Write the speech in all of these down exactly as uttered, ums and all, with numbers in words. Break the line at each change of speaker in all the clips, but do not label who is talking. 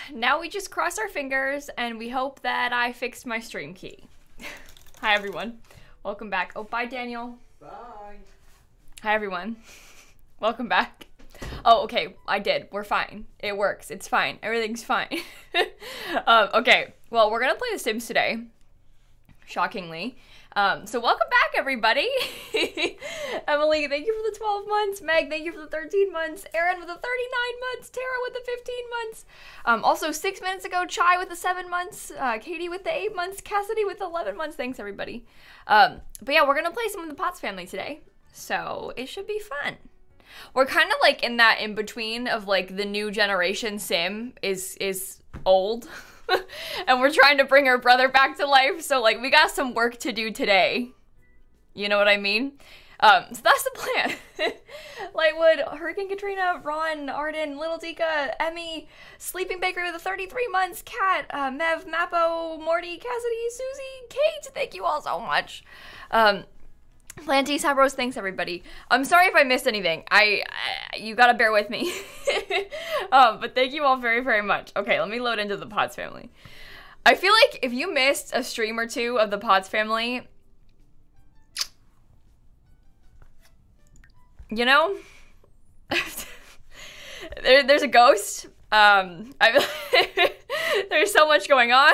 now we just cross our fingers and we hope that I fixed my stream key. Hi everyone, welcome back. Oh, bye Daniel.
Bye.
Hi everyone, welcome back. Oh, okay, I did. We're fine. It works. It's fine. Everything's fine. um, okay, well, we're gonna play The Sims today, shockingly. Um, so welcome back, everybody. Emily, thank you for the twelve months. Meg, thank you for the thirteen months. Erin with the thirty-nine months. Tara with the fifteen months. Um, also, six minutes ago, Chai with the seven months. Uh, Katie with the eight months. Cassidy with the eleven months. Thanks, everybody. Um, but yeah, we're gonna play some of the Potts family today, so it should be fun. We're kind of like in that in-between of like the new generation Sim is is old. And we're trying to bring her brother back to life, so like we got some work to do today. You know what I mean? Um, so that's the plan. Lightwood, Hurricane Katrina, Ron, Arden, Little Tika, Emmy, Sleeping Baker with the thirty-three months, Kat, uh, Mev, Mappo, Morty, Cassidy, Susie, Kate, thank you all so much. Um, Planty, Sabros, thanks everybody. I'm sorry if I missed anything. I, I you gotta bear with me. um, but thank you all very, very much. Okay, let me load into the Potts family. I feel like if you missed a stream or two of the Potts family, you know, there, there's a ghost. Um, I there's so much going on.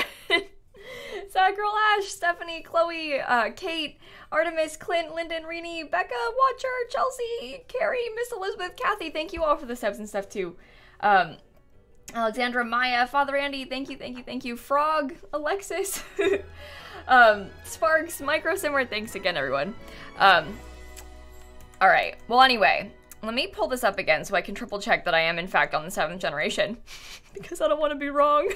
Sad Girl Ash, Stephanie, Chloe, uh, Kate, Artemis, Clint, Lyndon, Rini, Becca, Watcher, Chelsea, Carrie, Miss Elizabeth, Kathy, thank you all for the subs and stuff too. Um, Alexandra, Maya, Father Andy, thank you, thank you, thank you. Frog, Alexis, um, Sparks, Micro Simmer, thanks again, everyone. Um, all right, well, anyway, let me pull this up again so I can triple check that I am in fact on the seventh generation because I don't want to be wrong.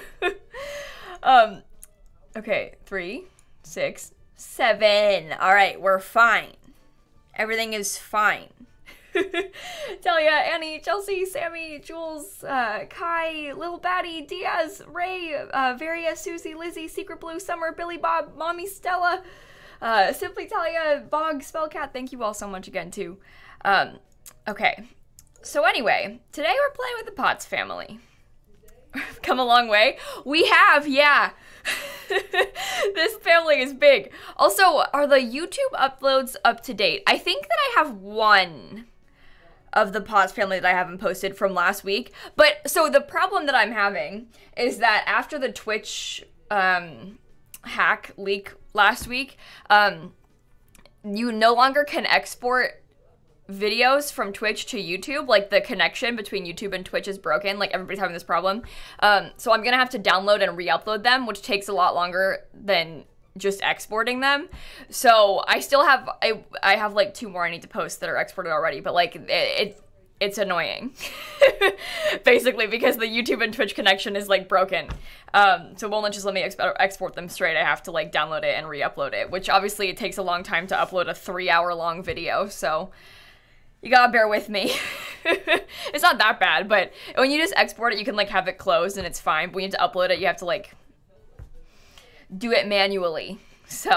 um, okay, three, six, seven. All right, we're fine. Everything is fine. Talia, Annie, Chelsea, Sammy, Jules, uh, Kai, Lil Batty, Diaz, Ray, uh, Varia, Susie, Lizzie, Secret Blue, Summer, Billy Bob, Mommy Stella, uh, Simply Talia, Bog, Spellcat, thank you all so much again too. Um, okay, so anyway, today we're playing with the Potts family. Come a long way. We have, yeah. This family is big. Also, are the YouTube uploads up to date? I think that I have one of the Potts family that I haven't posted from last week. But, so the problem that I'm having is that after the Twitch um, hack leak last week, um, you no longer can export videos from Twitch to YouTube. Like the connection between YouTube and Twitch is broken. Like everybody's having this problem. Um, so I'm gonna have to download and re-upload them, which takes a lot longer than just exporting them. So I still have, I, I have like two more I need to post that are exported already, but like it, it it's annoying. Basically because the YouTube and Twitch connection is like broken. Um, so it won't just let me exp export them straight. I have to like download it and re-upload it, which obviously it takes a long time to upload a three hour long video. So you gotta bear with me. It's not that bad, but when you just export it, you can like have it closed and it's fine. But when you have to upload it, you have to like do it manually. So,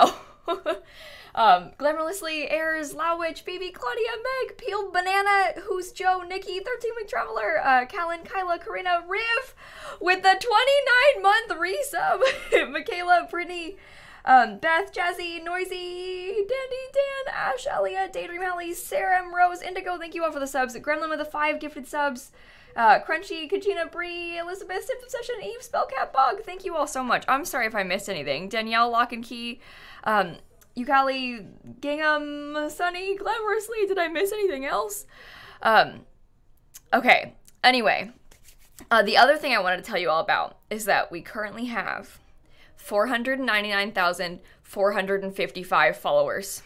um, Glamorously, Airs, Lowwitch, Baby, Claudia, Meg, Peeled Banana, Who's Joe, Nikki, thirteen week Traveler, uh, Callan, Kyla, Karina, Riv, with the twenty-nine month resub, Michaela, Brittany, Um, Beth, Jazzy, Noisy, Dandy, Dan, Ash, Elliot, Daydream, Hallie, Sarah, Rose, Indigo, thank you all for the subs. Gremlin with the five gifted subs. Uh, Crunchy, Kajina, Bree, Elizabeth, Sims Obsession, Eve, Spellcat, Bog, thank you all so much. I'm sorry if I missed anything. Danielle, Lock and Key, um, Yukali, Gingham, Sunny, Glamorously, did I miss anything else? Um, okay, anyway, uh, the other thing I wanted to tell you all about is that we currently have four hundred ninety-nine thousand four hundred fifty-five followers.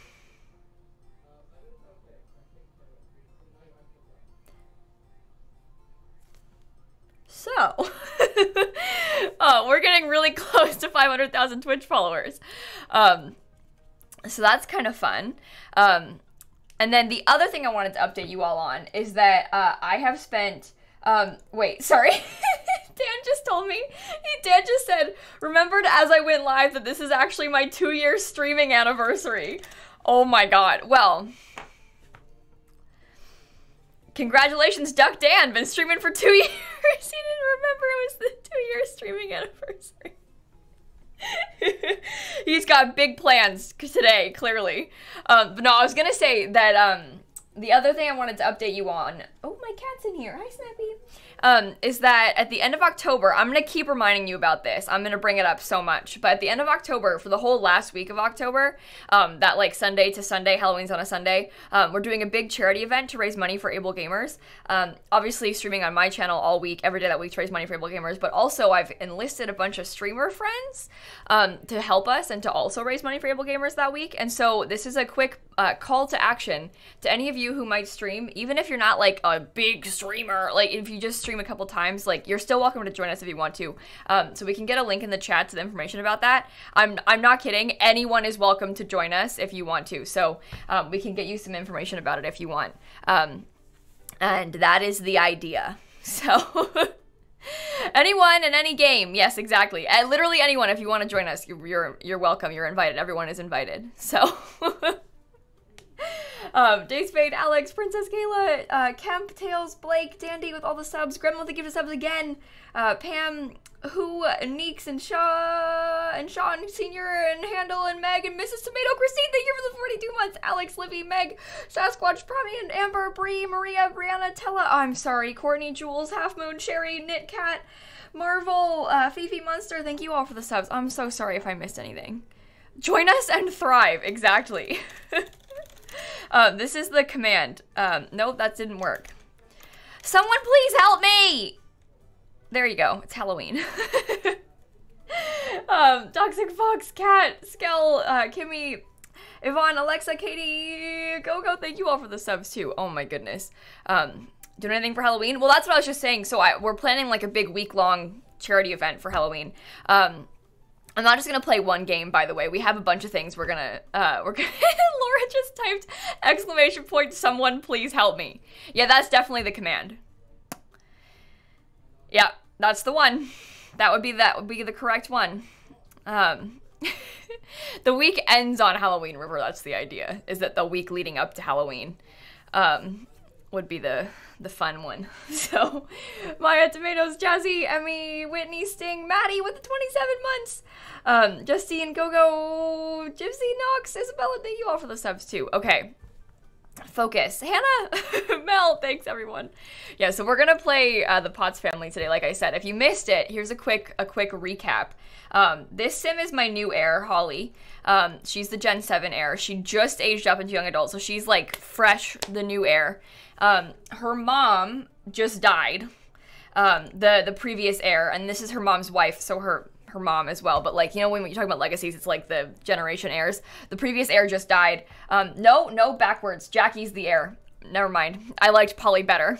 So, uh, we're getting really close to five hundred thousand Twitch followers. Um, so that's kind of fun. Um, and then the other thing I wanted to update you all on is that uh, I have spent, um, wait, sorry. Dan just told me, Dan just said, remembered as I went live that this is actually my two year streaming anniversary. Oh my god. Well, congratulations, Duck Dan. Been streaming for two years. He didn't remember it was the two year streaming anniversary. He's got big plans today, clearly. Um, but no, I was gonna say that um, the other thing I wanted to update you on. Oh, my cat's in here. Hi, Snappy. Um, is that at the end of October, I'm gonna keep reminding you about this. I'm gonna bring it up so much. But at the end of October, for the whole last week of October, um, that like Sunday to Sunday, Halloween's on a Sunday, um, we're doing a big charity event to raise money for able gamers. Um, obviously streaming on my channel all week, every day that week to raise money for able gamers. But also I've enlisted a bunch of streamer friends um, to help us and to also raise money for able gamers that week. And so this is a quick uh, call to action to any of you who might stream, even if you're not like a big streamer, like if you just stream a couple times, like you're still welcome to join us if you want to. Um, so we can get a link in the chat to the information about that. I'm I'm not kidding. Anyone is welcome to join us if you want to. So um, we can get you some information about it if you want. Um, and that is the idea. So anyone in any game, yes, exactly. Uh, literally anyone. If you want to join us, you're you're, you're welcome. You're invited. Everyone is invited. So. Um, Dayspade, Alex, Princess Kayla, uh, Kemp, Tails, Blake, Dandy with all the subs, Gremlin with the gift of subs again, uh, Pam, Who, Neeks, and Shaw, and Sean Senior, and Handel, and Meg, and Missus Tomato, Christine, thank you for the forty-two months, Alex, Livy, Meg, Sasquatch, Prami, and Amber, Bree, Maria, Brianna, Tella, oh, I'm sorry, Courtney, Jules, Half Moon, Sherry, Knit Cat, Marvel, uh, Fifi Monster, thank you all for the subs. I'm so sorry if I missed anything. Join us and thrive, exactly. Um, this is the command. Um, nope, that didn't work. Someone please help me! There you go, it's Halloween. um, Toxic Fox, Cat, Skell, uh, Kimmy, Yvonne, Alexa, Katie, Go Go, thank you all for the subs too. Oh my goodness. Um, doing anything for Halloween? Well, that's what I was just saying. So I, we're planning like a big week-long charity event for Halloween. Um, I'm not just gonna play one game, by the way. We have a bunch of things we're gonna, uh, we're gonna, Laura just typed exclamation point, someone please help me. Yeah, that's definitely the command. Yeah, that's the one. That would be, that would be the correct one. Um, the week ends on Halloween, River, that's the idea, is that the week leading up to Halloween, um, would be the, the fun one. So, Maya, Tomatoes, Jazzy, Emmy, Whitney, Sting, Maddie with the twenty-seven months, um, Justine, Gogo, Gypsy, Knox, Isabella, thank you all for the subs too. Okay, focus. Hannah, Mel, thanks everyone. Yeah, so we're gonna play uh, the Potts family today, like I said. If you missed it, here's a quick, a quick recap. Um, this sim is my new heir, Holly. Um, she's the Gen seven heir. She just aged up into young adult, so she's like fresh, the new heir. Um, her mom just died, um, the, the previous heir, and this is her mom's wife, so her, her mom as well, but like, you know, when you talk about legacies, it's like the generation heirs. The previous heir just died. Um, no, no, backwards. Jackie's the heir. Never mind. I liked Polly better.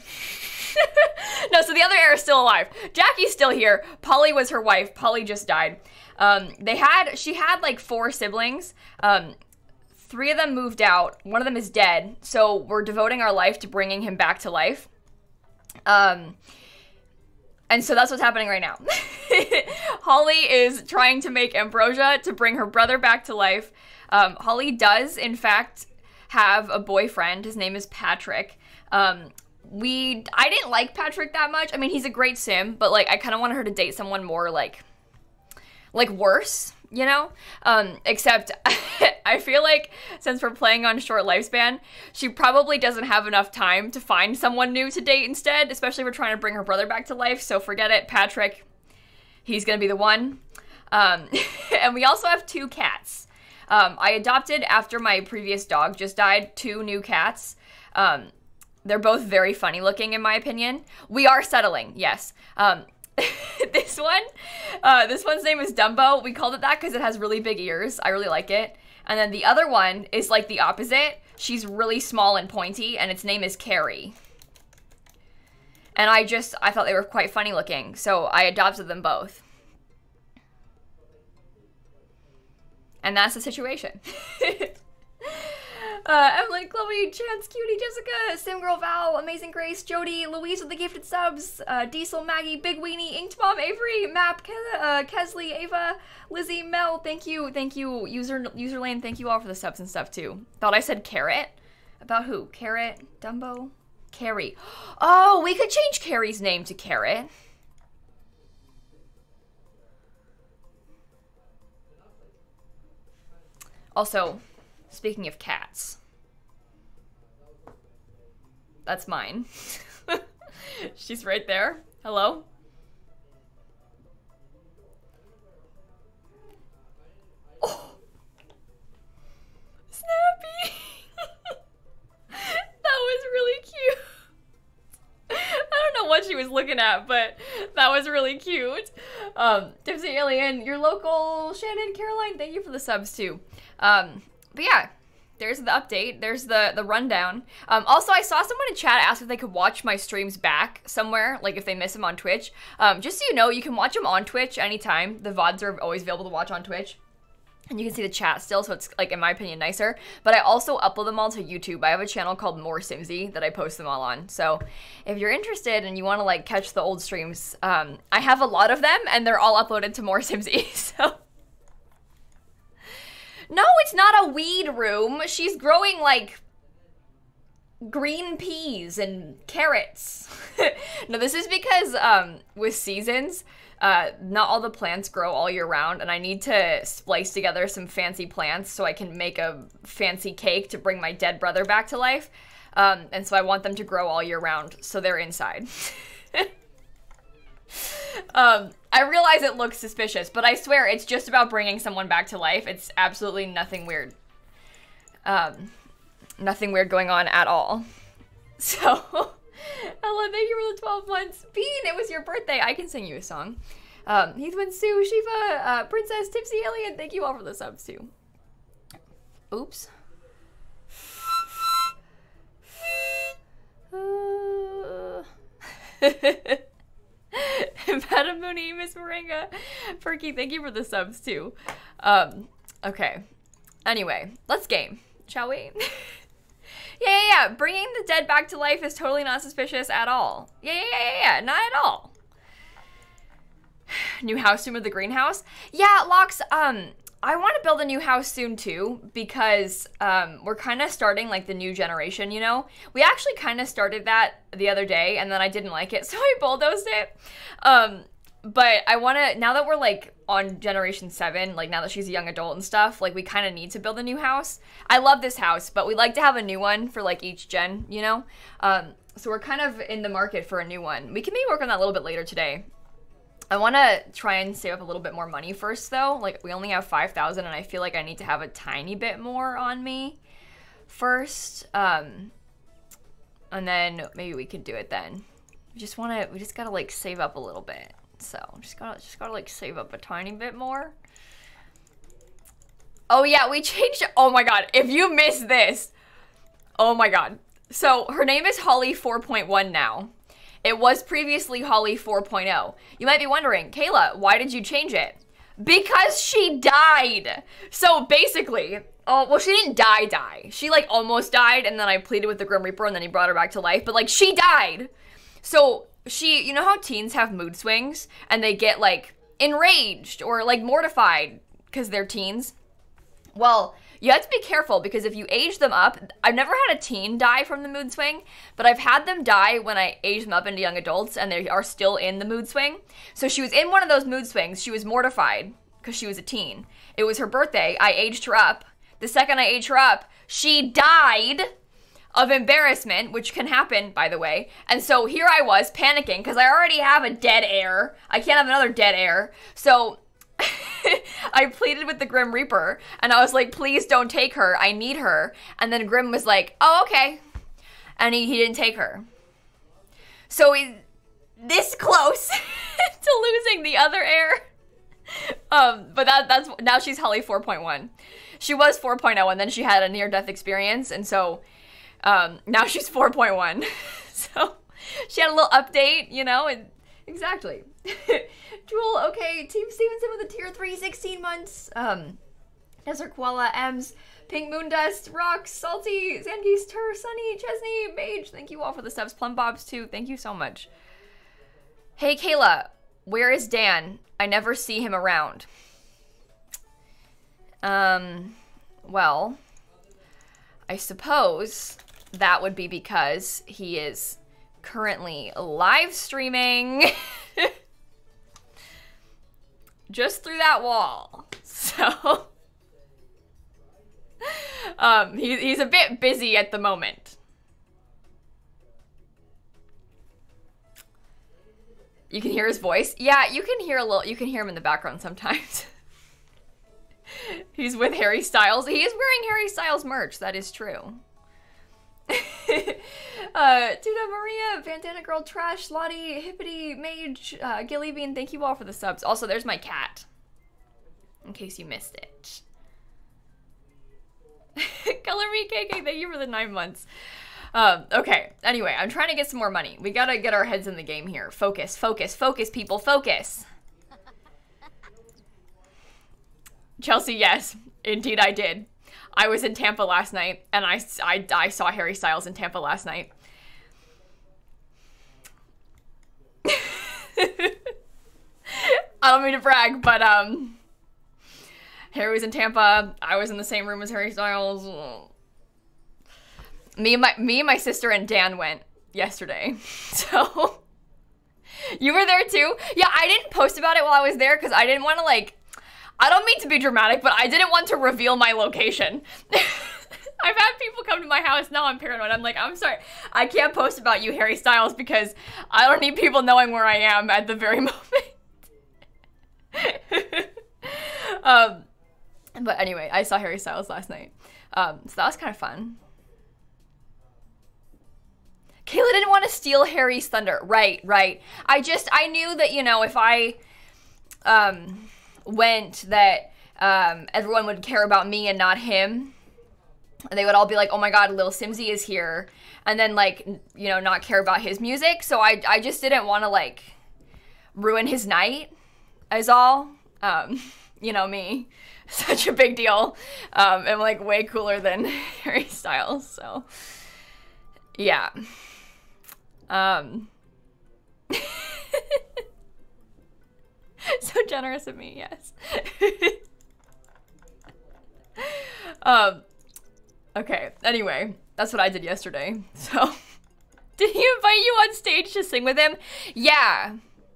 No, so the other heir is still alive. Jackie's still here. Polly was her wife. Polly just died. Um, they had, she had like four siblings. Um, Three of them moved out. One of them is dead. So we're devoting our life to bringing him back to life. Um, and so that's what's happening right now. Holly is trying to make ambrosia to bring her brother back to life. Um, Holly does, in fact, have a boyfriend. His name is Patrick. Um, we, I didn't like Patrick that much. I mean, he's a great sim, but like, I kind of wanted her to date someone more like, like worse. You know, um, except I feel like since we're playing on short lifespan, she probably doesn't have enough time to find someone new to date instead, especially if we're trying to bring her brother back to life. So forget it, Patrick, he's gonna be the one. Um, and we also have two cats. Um, I adopted after my previous dog just died, two new cats. Um, they're both very funny looking in my opinion. We are settling, yes. Um, this one, uh, this one's name is Dumbo. We called it that because it has really big ears. I really like it. And then the other one is like the opposite. She's really small and pointy, and its name is Carrie. And I just, I thought they were quite funny looking, so I adopted them both. And that's the situation. Uh, Evelyn, Chloe, Chance, Cutie, Jessica, Sim Girl, Val, Amazing Grace, Jody, Louise with the gifted subs, uh, Diesel, Maggie, Big Weenie, Inked Mom, Avery, Map, Ke uh, Kesley, Ava, Lizzie, Mel, thank you, thank you, user Userlane, thank you all for the subs and stuff too. Thought I said Carrot? About who? Carrot? Dumbo? Carrie. Oh, we could change Carrie's name to Carrot. Also, speaking of cats, that's mine. She's right there. Hello? Oh! Snappy! That was really cute. I don't know what she was looking at, but that was really cute. Um, Tipsy Alien, your local Shannon, Caroline, thank you for the subs too. Um, but yeah, there's the update. There's the, the rundown. Um, also, I saw someone in chat ask if they could watch my streams back somewhere, like if they miss them on Twitch. Um, just so you know, you can watch them on Twitch anytime. The V O Ds are always available to watch on Twitch. And you can see the chat still, so it's, like, in my opinion, nicer. But I also upload them all to YouTube. I have a channel called lilsimsie that I post them all on. So if you're interested and you want to, like, catch the old streams, um, I have a lot of them, and they're all uploaded to lilsimsie, so... No, it's not a weed room. She's growing, like, green peas and carrots. No, this is because, um, with seasons... Uh, not all the plants grow all year round, and I need to splice together some fancy plants so I can make a fancy cake to bring my dead brother back to life. Um, and so I want them to grow all year round, so they're inside. um, I realize it looks suspicious, but I swear it's just about bringing someone back to life. It's absolutely nothing weird. Um, nothing weird going on at all. So... Ella, thank you for the twelve months. Bean, it was your birthday. I can sing you a song. Um, Heathwin, Sue, Shiva, uh, Princess, Tipsy Alien, thank you all for the subs too. Oops. Uh... Patamuni, Miss Moringa, Perky, thank you for the subs too. Um, okay. Anyway, let's game, shall we? Yeah, yeah, yeah, bringing the dead back to life is totally not suspicious at all. Yeah, yeah, yeah, yeah, yeah, not at all. New house soon with the greenhouse? Yeah, Lox, um, I want to build a new house soon too, because um, we're kind of starting like the new generation, you know? We actually kind of started that the other day, and then I didn't like it, so I bulldozed it. Um, but I want to, now that we're like on generation seven, like now that she's a young adult and stuff, like we kind of need to build a new house. I love this house, but we like to have a new one for like each gen, you know? Um, so we're kind of in the market for a new one. We can maybe work on that a little bit later today. I want to try and save up a little bit more money first though. Like we only have five thousand and I feel like I need to have a tiny bit more on me first. Um, and then maybe we could do it then. We just want to, we just got to like save up a little bit. So just gotta just gotta like save up a tiny bit more. Oh yeah, we changed. Oh my god, if you missed this, oh my god. So her name is Holly four point one now. It was previously Holly four point oh. You might be wondering, Kayla, why did you change it? Because she died. So basically, oh well, she didn't die die. She like almost died, and then I pleaded with the Grim Reaper, and then he brought her back to life. But like she died. So. She, you know how teens have mood swings and they get like enraged or like mortified because they're teens? Well, you have to be careful because if you age them up, I've never had a teen die from the mood swing, but I've had them die when I age them up into young adults and they are still in the mood swing. So she was in one of those mood swings. She was mortified because she was a teen. It was her birthday. I aged her up. The second I aged her up, she died of embarrassment, which can happen, by the way. And so here I was panicking because I already have a dead heir. I can't have another dead heir. So I pleaded with the Grim Reaper and I was like, please don't take her. I need her. And then Grim was like, oh, okay. And he, he didn't take her. So he's this close to losing the other heir. Um, but that that's now she's Holly four point one. She was four point oh and then she had a near-death experience. And so Um, now she's four point one, so she had a little update, you know, and exactly. Jewel, okay, Team Stevenson with a tier three, sixteen months, um, Desert Koala, Ems, Pink Moondust, Rocks, Salty, Zangeese, Tur, Sunny, Chesney, Mage, thank you all for the subs, Plum Bobs too, thank you so much. Hey Kayla, where is Dan? I never see him around. Um, well, I suppose that would be because he is currently live streaming just through that wall. So um, he, he's a bit busy at the moment. You can hear his voice? Yeah, you can hear a little, you can hear him in the background sometimes. He's with Harry Styles. He is wearing Harry Styles merch, that is true. uh, Tuna Maria, Bandana Girl, Trash, Lottie, Hippity, Mage, uh, Gilly Bean, thank you all for the subs. Also, there's my cat, in case you missed it. Color Me K K, thank you for the nine months. Um, okay, anyway, I'm trying to get some more money. We gotta get our heads in the game here. Focus, focus, focus, people, focus. Chelsea, yes, indeed I did. I was in Tampa last night, and I, I, I saw Harry Styles in Tampa last night. I don't mean to brag, but um, Harry was in Tampa. I was in the same room as Harry Styles. Me and my me and my sister and Dan went yesterday. So you were there too? Yeah, I didn't post about it while I was there because I didn't want to like. I don't mean to be dramatic, but I didn't want to reveal my location. I've had people come to my house. Now I'm paranoid. I'm like, I'm sorry. I can't post about you, Harry Styles, because I don't need people knowing where I am at the very moment. um, but anyway, I saw Harry Styles last night. Um, so that was kind of fun. Kayla didn't want to steal Harry's thunder. Right, right. I just, I knew that, you know, if I... Um, went that um, everyone would care about me and not him. And they would all be like, oh my god, lilsimsie is here. And then like, you know, not care about his music. So I, I just didn't want to like ruin his night is all. Um, you know me, such a big deal. Um, I'm like way cooler than Harry Styles. So yeah. Um... So generous of me, yes. um, okay, anyway, that's what I did yesterday, so. Did he invite you on stage to sing with him? Yeah.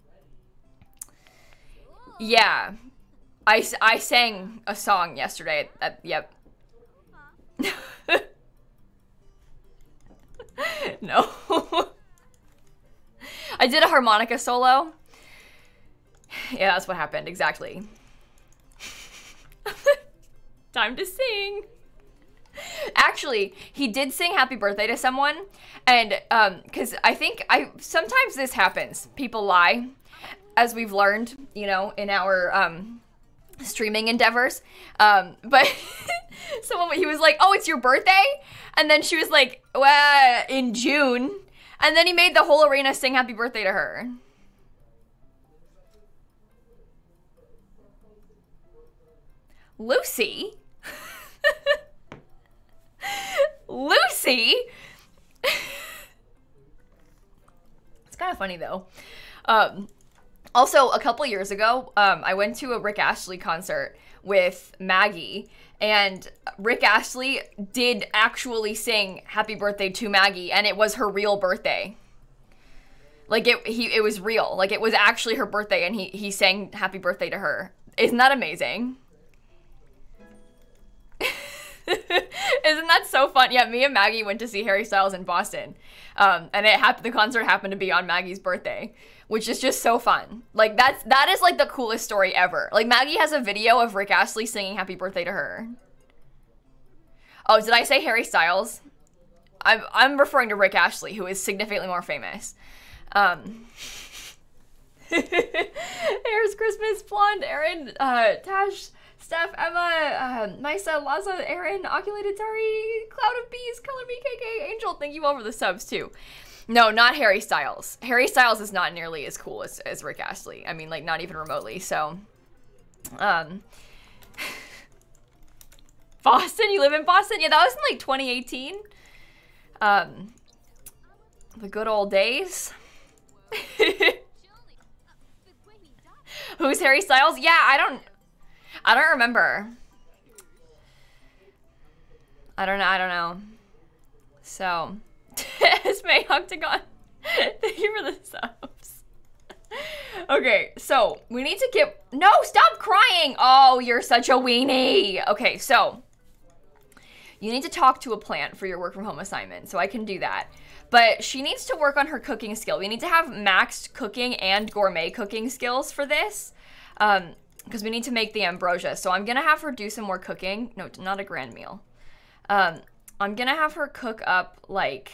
Yeah. I, I sang a song yesterday, at, yep. No. I did a harmonica solo. Yeah, that's what happened, exactly. Time to sing. Actually, he did sing happy birthday to someone, and um, because I think I sometimes this happens. People lie, as we've learned, you know, in our um, streaming endeavors. Um, but someone, he was like, "Oh, it's your birthday," and then she was like, "Well, in June," and then he made the whole arena sing happy birthday to her. Lucy? Lucy? It's kind of funny though. Um, also, a couple years ago, um, I went to a Rick Astley concert with Maggie, and Rick Astley did actually sing happy birthday to Maggie, and it was her real birthday. Like it, he, it was real. Like it was actually her birthday, and he, he sang happy birthday to her. Isn't that amazing? Isn't that so fun? Yeah, me and Maggie went to see Harry Styles in Boston, um, and it happened. The concert happened to be on Maggie's birthday, which is just so fun. Like that's that is like the coolest story ever. Like Maggie has a video of Rick Astley singing "Happy Birthday" to her. Oh, did I say Harry Styles? I'm I'm referring to Rick Astley, who is significantly more famous. Um, Here's Christmas, Blonde, Aaron, uh, Tash. Steph, Emma, uh, Misa, Laza, Aaron, Oculated Tari, Cloud of Bees, Color Me, K K, Angel, thank you all for the subs too. No, not Harry Styles. Harry Styles is not nearly as cool as, as Rick Astley. I mean, like, not even remotely, so. Um, Boston, you live in Boston? Yeah, that was in like twenty eighteen. Um, the good old days. Who's Harry Styles? Yeah, I don't... I don't remember. I don't know. I don't know. So, Esme Octagon, thank you for the subs. Okay, so we need to get. No, stop crying. Oh, you're such a weenie. Okay, so You need to talk to a plant for your work from home assignment, so I can do that. But she needs to work on her cooking skill. We need to have maxed cooking and gourmet cooking skills for this, um, because we need to make the ambrosia. So I'm gonna have her do some more cooking. No, not a grand meal. Um, I'm gonna have her cook up like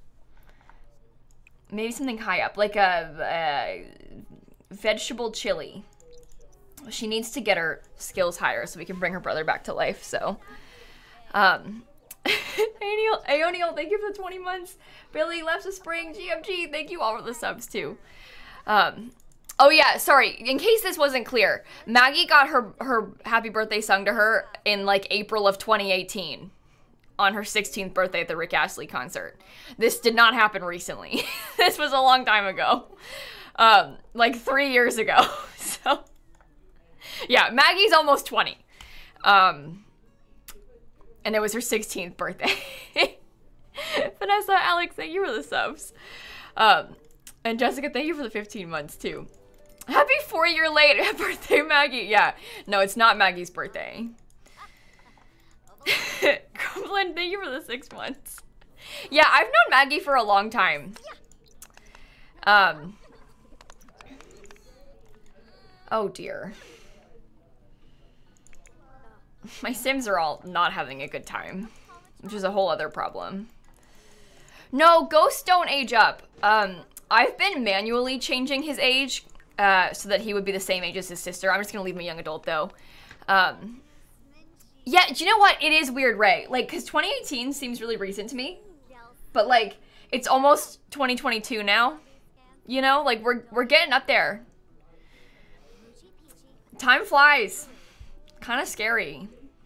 maybe something high up, like a, a vegetable chili. She needs to get her skills higher so we can bring her brother back to life. So, um, Aoniel, Aoniel, thank you for the twenty months. Billy, Left of Spring, G M G, thank you all for the subs too. Um, oh yeah, sorry, in case this wasn't clear, Maggie got her, her happy birthday sung to her in like April of twenty eighteen on her sixteenth birthday at the Rick Astley concert. This did not happen recently. This was a long time ago. Um, like three years ago, so. Yeah, Maggie's almost twenty. Um, and it was her sixteenth birthday. Vanessa, Alex, thank you for the subs. Um, and Jessica, thank you for the fifteen months too. Happy four year late birthday, Maggie. Yeah, no, it's not Maggie's birthday. Grumblin, thank you for the six months. Yeah, I've known Maggie for a long time. Um, oh dear. My Sims are all not having a good time, which is a whole other problem. No, ghosts don't age up. Um, I've been manually changing his age uh, so that he would be the same age as his sister. I'm just gonna leave him a young adult though. Um, yeah, do you know what? It is weird, Ray. Like, cause twenty eighteen seems really recent to me, but like, it's almost twenty twenty-two now. You know, like we're we're getting up there. Time flies. Kind of scary.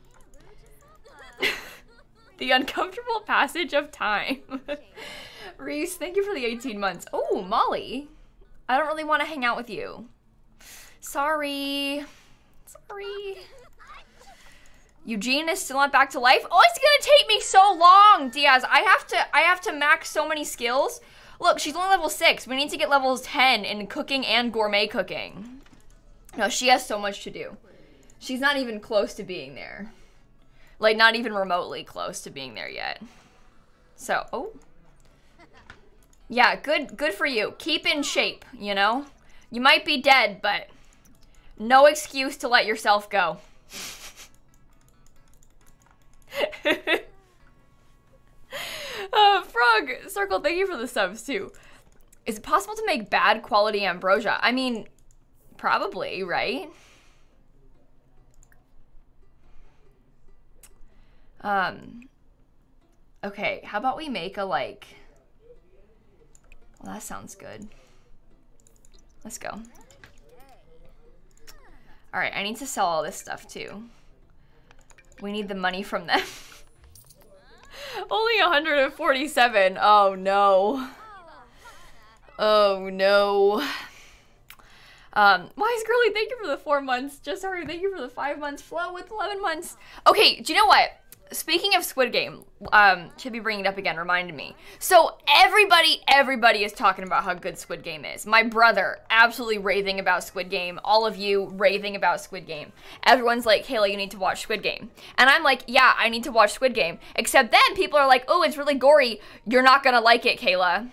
The uncomfortable passage of time. Reese, thank you for the eighteen months. Oh, Molly. I don't really want to hang out with you. Sorry. Sorry. Eugene is still not back to life. Oh, it's gonna take me so long, Diaz. I have to I have to max so many skills. Look, she's only level six. We need to get levels ten in cooking and gourmet cooking. No, she has so much to do. She's not even close to being there. Like, not even remotely close to being there yet. So, oh. Yeah, good good for you. Keep in shape, you know? You might be dead, but no excuse to let yourself go. uh, Frog Circle, thank you for the subs, too. Is it possible to make bad quality ambrosia? I mean, probably, right? Um, okay, how about we make a, like, well, that sounds good. Let's go. All right, I need to sell all this stuff, too. We need the money from them. Only one hundred forty-seven. Oh, no. Oh, no. Um, Wise Girly, thank you for the four months. Just sorry, thank you for the five months. Flo with eleven months. Okay, do you know what? Speaking of Squid Game, um, should be bringing it up again, reminded me. So everybody, everybody is talking about how good Squid Game is. My brother, absolutely raving about Squid Game. All of you raving about Squid Game. Everyone's like, Kayla, you need to watch Squid Game. And I'm like, yeah, I need to watch Squid Game. Except then people are like, oh, it's really gory. You're not gonna like it, Kayla.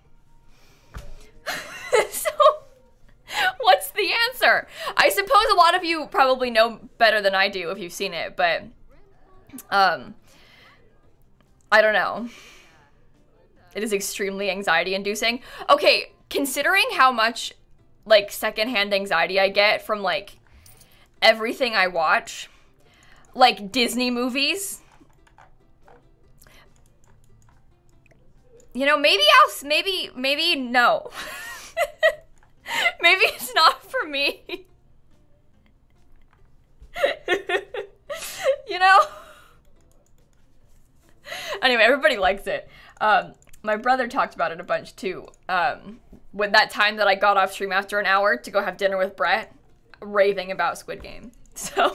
So, what's the answer? I suppose a lot of you probably know better than I do if you've seen it, but... Um, I don't know. It is extremely anxiety inducing. Okay, considering how much, like, secondhand anxiety I get from, like, everything I watch, like, Disney movies, you know, maybe I'll, maybe, maybe no. Maybe it's not for me. You know? Anyway, everybody likes it. Um, my brother talked about it a bunch too. Um, with that time that I got off stream after an hour to go have dinner with Brett, raving about Squid Game. So,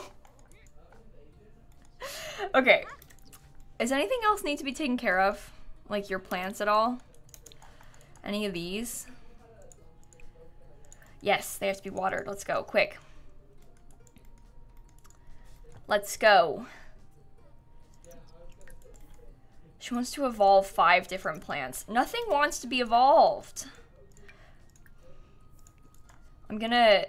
okay. Does anything else need to be taken care of? Like your plants at all? Any of these? Yes, they have to be watered. Let's go, quick. Let's go. She wants to evolve five different plants. Nothing wants to be evolved. I'm gonna...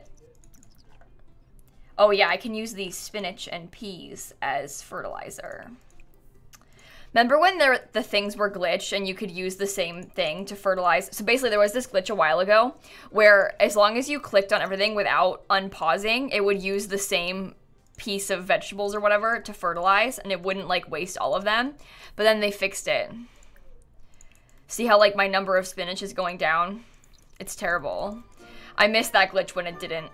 Oh yeah, I can use the spinach and peas as fertilizer. Remember when there, the things were glitched and you could use the same thing to fertilize? So basically there was this glitch a while ago where as long as you clicked on everything without unpausing, it would use the same piece of vegetables or whatever to fertilize and it wouldn't like waste all of them. But then they fixed it. See how like my number of spinach is going down? It's terrible. I missed that glitch when it didn't.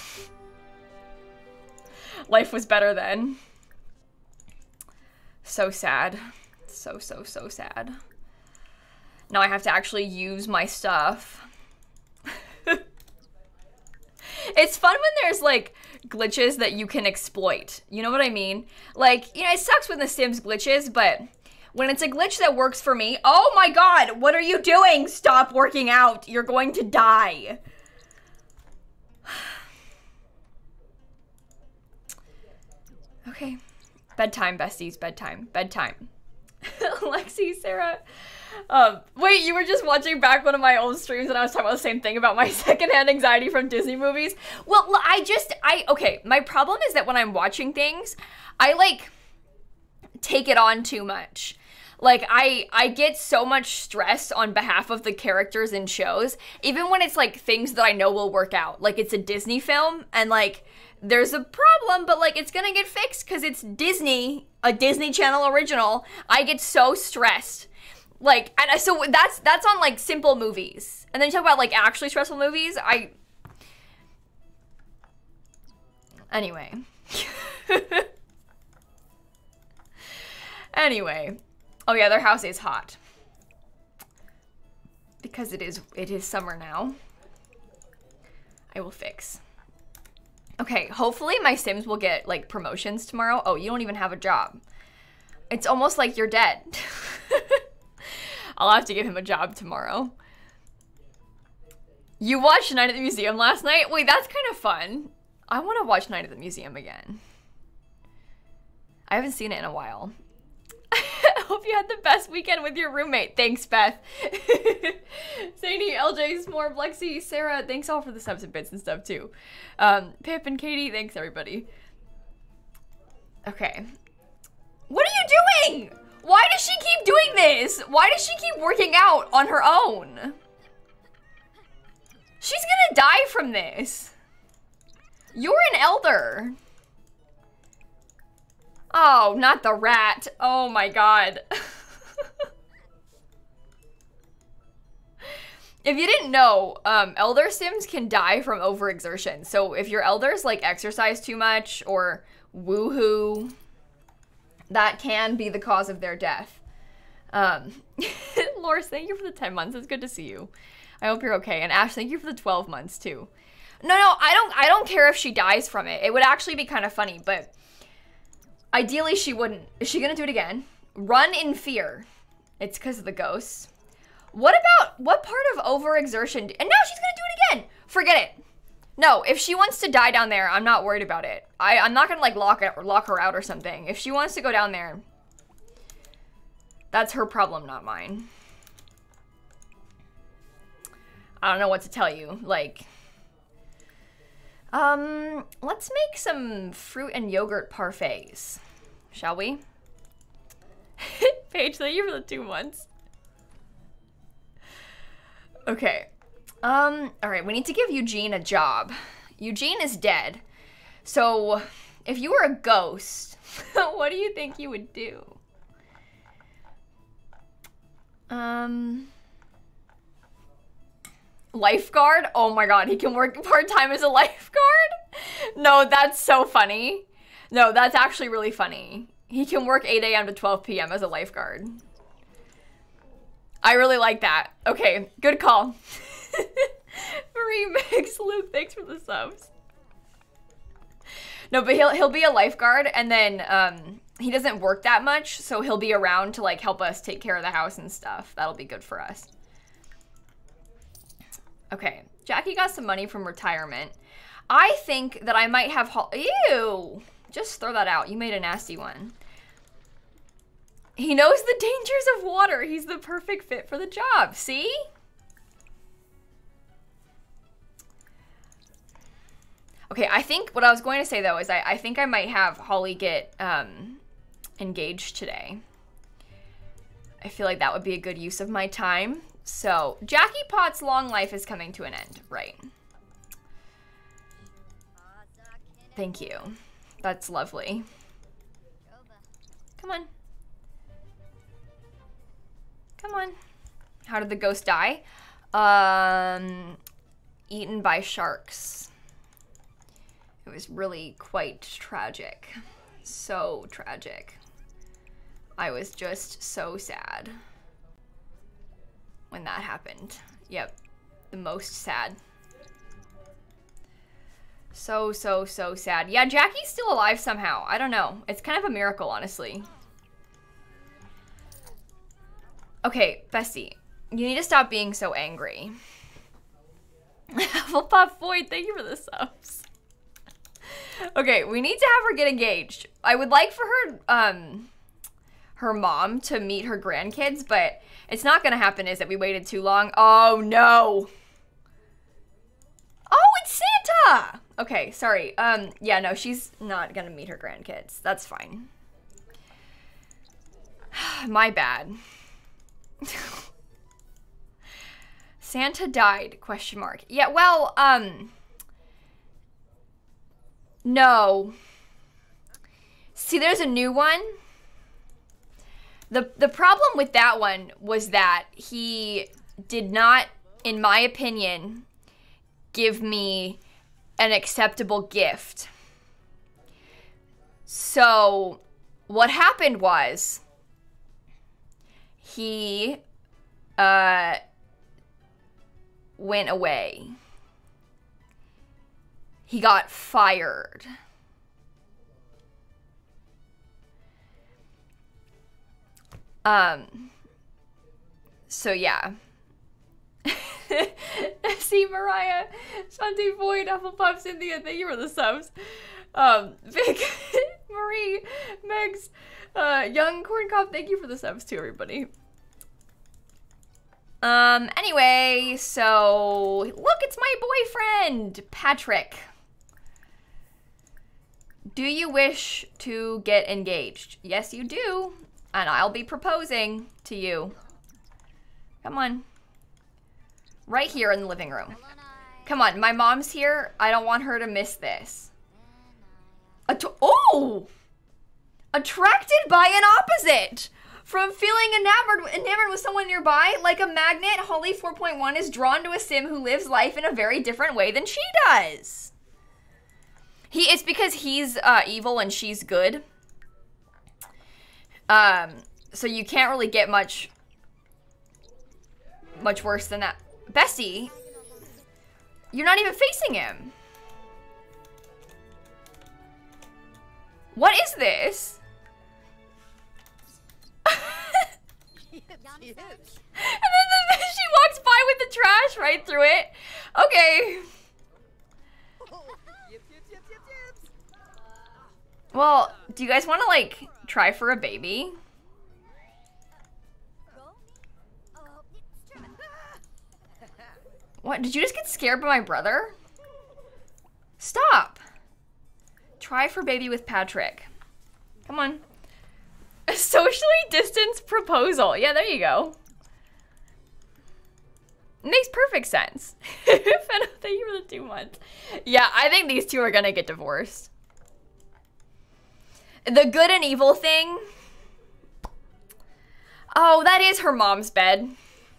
Life was better then. So sad. So, so, so sad. Now I have to actually use my stuff. It's fun when there's like glitches that you can exploit. You know what I mean? Like, you know, it sucks when the Sims glitches, but when it's a glitch that works for me, oh my god, what are you doing? Stop working out. You're going to die. Okay. Bedtime, besties, bedtime, bedtime. Lexi, Sarah. Um, wait, you were just watching back one of my old streams and I was talking about the same thing about my secondhand anxiety from Disney movies. Well, I just, I, okay, my problem is that when I'm watching things, I like take it on too much. Like, I, I get so much stress on behalf of the characters in shows, even when it's like things that I know will work out. Like, it's a Disney film and like, there's a problem, but like it's gonna get fixed because it's Disney, a Disney Channel original. I get so stressed. Like, and so that's that's on like simple movies. And then you talk about like actually stressful movies. I Anyway. Anyway. Oh yeah, their house is hot. Because it is it is summer now. I will fix. Okay, hopefully my Sims will get, like, promotions tomorrow. Oh, you don't even have a job. It's almost like you're dead. I'll have to give him a job tomorrow. You watched Night at the Museum last night? Wait, that's kind of fun. I want to watch Night at the Museum again. I haven't seen it in a while. I hope you had the best weekend with your roommate. Thanks, Beth. Sadie, L J, S'more, Lexi, Sarah, thanks all for the subs and bits and stuff too. Um, Pip and Katie, thanks everybody. Okay. What are you doing? Why does she keep doing this? Why does she keep working out on her own? She's gonna die from this. You're an elder. Oh, not the rat. Oh my god. If you didn't know, um, elder Sims can die from overexertion. So if your elders like exercise too much or woohoo, that can be the cause of their death. Um, Loris, thank you for the ten months. It's good to see you. I hope you're okay. And Ash, thank you for the twelve months too. No, no, I don't, I don't care if she dies from it. It would actually be kind of funny, but ideally she wouldn't. Is she gonna do it again? Run in fear. It's because of the ghosts. What about, what part of overexertion? And now she's gonna do it again. Forget it. No, if she wants to die down there, I'm not worried about it. I, I'm not gonna like lock it, lock her out or something. If she wants to go down there, that's her problem, not mine. I don't know what to tell you. Like, um, let's make some fruit and yogurt parfaits, shall we? Paige, thank you for the two months. Okay. Um, all right, we need to give Eugene a job. Eugene is dead. So, if you were a ghost, what do you think you would do? Um, lifeguard? Oh my god, he can work part-time as a lifeguard? No, that's so funny. No, that's actually really funny. He can work eight A M to twelve P M as a lifeguard. I really like that. Okay, good call. Remix, Luke, thanks for the subs. No, but he'll he'll be a lifeguard, and then um, he doesn't work that much, so he'll be around to like help us take care of the house and stuff. That'll be good for us. Okay, Jackie got some money from retirement. I think that I might have, ew, just throw that out. You made a nasty one. He knows the dangers of water. He's the perfect fit for the job. See? Okay, I think what I was going to say though is I, I think I might have Holly get um, engaged today. I feel like that would be a good use of my time. So, Jackie Pot's long life is coming to an end, right? Thank you. That's lovely. Come on. Come on. How did the ghost die? Um, eaten by sharks. It was really quite tragic. So tragic. I was just so sad when that happened. Yep, the most sad. So, so, so sad. Yeah, Jackie's still alive somehow. I don't know. It's kind of a miracle, honestly. Okay, Bestie, you need to stop being so angry. Hufflepuff Void, thank you for the subs. Okay, we need to have her get engaged. I would like for her, um, her mom to meet her grandkids, but it's not gonna happen, is it? We waited too long. Oh, no. Oh, it's Santa! Okay, sorry. Um, yeah, no, she's not gonna meet her grandkids. That's fine. My bad. Santa died, question mark. Yeah, well, um, no. See, there's a new one. The, the problem with that one was that he did not, in my opinion, give me an acceptable gift. So, what happened was, he uh, went away. He got fired. Um, so yeah. See, Mariah, Shanti Void, Hufflepuff, Cynthia, thank you for the subs. Um, Vic, Marie, Megs, uh, Young Corn Cob, thank you for the subs too, everybody. Um, anyway, so, look, it's my boyfriend, Patrick. Do you wish to get engaged? Yes, you do. And I'll be proposing to you. Come on. Right here in the living room. Come on, my mom's here. I don't want her to miss this. Att oh! Attracted by an opposite. From feeling enamored, enamored with someone nearby, like a magnet, Holly four point one is drawn to a sim who lives life in a very different way than she does. He, it's because he's uh, evil and she's good. Um, so you can't really get much, much worse than that. Bessie, you're not even facing him. What is this? And then, then she walks by with the trash right through it. Okay. Well, do you guys want to, like, try for a baby? What? Did you just get scared by my brother? Stop. Try for baby with Patrick. Come on. A socially distanced proposal. Yeah, there you go. Makes perfect sense. Thank you for the two months. Yeah, I think these two are gonna get divorced. The good and evil thing. Oh, that is her mom's bed.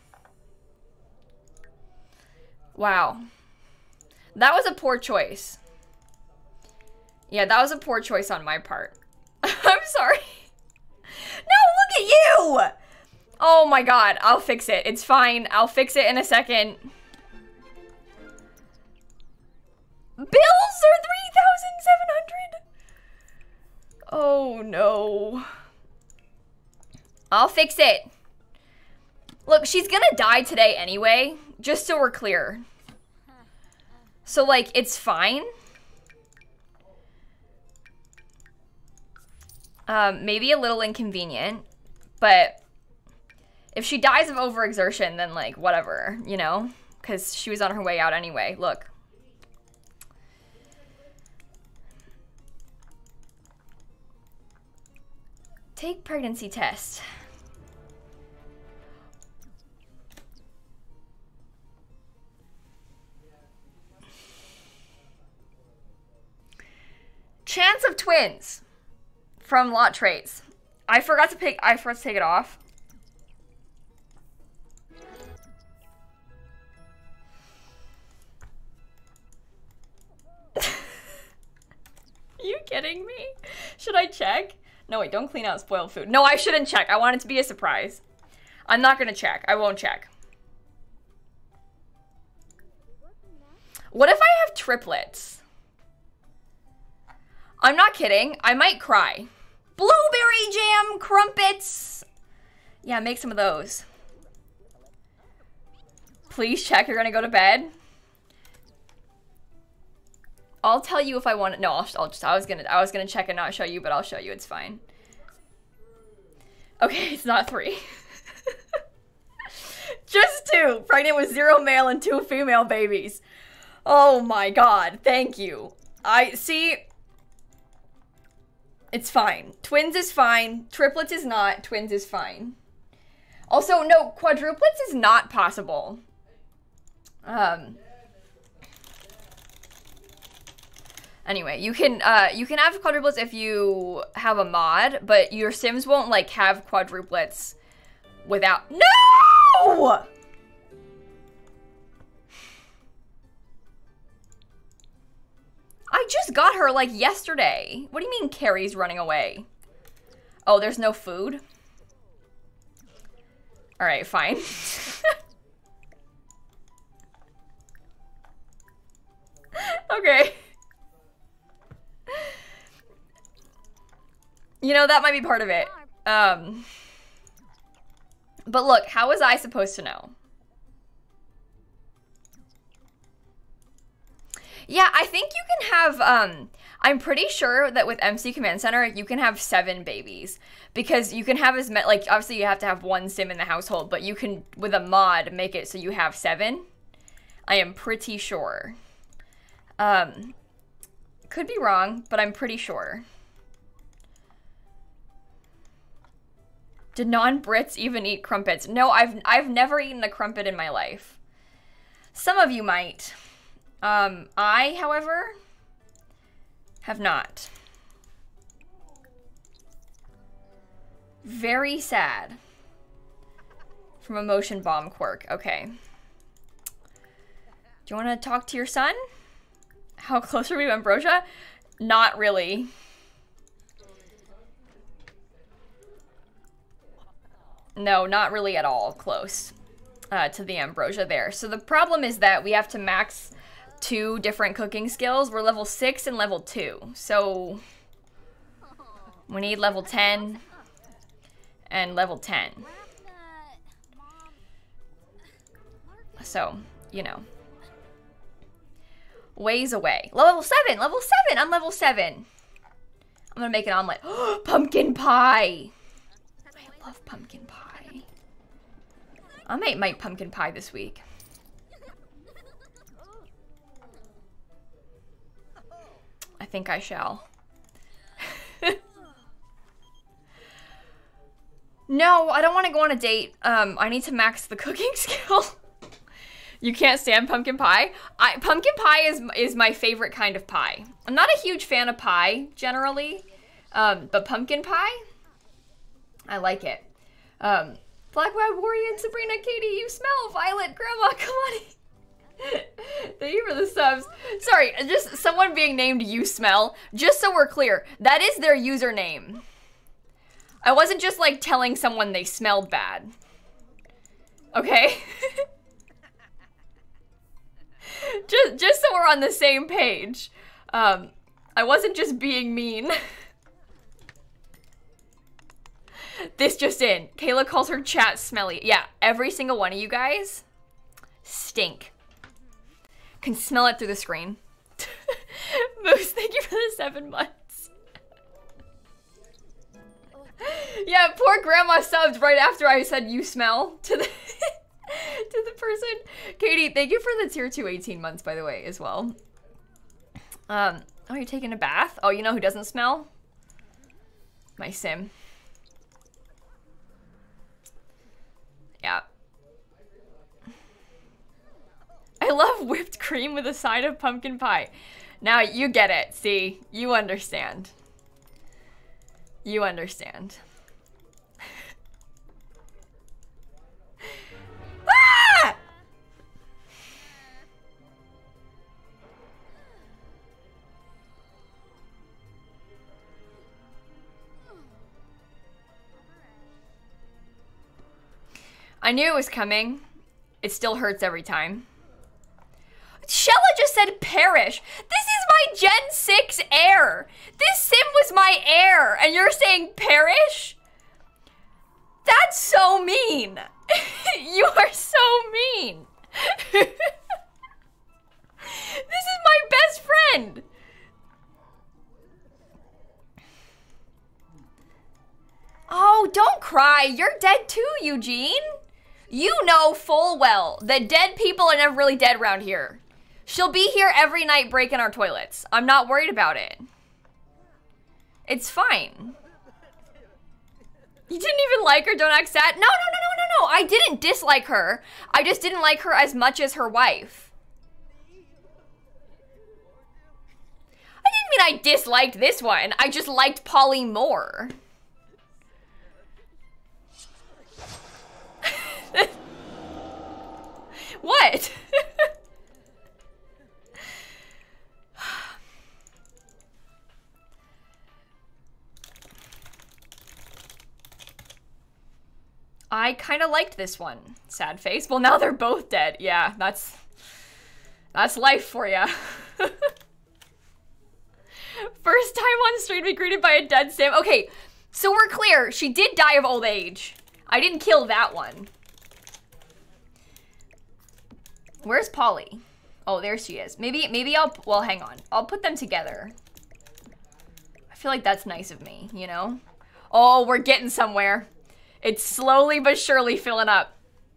Wow. That was a poor choice. Yeah, that was a poor choice on my part. I'm sorry. No, look at you! Oh my god, I'll fix it. It's fine. I'll fix it in a second. Bills are three thousand seven hundred? Oh no. I'll fix it. Look, she's gonna die today anyway, just so we're clear. So, like, it's fine. Um, maybe a little inconvenient, But if she dies of overexertion, then like whatever, you know? Because she was on her way out anyway. Look. Take pregnancy test. Chance of twins from lot traits. I forgot to pick. I forgot to take it off. You kidding me? Should I check? No, wait, don't clean out spoiled food. No, I shouldn't check. I want it to be a surprise. I'm not gonna check. I won't check. What if I have triplets? I'm not kidding. I might cry. Blueberry jam crumpets. Yeah, make some of those. Please check. You're gonna go to bed. I'll tell you if I want it. No, I'll, I'll just. I was gonna. I was gonna check and not show you, but I'll show you. It's fine. Okay, it's not three. Just two. Pregnant with zero male and two female babies. Oh my god. Thank you. I see. It's fine. Twins is fine. Triplets is not. Twins is fine. Also, no, quadruplets is not possible. Um. Anyway, you can uh, you can have quadruplets if you have a mod, but your Sims won't like have quadruplets without. No! I just got her like yesterday. What do you mean Carrie's running away? Oh, there's no food? All right, fine. Okay. You know, that might be part of it. Um, but look, how was I supposed to know? Yeah, I think you can have, um, I'm pretty sure that with M C Command Center, you can have seven babies. Because you can have as many, like, obviously you have to have one sim in the household, but you can, with a mod, make it so you have seven. I am pretty sure. Um, could be wrong, but I'm pretty sure. Did non-Brits even eat crumpets? No, I've I've never eaten a crumpet in my life. Some of you might. Um, I, however, have not. Very sad. From Emotion Bomb Quirk. Okay. Do you want to talk to your son? How close are we to Ambrosia? Not really. No, not really at all close uh, to the Ambrosia there. So the problem is that we have to max two different cooking skills. We're level six and level two. So we need level ten and level ten. So, you know. Ways away. Level seven! Level seven! I'm level seven. I'm gonna make an omelet. Pumpkin pie! I love pumpkin pie. I might make pumpkin pie this week. I think I shall. No, I don't want to go on a date. Um, I need to max the cooking skill. You can't stand pumpkin pie? I, pumpkin pie is, is my favorite kind of pie. I'm not a huge fan of pie, generally. Um, but pumpkin pie? I like it. Um, Black Web Warrior and Sabrina, Katie, you smell. Violet, Grandma, Kalani. Thank you for the subs. Sorry, just someone being named You Smell. Just so we're clear, that is their username. I wasn't just like telling someone they smelled bad. Okay? just, just so we're on the same page. Um, I wasn't just being mean. This just in. Kayla calls her chat smelly. Yeah, every single one of you guys stink. Can smell it through the screen. Moose, thank you for the seven months. Yeah, poor grandma subbed right after I said you smell to the to the person. Katie, thank you for the tier two eighteen months, by the way, as well. Um, oh, you're taking a bath? Oh, you know who doesn't smell? My sim. Yeah. I love whipped cream with a side of pumpkin pie. Now you get it. See, you understand. You understand. Ah! I knew it was coming. It still hurts every time. Shella just said perish. This is my Gen six heir. This sim was my heir, and you're saying perish? That's so mean. You are so mean. This is my best friend. Oh, don't cry. You're dead too, Eugene. You know full well that dead people are never really dead around here. She'll be here every night breaking our toilets. I'm not worried about it. It's fine. You didn't even like her, don't act sad. No, no, no, no, no, no. I didn't dislike her. I just didn't like her as much as her wife. I didn't mean I disliked this one. I just liked Polly more. What? I kind of liked this one. Sad face. Well, now they're both dead. Yeah, that's that's life for ya. First time on stream to be greeted by a dead sim. Okay, so we're clear. She did die of old age. I didn't kill that one. Where's Polly? Oh, there she is. Maybe, maybe I'll, well, hang on. I'll put them together. I feel like that's nice of me, you know? Oh, we're getting somewhere. It's slowly but surely filling up.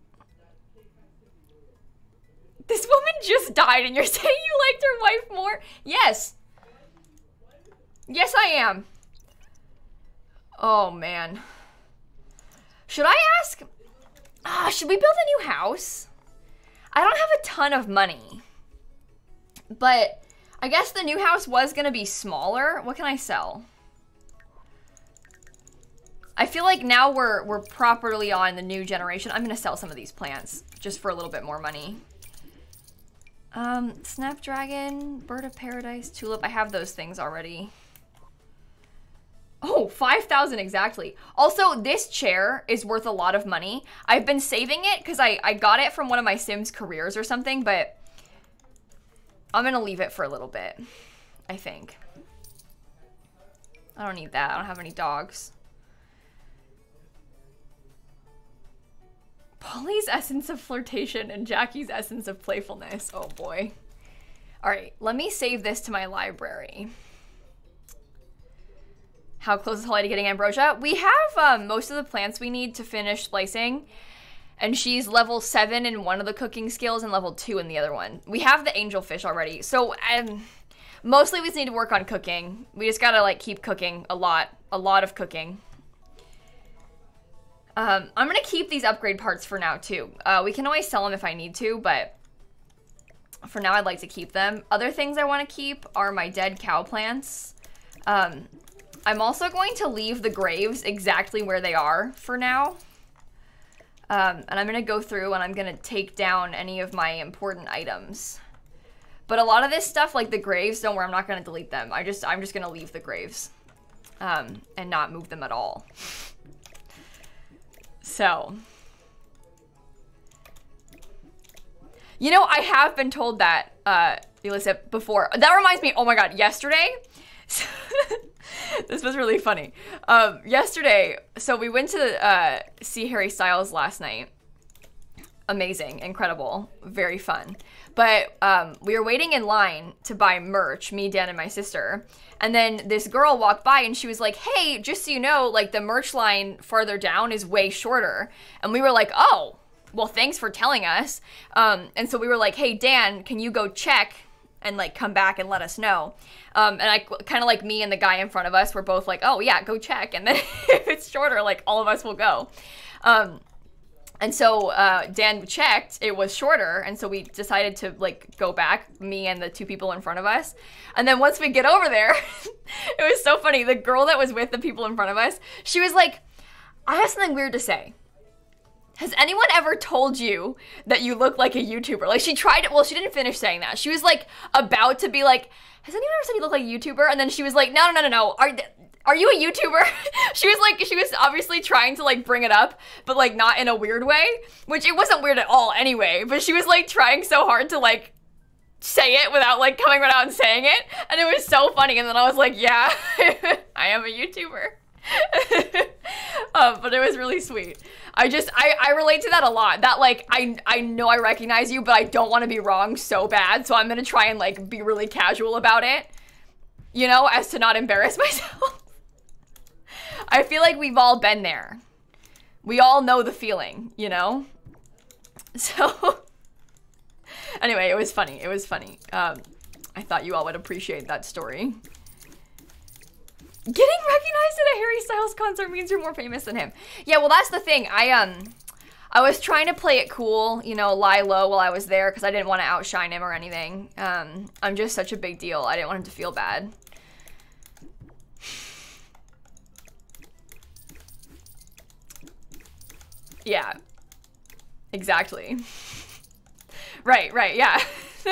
This woman just died and you're saying you liked her wife more? Yes. Yes, I am. Oh, man. Should I ask? Ah, should we build a new house? I don't have a ton of money. But I guess the new house was gonna be smaller. What can I sell? I feel like now we're we're properly on the new generation. I'm gonna sell some of these plants just for a little bit more money. Um, Snapdragon, Bird of Paradise, Tulip. I have those things already. Oh, five thousand exactly. Also, this chair is worth a lot of money. I've been saving it because I, I got it from one of my Sims careers or something, but I'm gonna leave it for a little bit, I think. I don't need that. I don't have any dogs. Polly's essence of flirtation and Jackie's essence of playfulness. Oh boy. All right, let me save this to my library. How close is Holly to getting ambrosia? We have um, most of the plants we need to finish splicing. And she's level seven in one of the cooking skills and level two in the other one. We have the angelfish already. So um, mostly we just need to work on cooking. We just gotta like keep cooking a lot, a lot of cooking. Um, I'm gonna keep these upgrade parts for now too. Uh, we can always sell them if I need to, but for now I'd like to keep them. Other things I wanna keep are my dead cow plants. Um, I'm also going to leave the graves exactly where they are for now. Um, and I'm gonna go through and I'm gonna take down any of my important items. But a lot of this stuff, like the graves, don't worry, I'm not gonna delete them. I just, I'm just gonna leave the graves um, and not move them at all. So, you know, I have been told that, uh, Elisa, before. That reminds me, oh my god, yesterday, this was really funny. Um, yesterday, so we went to uh, see Harry Styles last night. Amazing, incredible, very fun. But um, we were waiting in line to buy merch, me, Dan, and my sister. And then this girl walked by and she was like, hey, just so you know, like the merch line farther down is way shorter. And we were like, oh, well, thanks for telling us. Um, and so we were like, hey, Dan, can you go check and like come back and let us know? Um, and I kind of like me and the guy in front of us were both like, oh yeah, go check. And then if it's shorter, like all of us will go. Um, And so uh, Dan checked, it was shorter, and so we decided to like go back, me and the two people in front of us. And then once we get over there, it was so funny. The girl that was with the people in front of us, she was like, I have something weird to say. Has anyone ever told you that you look like a YouTuber? Like she tried it, well, she didn't finish saying that. She was like about to be like, has anyone ever said you look like a YouTuber? And then she was like, no, no, no, no, no. Are, Are you a YouTuber? She was like, she was obviously trying to like bring it up, but like not in a weird way, which it wasn't weird at all anyway, but she was like trying so hard to like say it without like coming right out and saying it. And it was so funny. And then I was like, yeah, I am a YouTuber. um, but it was really sweet. I just, I, I relate to that a lot. That like, I, I know I recognize you, but I don't want to be wrong so bad. So I'm going to try and like be really casual about it, you know, as to not embarrass myself. I feel like we've all been there. We all know the feeling, you know? So, anyway, it was funny. It was funny. Um, I thought you all would appreciate that story. Getting recognized at a Harry Styles concert means you're more famous than him. Yeah, well, that's the thing. I, um, I was trying to play it cool, you know, lie low while I was there because I didn't want to outshine him or anything. Um, I'm just such a big deal. I didn't want him to feel bad. Yeah, exactly. Right, right, yeah.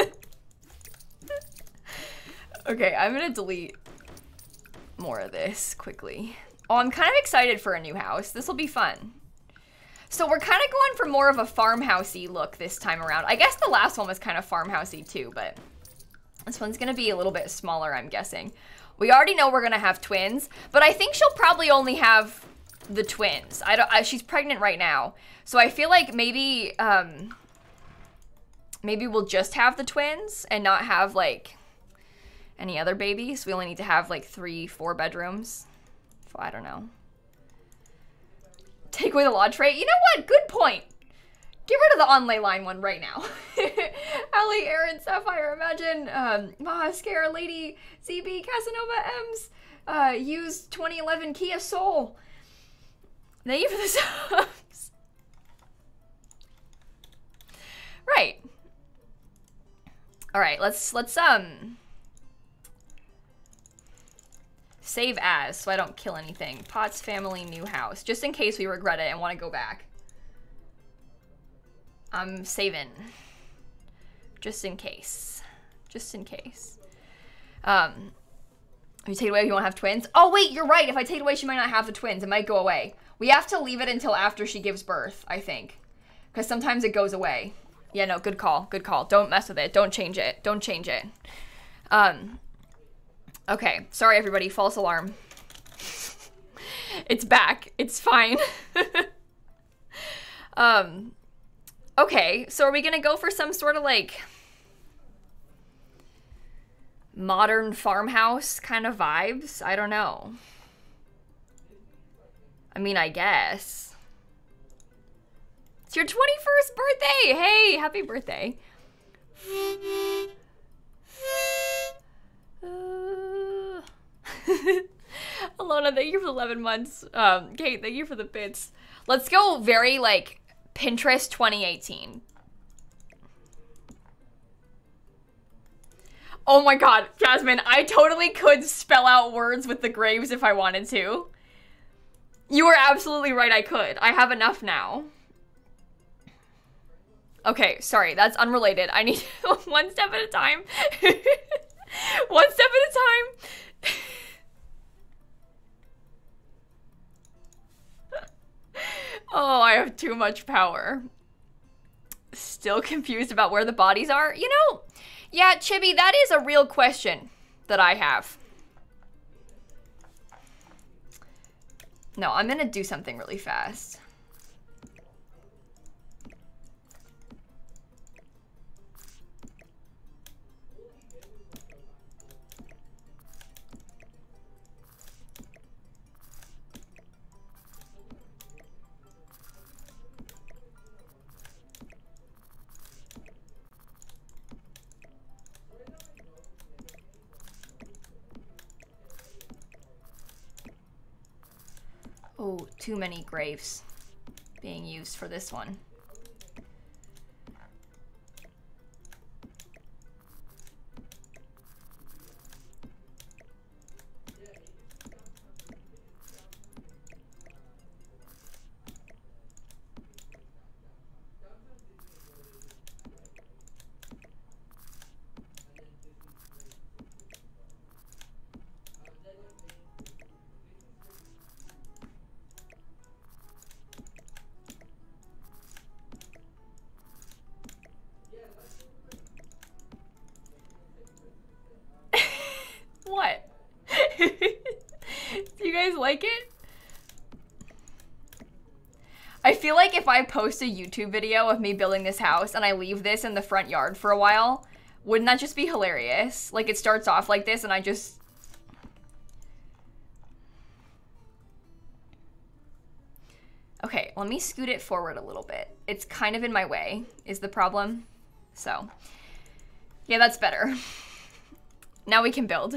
Okay, I'm gonna delete more of this quickly. Oh, I'm kind of excited for a new house. This will be fun. So we're kind of going for more of a farmhousey look this time around. I guess the last one was kind of farmhousey too, but this one's gonna be a little bit smaller, I'm guessing. We already know we're gonna have twins, but I think she'll probably only have the twins. I don't, I, she's pregnant right now. So I feel like maybe, um, maybe we'll just have the twins and not have like any other babies. We only need to have like three, four bedrooms. So I don't know. Take away the lodge rate. You know what? Good point. Get rid of the on ley line one right now. Allie, Aaron, Sapphire, Imagine, um, Maha, Scare, Lady, Z B, Casanova, M's, uh, use twenty eleven Kia Soul. Thank you for the subs. Right. All right, let's let's um save as so I don't kill anything. Potts family new house, just in case we regret it and want to go back. I'm saving, just in case, just in case. Um, if you take it away, you won't have twins. Oh wait, you're right. If I take it away, she might not have the twins. It might go away. We have to leave it until after she gives birth, I think. Because sometimes it goes away. Yeah, no, good call, good call. Don't mess with it. Don't change it. Don't change it. Um, okay, sorry everybody, false alarm. It's back. It's fine. um, okay, so are we gonna go for some sort of like modern farmhouse kind of vibes? I don't know. I mean, I guess. It's your twenty-first birthday! Hey, happy birthday. Uh... Alona, thank you for the eleven months. Um, Kate, thank you for the bits. Let's go very, like, Pinterest twenty eighteen. Oh my god, Jasmine, I totally could spell out words with the graves if I wanted to. You were absolutely right, I could. I have enough now. Okay, sorry, that's unrelated. I need one step at a time. One step at a time. Oh, I have too much power. Still confused about where the bodies are? You know, yeah, Chibi, that is a real question that I have. No, I'm gonna do something really fast. Oh, too many graves being used for this one. What? Do you guys like it? I feel like if I post a YouTube video of me building this house and I leave this in the front yard for a while, wouldn't that just be hilarious? Like, it starts off like this and I just... Okay, let me scoot it forward a little bit. It's kind of in my way, is the problem. So, yeah, that's better. Now we can build.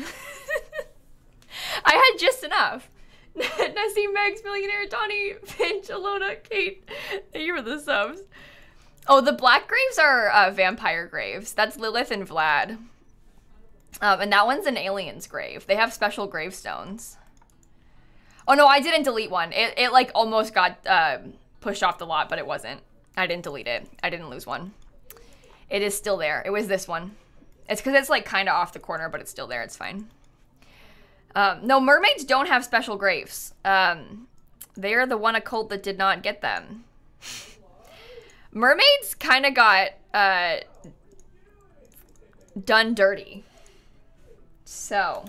I had just enough. Nessie, Megs, Millionaire, Donnie, Finch, Alona, Kate. Thank you for the subs. Oh, the black graves are uh, vampire graves. That's Lilith and Vlad. Um, and that one's an alien's grave. They have special gravestones. Oh no, I didn't delete one. It, it like almost got uh, pushed off the lot, but it wasn't. I didn't delete it. I didn't lose one. It is still there. It was this one. It's because it's like kind of off the corner, but it's still there. It's fine. Um, no, mermaids don't have special graves. Um, they're the one occult that did not get them. Mermaids kind of got uh, done dirty. So,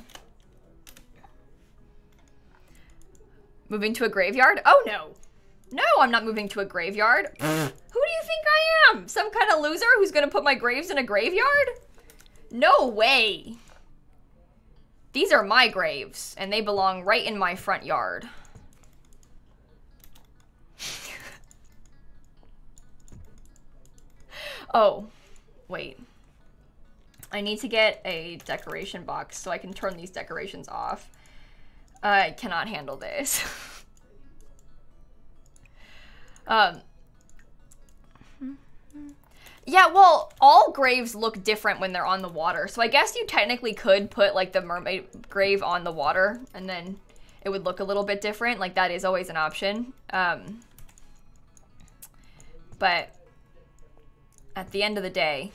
moving to a graveyard? Oh no. No, I'm not moving to a graveyard. Who do you think I am? Some kind of loser who's gonna put my graves in a graveyard? No way. These are my graves, and they belong right in my front yard. Oh, wait. I need to get a decoration box so I can turn these decorations off. I cannot handle this. um... Yeah, well, all graves look different when they're on the water. So I guess you technically could put, like, the mermaid grave on the water, and then it would look a little bit different. Like, that is always an option. Um, but at the end of the day,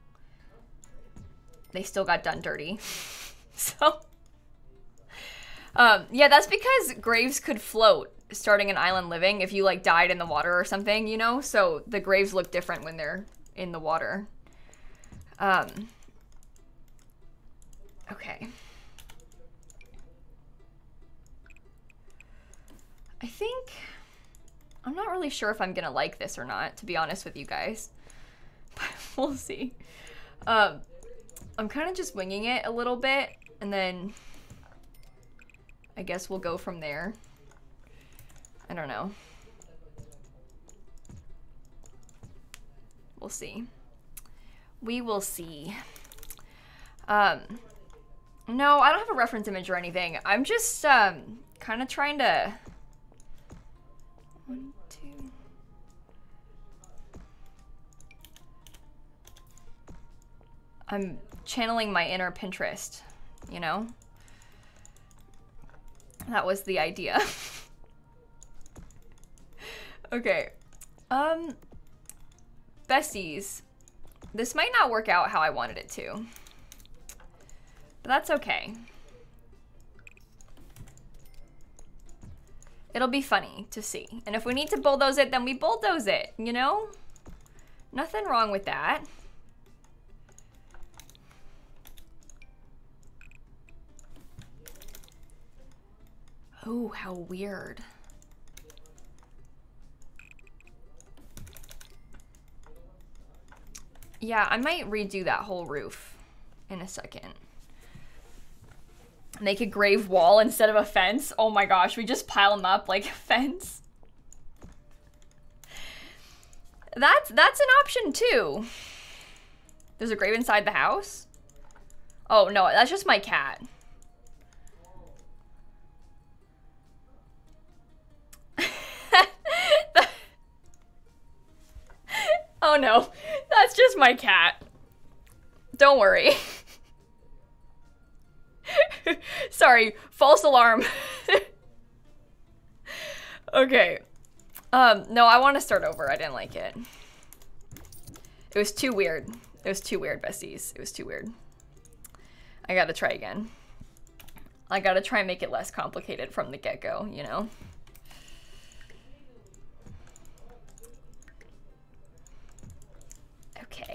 they still got done dirty. So, um, yeah, that's because graves could float starting an island living if you, like, died in the water or something, you know? So the graves look different when they're in the water. Um, okay. I think, I'm not really sure if I'm gonna like this or not, to be honest with you guys. But we'll see. Um, I'm kind of just winging it a little bit, and then I guess we'll go from there. I don't know. We'll see. We will see. Um, no, I don't have a reference image or anything. I'm just um, kind of trying to... One, two... I'm channeling my inner Pinterest, you know? That was the idea. Okay. Um... Besties, this might not work out how I wanted it to, but that's okay. It'll be funny to see. And if we need to bulldoze it, then we bulldoze it, you know? Nothing wrong with that. Oh, how weird. Yeah, I might redo that whole roof in a second. Make a grave wall instead of a fence. Oh my gosh, we just pile them up like a fence. That's, that's an option too. There's a grave inside the house? Oh no, that's just my cat. my cat. Don't worry. Sorry, false alarm. Okay. Um, no, I want to start over. I didn't like it. It was too weird. It was too weird, besties. It was too weird. I gotta try again. I gotta try and make it less complicated from the get-go, you know? Okay.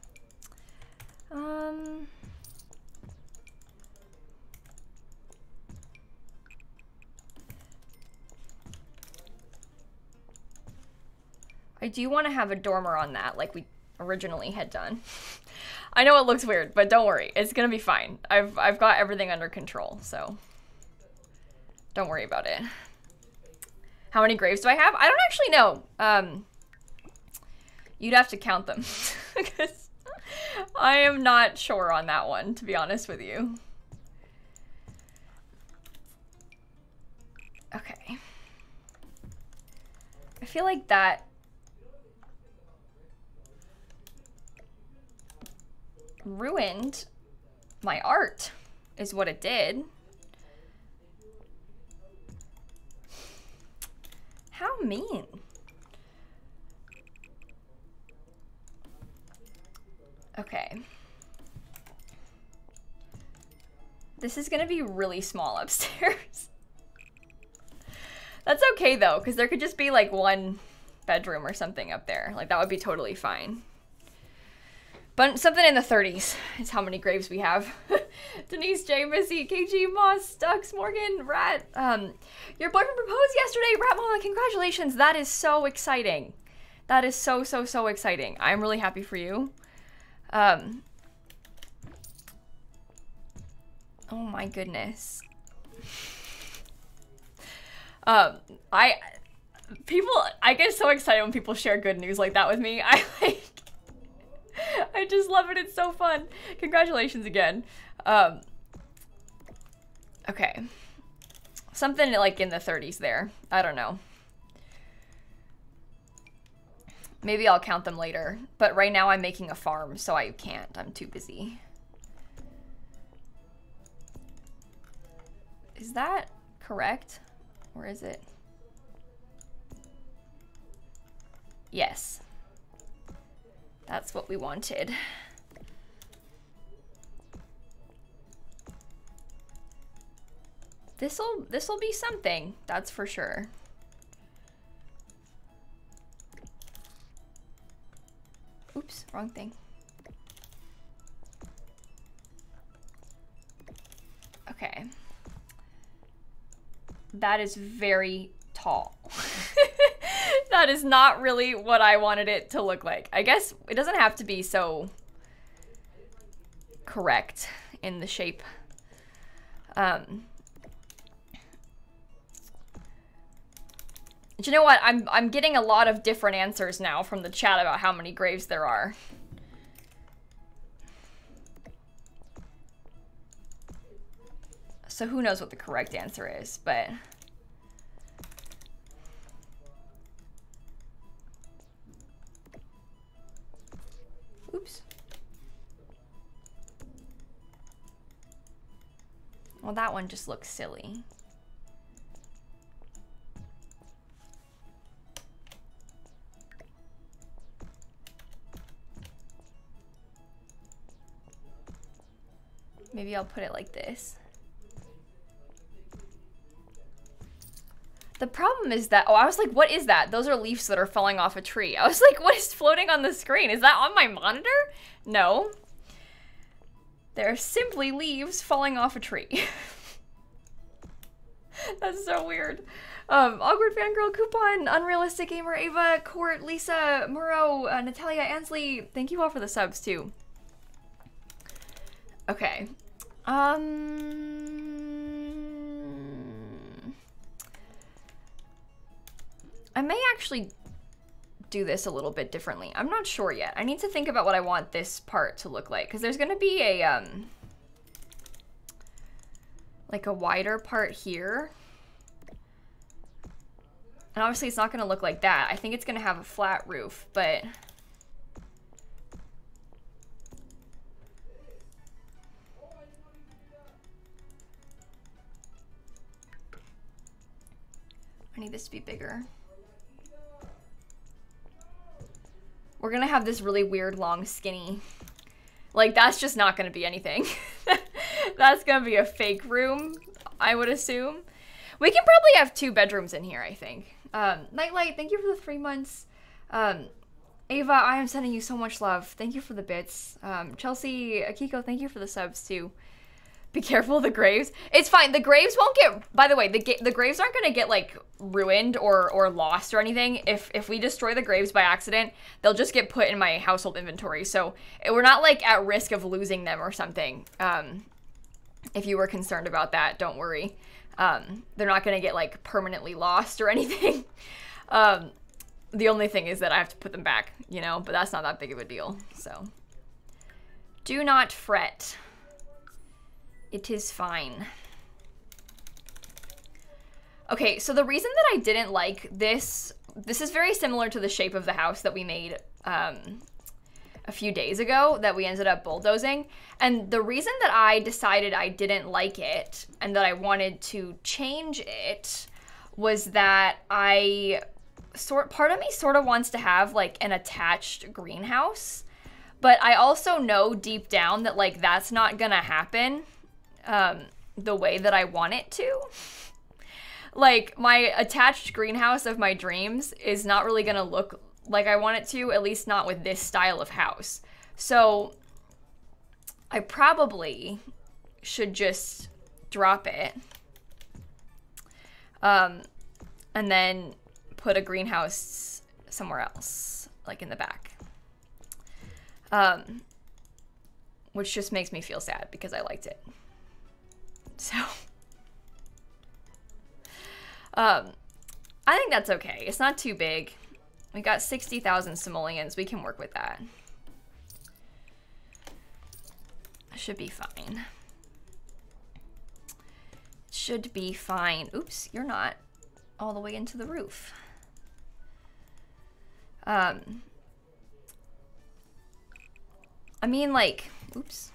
Um... I do want to have a dormer on that, like we originally had done. I know it looks weird, but don't worry. It's gonna be fine. I've, I've got everything under control, so don't worry about it. How many graves do I have? I don't actually know. Um, you'd have to count them, because I am not sure on that one, to be honest with you. Okay. I feel like that ruined my art, is what it did. How mean. Okay. This is gonna be really small upstairs. That's okay though, because there could just be like one bedroom or something up there. Like that would be totally fine. But something in the thirties is how many graves we have. Denise, J, Missy, K G, Moss, Dux, Morgan, Rat. Um, your boyfriend proposed yesterday, Rat Mama, congratulations. That is so exciting. That is so, so, so exciting. I'm really happy for you. Um, oh my goodness. Um, I, people, I get so excited when people share good news like that with me. I like, I just love it. It's so fun. Congratulations again. Um, okay. Something like in the thirties there. I don't know. Maybe I'll count them later. But right now I'm making a farm, so I can't. I'm too busy. Is that correct? Or is it? Yes. That's what we wanted. This'll this'll be something, that's for sure. Oops, wrong thing. Okay. That is very tall. That is not really what I wanted it to look like. I guess it doesn't have to be so correct in the shape. Um, but you know what? I'm, I'm getting a lot of different answers now from the chat about how many graves there are. So who knows what the correct answer is, but... Oops. Well, that one just looks silly. Maybe I'll put it like this. The problem is that, oh, I was like, what is that? Those are leaves that are falling off a tree. I was like, what is floating on the screen? Is that on my monitor? No. They're simply leaves falling off a tree. That's so weird. Um, Awkward Fangirl, Coupon, Unrealistic Gamer, Ava, Court, Lisa, Murrow, uh, Natalia, Ansley. Thank you all for the subs, too. Okay. Um... I may actually do this a little bit differently. I'm not sure yet. I need to think about what I want this part to look like, because there's going to be a, um, like a wider part here. And obviously it's not going to look like that. I think it's going to have a flat roof, but I need this to be bigger. We're gonna have this really weird, long, skinny. Like, that's just not gonna be anything. That's gonna be a fake room, I would assume. We can probably have two bedrooms in here, I think. Um, Nightlight, thank you for the three months. Um, Ava, I am sending you so much love. Thank you for the bits. Um, Chelsea, Akiko, thank you for the subs, too. Be careful of the graves. It's fine. The graves won't get... By the way, the the graves aren't going to get, like, ruined or, or lost or anything. If if we destroy the graves by accident, they'll just get put in my household inventory. So we're not, like, at risk of losing them or something. Um, if you were concerned about that, don't worry. Um, they're not going to get, like, permanently lost or anything. um, the only thing is that I have to put them back, you know? But that's not that big of a deal, so. Do not fret. It is fine. Okay, so the reason that I didn't like this, this is very similar to the shape of the house that we made um, a few days ago that we ended up bulldozing. And the reason that I decided I didn't like it and that I wanted to change it was that I, sort part of me sort of wants to have like an attached greenhouse, but I also know deep down that like that's not gonna happen. Um, the way that I want it to. Like, my attached greenhouse of my dreams is not really gonna look like I want it to, at least not with this style of house. So, I probably should just drop it. Um, and then put a greenhouse somewhere else, like in the back. Um, which just makes me feel sad because I liked it. So, um, I think that's okay. It's not too big. We got sixty thousand simoleons. We can work with that. Should be fine. Should be fine. Oops, you're not all the way into the roof. Um, I mean, like, oops.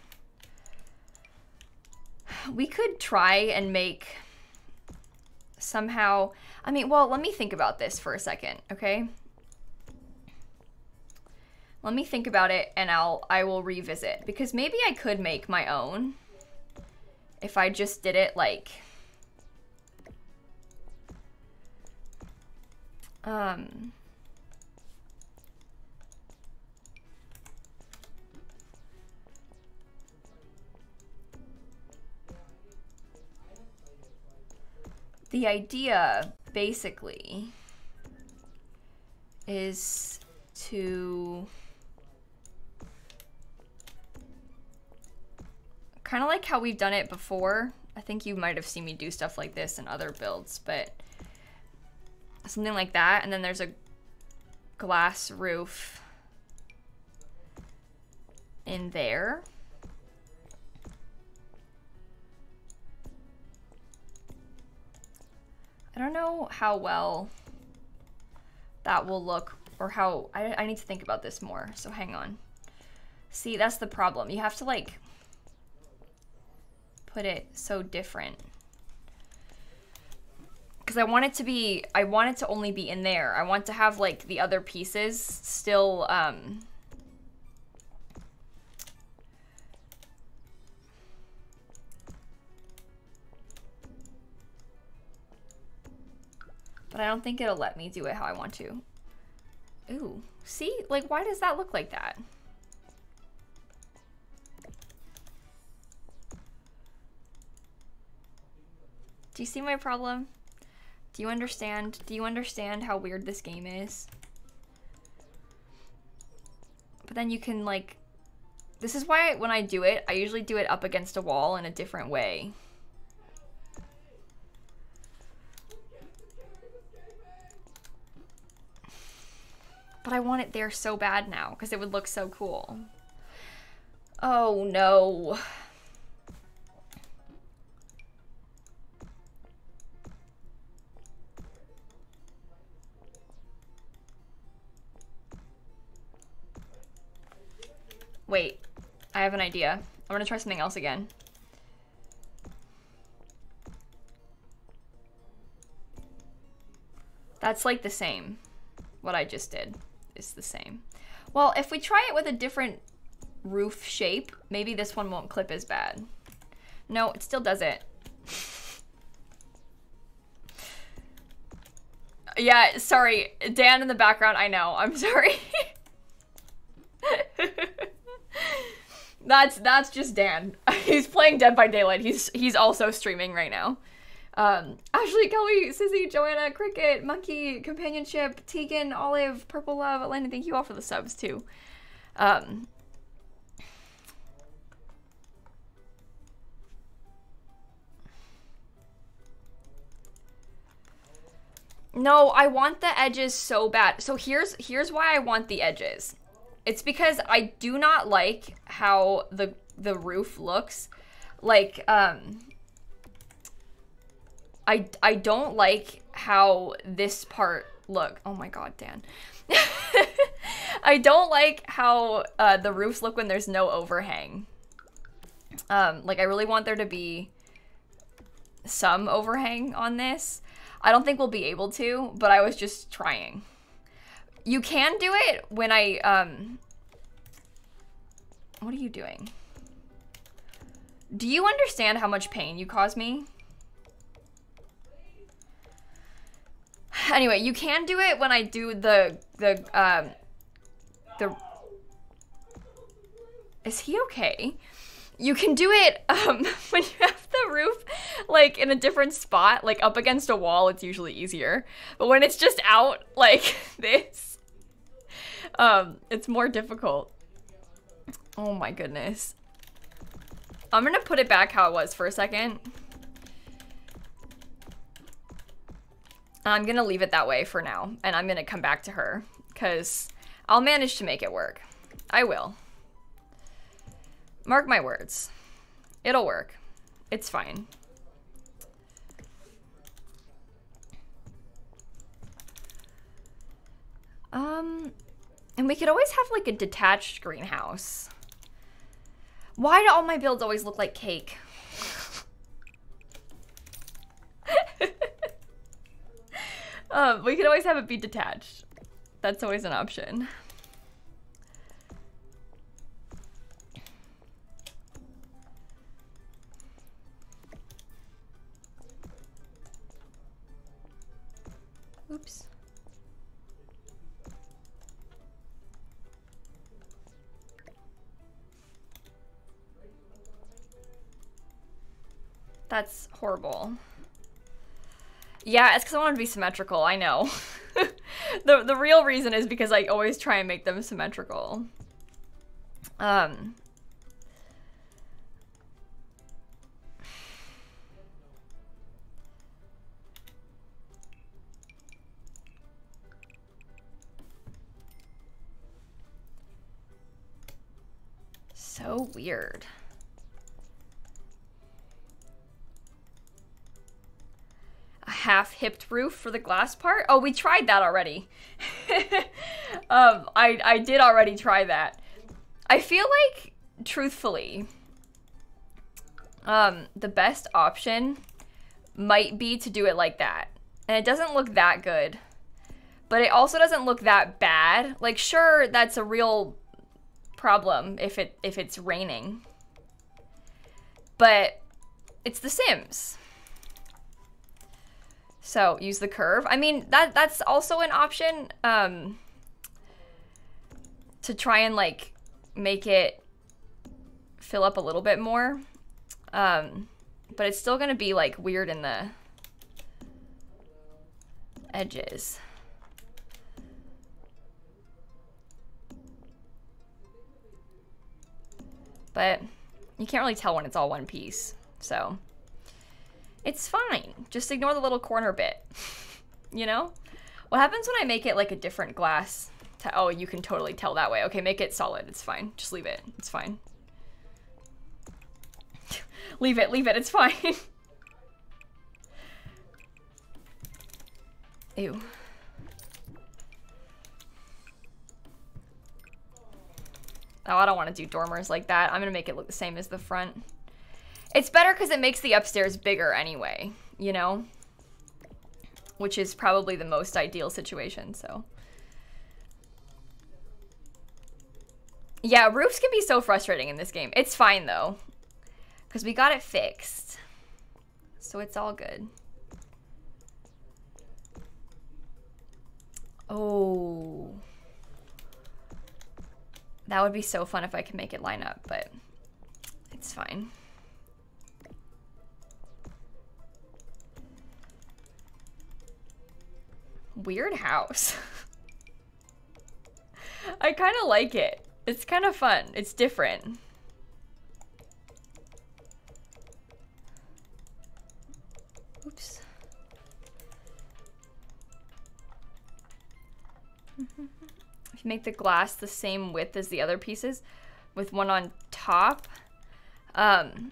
We could try and make somehow, I mean, well, let me think about this for a second, okay? Let me think about it and I'll, I will revisit, because maybe I could make my own if I just did it like, um, the idea, basically, is to kind of like how we've done it before. I think you might have seen me do stuff like this in other builds, but something like that, and then there's a glass roof in there. I don't know how well that will look, or how, I, I need to think about this more, so hang on. See, that's the problem. You have to like put it so different. Because I want it to be, I want it to only be in there. I want to have like the other pieces still, um, but I don't think it'll let me do it how I want to. Ooh, see? Like, why does that look like that? Do you see my problem? Do you understand? Do you understand how weird this game is? But then you can, like, this is why when I do it, I usually do it up against a wall in a different way. But I want it there so bad now because it would look so cool. Oh no. Wait, I have an idea. I'm gonna try something else again. That's like the same. What I just did is the same. Well, if we try it with a different roof shape, maybe this one won't clip as bad. No, it still does it. Yeah, sorry. Dan in the background, I know. I'm sorry. that's that's just Dan. He's playing Dead by Daylight. He's he's also streaming right now. Um, Ashley, Kelly, Sissy, Joanna, Cricket, Monkey, Companionship, Tegan, Olive, Purple Love, Elena, thank you all for the subs too. Um, no, I want the edges so bad. So here's here's why I want the edges. It's because I do not like how the the roof looks. Like, um, I, I don't like how this part look. Oh my god, Dan. I don't like how uh, the roofs look when there's no overhang. Um, like, I really want there to be some overhang on this. I don't think we'll be able to, but I was just trying. You can do it when I, um... What are you doing? Do you understand how much pain you cause me? Anyway, you can do it when I do the, the, um, the, is he okay? You can do it, um, when you have the roof, like, in a different spot, like, up against a wall, it's usually easier. But when it's just out, like, this, um, it's more difficult. Oh my goodness. I'm gonna put it back how it was for a second. I'm gonna leave it that way for now, and I'm gonna come back to her, because I'll manage to make it work. I will. Mark my words. It'll work. It's fine. Um, and we could always have like a detached greenhouse. Why do all my builds always look like cake? um, we could always have it be detached. That's always an option. Oops. That's horrible. Yeah, it's because I want to be symmetrical, I know. the, the real reason is because I always try and make them symmetrical. Um... So weird. A half-hipped roof for the glass part? Oh, we tried that already. um, I, I did already try that. I feel like, truthfully, um, the best option might be to do it like that. And it doesn't look that good. But it also doesn't look that bad. Like, sure, that's a real problem if it if it's raining, but it's The Sims, so use the curve. I mean, that that's also an option, um to try and like make it fill up a little bit more, um but it's still gonna be like weird in the edges. But you can't really tell when it's all one piece, so it's fine. Just ignore the little corner bit, you know? What happens when I make it like a different glass? To, oh, you can totally tell that way. Okay, make it solid, it's fine. Just leave it, it's fine. leave it, leave it, it's fine. Ew. Oh, I don't want to do dormers like that. I'm going to make it look the same as the front. It's better because it makes the upstairs bigger anyway, you know? which is probably the most ideal situation, so. Yeah, roofs can be so frustrating in this game. It's fine though, because we got it fixed. So it's all good. Oh. That would be so fun if I could make it line up, but it's fine. Weird house. I kind of like it. It's kind of fun. It's different. Oops. If you make the glass the same width as the other pieces with one on top, um,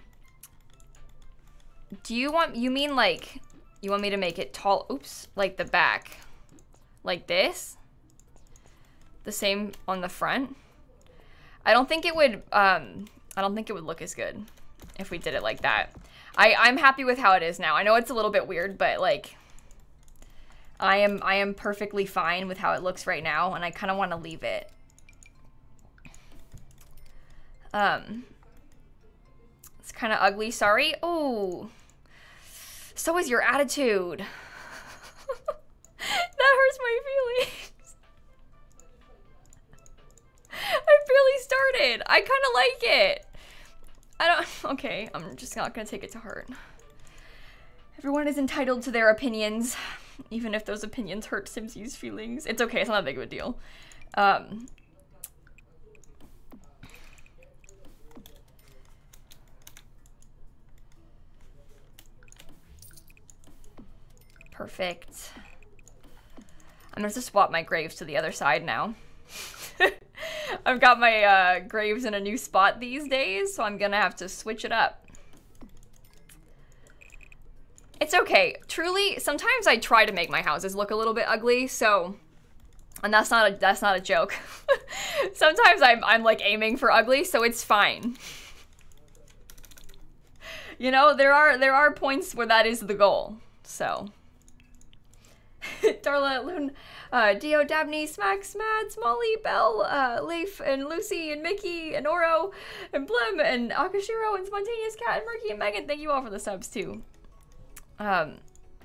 do you want, you mean like, you want me to make it tall, oops, like the back, like this? The same on the front? I don't think it would, um, I don't think it would look as good if we did it like that. I, I'm happy with how it is now. I know it's a little bit weird, but like, I am, I am perfectly fine with how it looks right now, and I kind of want to leave it. Um, it's kind of ugly, sorry. Oh, so is your attitude. That hurts my feelings. I barely started. I kind of like it. I don't, okay, I'm just not gonna take it to heart. Everyone is entitled to their opinions, even if those opinions hurt Simsie's feelings. It's okay, it's not that big of a deal. Um, perfect. I'm gonna have to swap my graves to the other side now. I've got my uh, graves in a new spot these days, so I'm gonna have to switch it up. It's okay. Truly, sometimes I try to make my houses look a little bit ugly, so, and that's not a that's not a joke. Sometimes I'm I'm like aiming for ugly, so it's fine. You know, there are there are points where that is the goal. So, Darla, Loon, uh, Dio, Dabney, Smax, Mads, Molly, Belle, uh, Leif, and Lucy, and Mickey, and Oro, and Blim, and Akashiro, and Spontaneous Cat, and Murky, and Megan. Thank you all for the subs too. Um,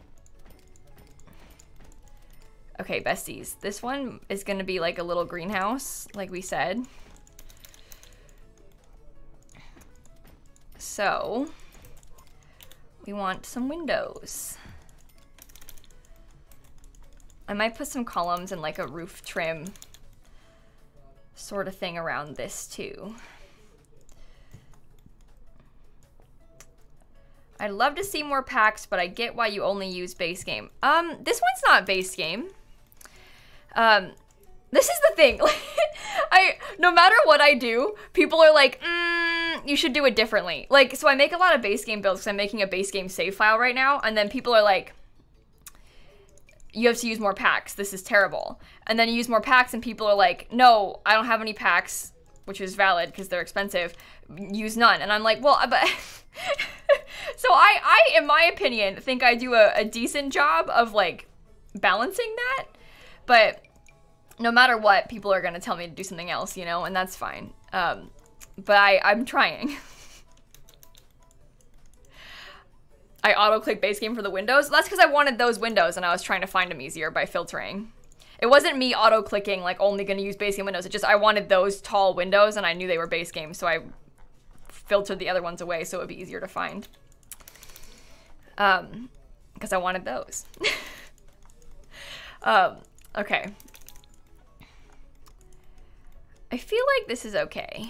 okay, besties. This one is gonna be like a little greenhouse, like we said. So, we want some windows. I might put some columns and like a roof trim sort of thing around this too. I'd love to see more packs, but I get why you only use base game. Um, this one's not base game. Um, this is the thing. I, no matter what I do, people are like, mm, you should do it differently. Like, so I make a lot of base game builds because I'm making a base game save file right now, and then people are like, you have to use more packs. This is terrible. And then you use more packs, and people are like, no, I don't have any packs, which is valid because they're expensive. Use none. And I'm like, well, but... So I, I, in my opinion, think I do a, a decent job of like balancing that, but no matter what, people are gonna tell me to do something else, you know, and that's fine. Um, but I, I'm trying. I auto-click base game for the windows. That's because I wanted those windows and I was trying to find them easier by filtering. It wasn't me auto-clicking like only gonna use base game windows. It just, I wanted those tall windows and I knew they were base game, so I filtered the other ones away so it would be easier to find. Um, because I wanted those. um, okay. I feel like this is okay.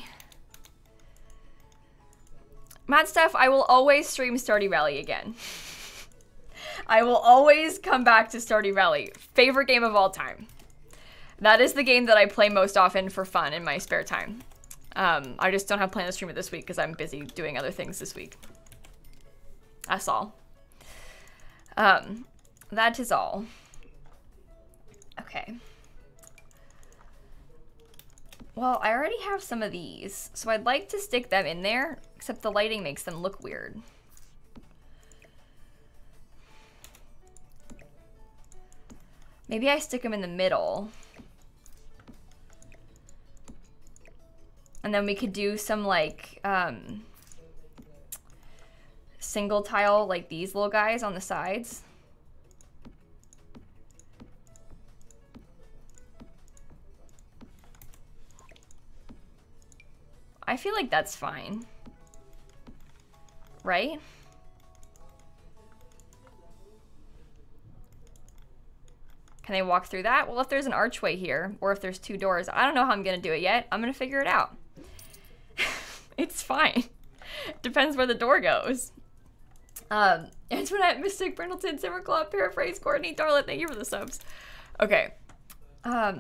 Mad Stuff, I will always stream Stardew Valley again. I will always come back to Stardew Valley. Favorite game of all time. That is the game that I play most often for fun in my spare time. Um, I just don't have plans to stream it this week because I'm busy doing other things this week. That's all. Um, that is all. Okay. Well, I already have some of these, so I'd like to stick them in there, except the lighting makes them look weird. Maybe I stick them in the middle. And then we could do some like um, single tile like these little guys on the sides. I feel like that's fine. Right? Can they walk through that? Well, if there's an archway here, or if there's two doors, I don't know how I'm gonna do it yet. I'm gonna figure it out. It's fine. Depends where the door goes. Um, Antoinette, Mystic, Brindleton, Simmerclaw, Paraphrase, Courtney, Darlet, thank you for the subs. Okay. Um,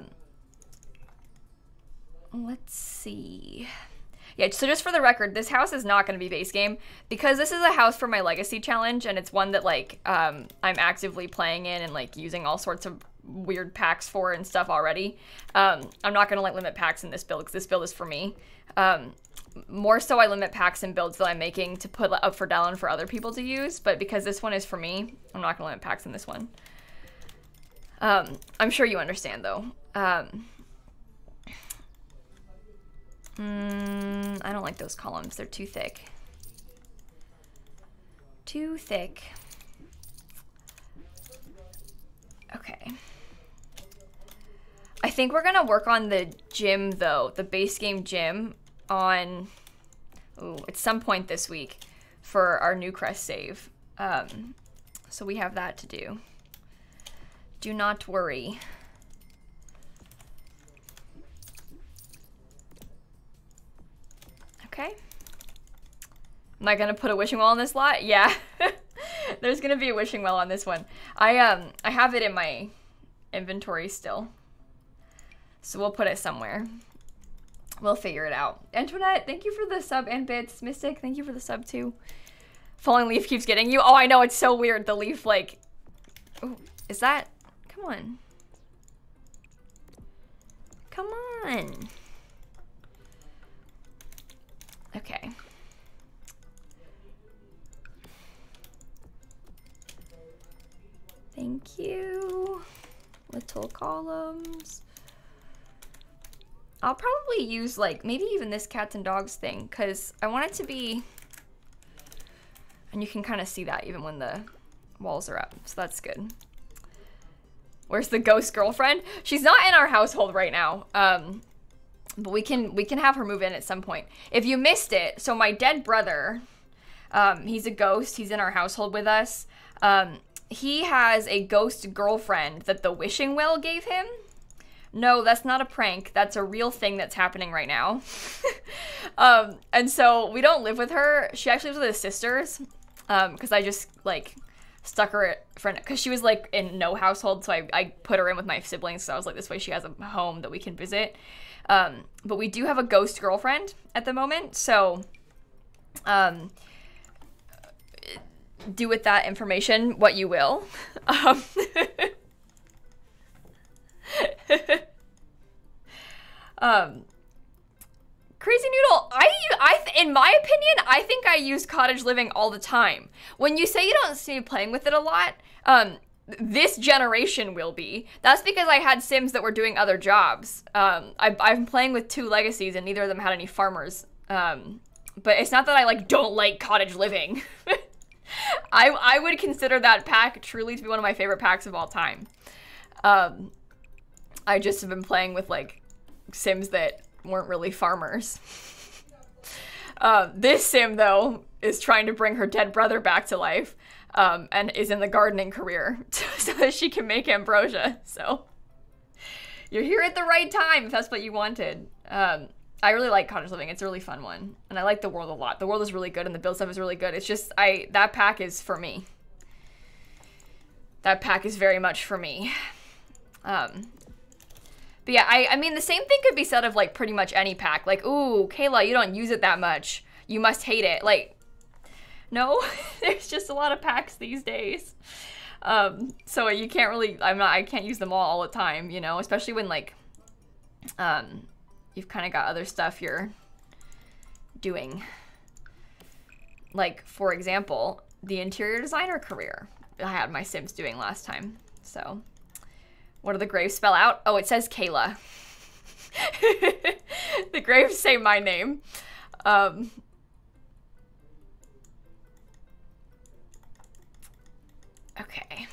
let's see. Yeah, so just for the record, this house is not going to be base game because this is a house for my legacy challenge, and it's one that like um, I'm actively playing in and like using all sorts of weird packs for and stuff already. Um, I'm not going to like limit packs in this build because this build is for me. Um, more so I limit packs and builds that I'm making to put up for down for other people to use, but because this one is for me, I'm not going to limit packs in this one. Um, I'm sure you understand though. Um, Mm, I don't like those columns. They're too thick. Too thick. Okay. I think we're gonna work on the gym though, the base game gym on ooh, at some point this week for our new crest save. Um, so we have that to do. Do not worry. Okay. Am I gonna put a wishing well on this lot? Yeah. There's gonna be a wishing well on this one. I um I have it in my inventory still. So we'll put it somewhere. We'll figure it out. Antoinette, thank you for the sub and bits. Mystic, thank you for the sub too. Falling leaf keeps getting you. Oh, I know, it's so weird. The leaf like oh, is that come on. Come on. Okay. Thank you. Little columns. I'll probably use like maybe even this cats and dogs thing because I want it to be, and you can kind of see that even when the walls are up, so that's good. Where's the ghost girlfriend? She's not in our household right now. Um, But we can we can have her move in at some point. If you missed it, so my dead brother, um, he's a ghost. He's in our household with us. Um, he has a ghost girlfriend that the wishing well gave him. No, that's not a prank. That's a real thing that's happening right now. um, and so we don't live with her. She actually lives with his sisters because um, I just like stuck her for because she was like in no household. So I, I put her in with my siblings. So I was like, this way she has a home that we can visit. Um, but we do have a ghost girlfriend at the moment, so um, do with that information what you will. Um, um, Crazy Noodle, I, I, in my opinion, I think I use cottage living all the time. When you say you don't see me playing with it a lot, um, this generation will be. That's because I had Sims that were doing other jobs. Um, I, I'm playing with two legacies and neither of them had any farmers. Um, but it's not that I like don't like cottage living. I, I would consider that pack truly to be one of my favorite packs of all time. Um, I just have been playing with like Sims that weren't really farmers. uh, this Sim though is trying to bring her dead brother back to life. Um, and is in the gardening career so that she can make ambrosia. So you're here at the right time if that's what you wanted. Um, I really like cottage living. It's a really fun one. And I like the world a lot. The world is really good and the build stuff is really good. It's just, I that pack is for me. That pack is very much for me. Um, but yeah, I, I mean, the same thing could be said of like pretty much any pack. Like, ooh, Kayla, you don't use it that much. You must hate it. Like, no, there's just a lot of packs these days. Um, so you can't really, I'm not, I can't use them all all the time, you know, especially when like, um, you've kind of got other stuff you're doing. Like, for example, the interior designer career I had my Sims doing last time. So What do the graves spell out? Oh, it says Kayla. The graves say my name. Um, okay.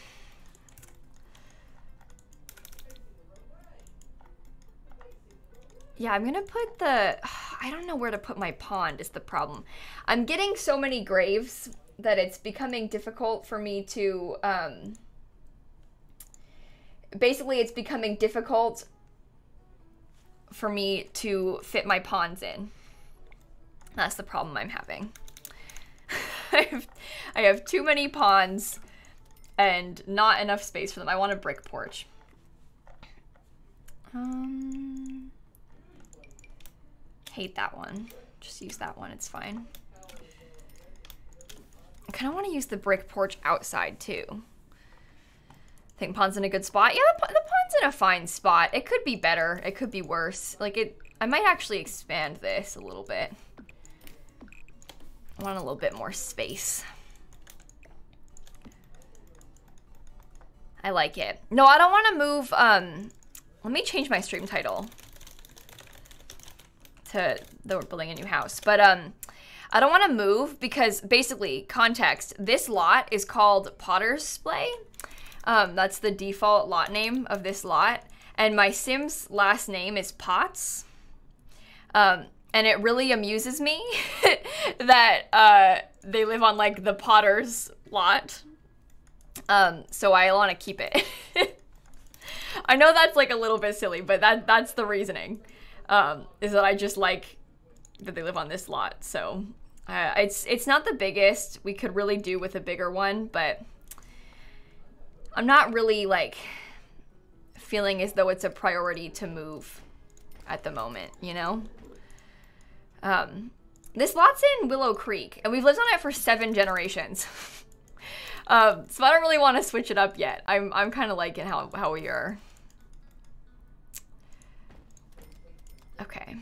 Yeah, I'm gonna put the... I don't know where to put my pond is the problem. I'm getting so many graves that it's becoming difficult for me to... Um, basically, it's becoming difficult for me to fit my ponds in. That's the problem I'm having. I have, I have too many ponds and not enough space for them. I want a brick porch. Um, hate that one. Just use that one, it's fine. I kind of want to use the brick porch outside too. Think pond's in a good spot? Yeah, the, the pond's in a fine spot. It could be better. It could be worse. Like it, I might actually expand this a little bit. I want a little bit more space. I like it. No, I don't want to move. Um, let me change my stream title to the we're building a new house. But um, I don't want to move because basically, context, this lot is called Potter's Splay. Um, that's the default lot name of this lot. And my Sim's last name is Potts. Um, and it really amuses me that uh, they live on like the Potter's lot. Um, so I want to keep it. I know that's like a little bit silly, but that that's the reasoning. Um, is that I just like that they live on this lot. So uh, it's it's not the biggest. We could really do with a bigger one, but I'm not really like feeling as though it's a priority to move at the moment, you know? Um, this lot's in Willow Creek, and we've lived on it for seven generations. um, so I don't really want to switch it up yet. I'm, I'm kind of liking how, how we are. Okay.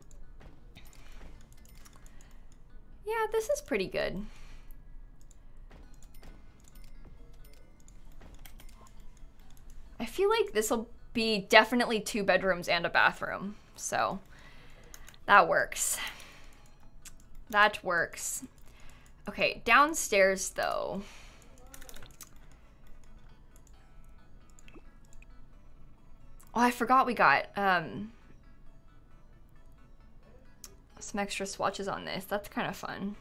Yeah, this is pretty good. I feel like this will be definitely two bedrooms and a bathroom, so that works. That works. Okay, downstairs though. Oh, I forgot we got um, some extra swatches on this. That's kind of fun.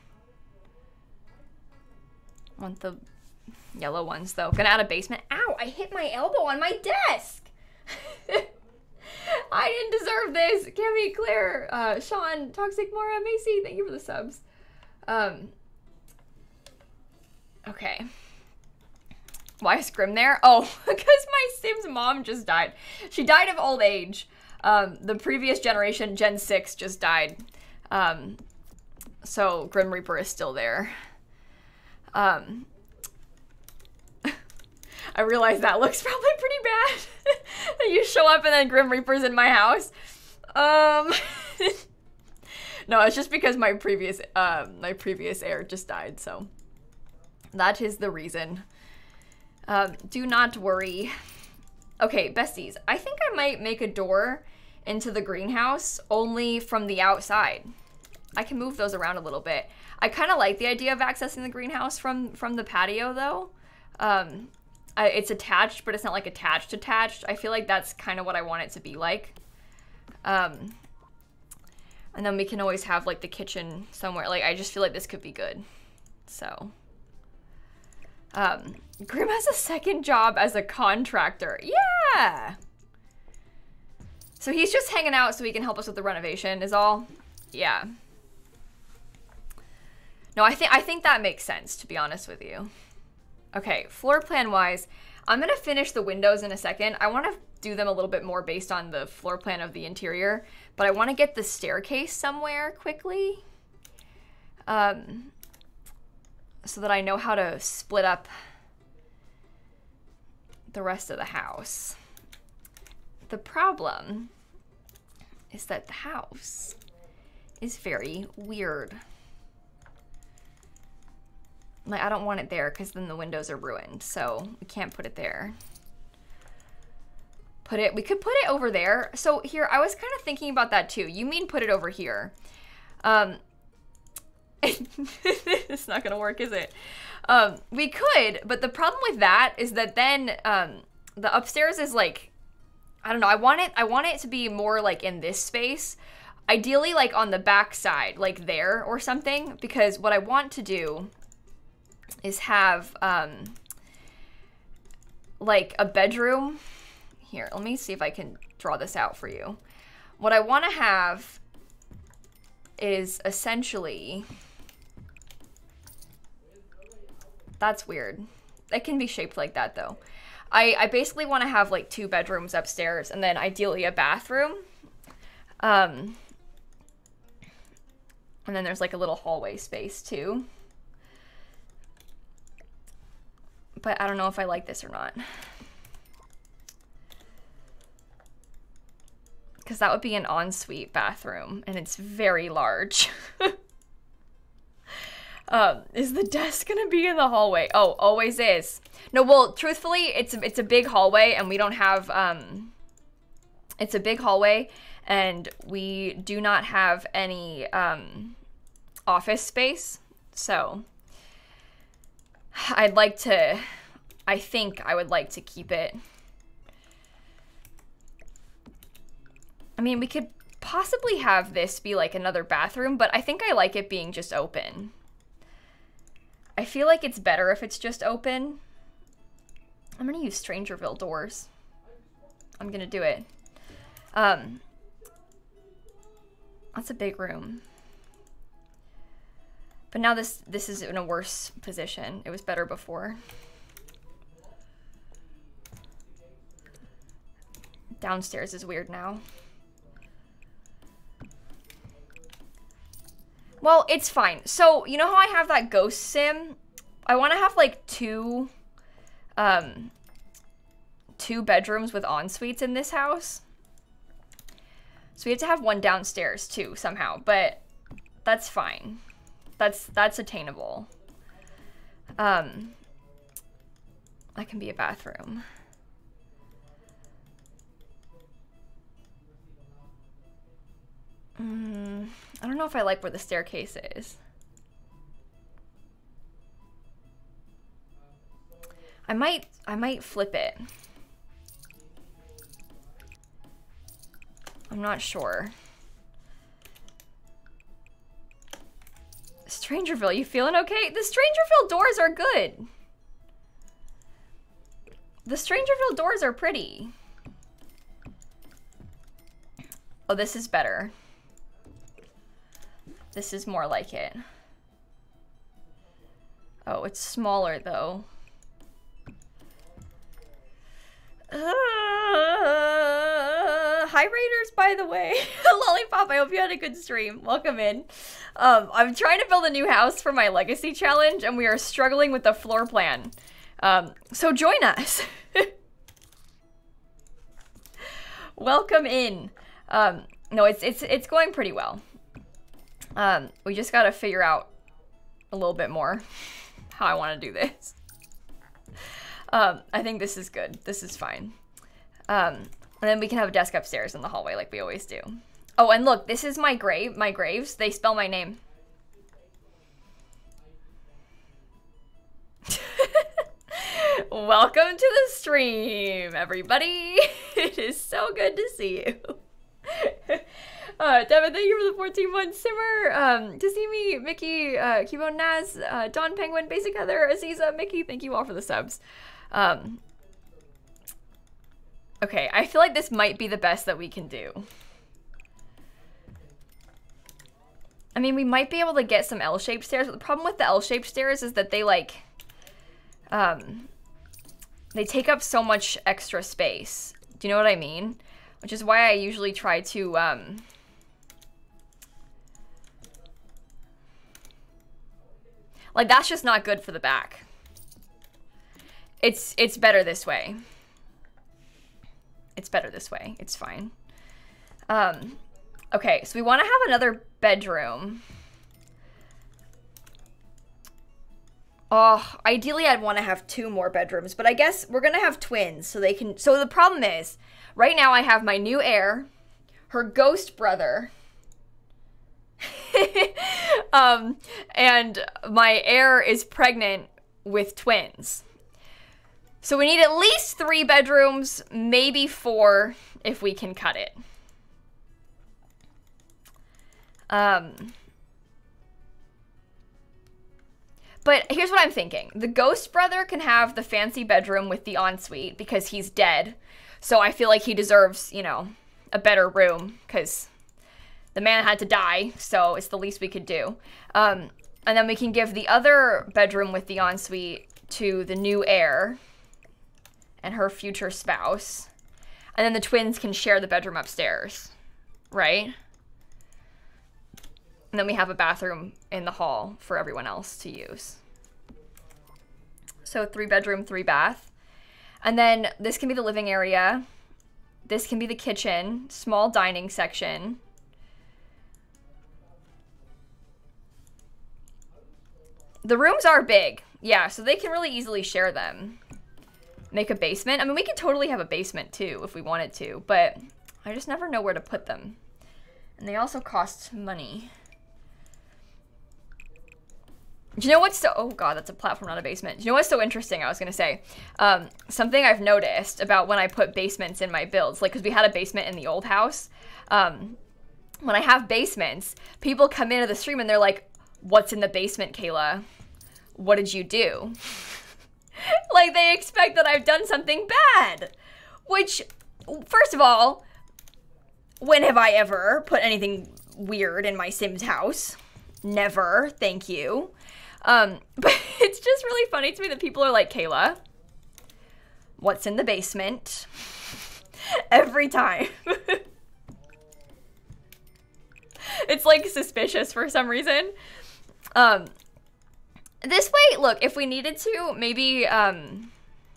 Want the yellow ones though. Gonna add a basement. Ow, I hit my elbow on my desk. I didn't deserve this. Cammy, Claire, uh, Sean, Toxic Mora, Macy, thank you for the subs. Um, okay. Why is Grim there? Oh, because my Sim's mom just died. She died of old age. Um, the previous generation, Gen six, just died. Um, so Grim Reaper is still there. Um, I realize that looks probably pretty bad. You show up and then Grim Reaper's in my house. Um, no, it's just because my previous, uh, my previous heir just died, so that is the reason. Um, do not worry. Okay, besties, I think I might make a door into the greenhouse only from the outside. I can move those around a little bit. I kind of like the idea of accessing the greenhouse from, from the patio though. Um, I, it's attached, but it's not like attached attached. I feel like that's kind of what I want it to be like. Um, and then we can always have like the kitchen somewhere. Like, I just feel like this could be good. So, um, Grim has a second job as a contractor. Yeah. So he's just hanging out so he can help us with the renovation is all. Yeah. No, I think, I think that makes sense, to be honest with you. Okay, floor plan wise, I'm gonna finish the windows in a second. I wanna do them a little bit more based on the floor plan of the interior, but I wanna get the staircase somewhere quickly. Um, so that I know how to split up the rest of the house. The problem is that the house is very weird. Like, I don't want it there because then the windows are ruined, so we can't put it there. put it, we could put it over there. So here, I was kind of thinking about that too. You mean put it over here. Um, it's not gonna work, is it? Um, we could, but the problem with that is that then um, the upstairs is like, I don't know, I want it, I want it to be more like in this space. Ideally like on the back side, like there or something, because what I want to do is have um, like a bedroom. Here, let me see if I can draw this out for you. What I want to have is essentially, that's weird. It can be shaped like that though. I, I basically want to have like two bedrooms upstairs and then ideally a bathroom. Um, and then there's like a little hallway space too. But I don't know if I like this or not. Because that would be an ensuite bathroom and it's very large. Um, is the desk gonna be in the hallway? Oh, always is. No, well, truthfully, it's it's a big hallway, and we don't have. Um, it's a big hallway, and we do not have any um, office space. So, I'd like to. I think I would like to keep it. I mean, we could possibly have this be like another bathroom, but I think I like it being just open. I feel like it's better if it's just open. I'm gonna use Strangerville doors. I'm gonna do it. Um, that's a big room. But now this this is in a worse position. It was better before. Downstairs is weird now. Well, it's fine. So, you know how I have that ghost sim? I want to have like two, um, two bedrooms with en-suites in this house. So we have to have one downstairs too, somehow, but that's fine. That's, that's attainable. Um, that can be a bathroom. Mm, I don't know if I like where the staircase is. I might, I might flip it. I'm not sure. Strangerville, you feeling okay? The Strangerville doors are good. The Strangerville doors are pretty. Oh, this is better. This is more like it. Oh, it's smaller though. Uh, hi Raiders, by the way. Lollipop, I hope you had a good stream. Welcome in. Um, I'm trying to build a new house for my legacy challenge and we are struggling with the floor plan. Um, so join us. Welcome in. Um, no, it's, it's, it's going pretty well. Um, we just gotta figure out a little bit more how I want to do this. Um, I think this is good. This is fine. Um, and then we can have a desk upstairs in the hallway like we always do. Oh, and look, this is my grave, my graves. They spell my name. Welcome to the stream, everybody. It is so good to see you. Uh, Devin, thank you for the fourteen months. Simmer, um, to see me, Mickey, uh, Cubone Naz, uh, Don Penguin, Basic Heather, Aziza, Mickey, thank you all for the subs. Um, okay, I feel like this might be the best that we can do. I mean, we might be able to get some L-shaped stairs, but the problem with the L-shaped stairs is that they, like, um, they take up so much extra space. Do you know what I mean? Which is why I usually try to, um... like, that's just not good for the back. It's, it's better this way. It's better this way. It's fine. Um, okay, so we want to have another bedroom. Oh, ideally I'd want to have two more bedrooms, but I guess we're gonna have twins so they can, so the problem is, right now I have my new heir, her ghost brother, um, and my heir is pregnant with twins. So we need at least three bedrooms, maybe four if we can cut it. Um... But here's what I'm thinking. The ghost brother can have the fancy bedroom with the ensuite because he's dead. So I feel like he deserves, you know, a better room because the man had to die. So it's the least we could do. Um, and then we can give the other bedroom with the ensuite to the new heir and her future spouse. And then the twins can share the bedroom upstairs, right? And then we have a bathroom in the hall for everyone else to use. So three bedroom, three bath. And then this can be the living area. This can be the kitchen, small dining section. The rooms are big. Yeah, so they can really easily share them. Make a basement. I mean, we could totally have a basement too if we wanted to, but I just never know where to put them. And they also cost money. Do you know what's so, oh god, that's a platform, not a basement. Do you know what's so interesting, I was gonna say? Um, something I've noticed about when I put basements in my builds, like, because we had a basement in the old house. Um, when I have basements, people come into the stream and they're like, what's in the basement, Kayla? What did you do? Like, they expect that I've done something bad. Which, first of all, when have I ever put anything weird in my Sims house? Never, thank you. Um, but it's just really funny to me that people are like, Kayla, what's in the basement? Every time. It's like suspicious for some reason. Um, this way, look, if we needed to, maybe, um,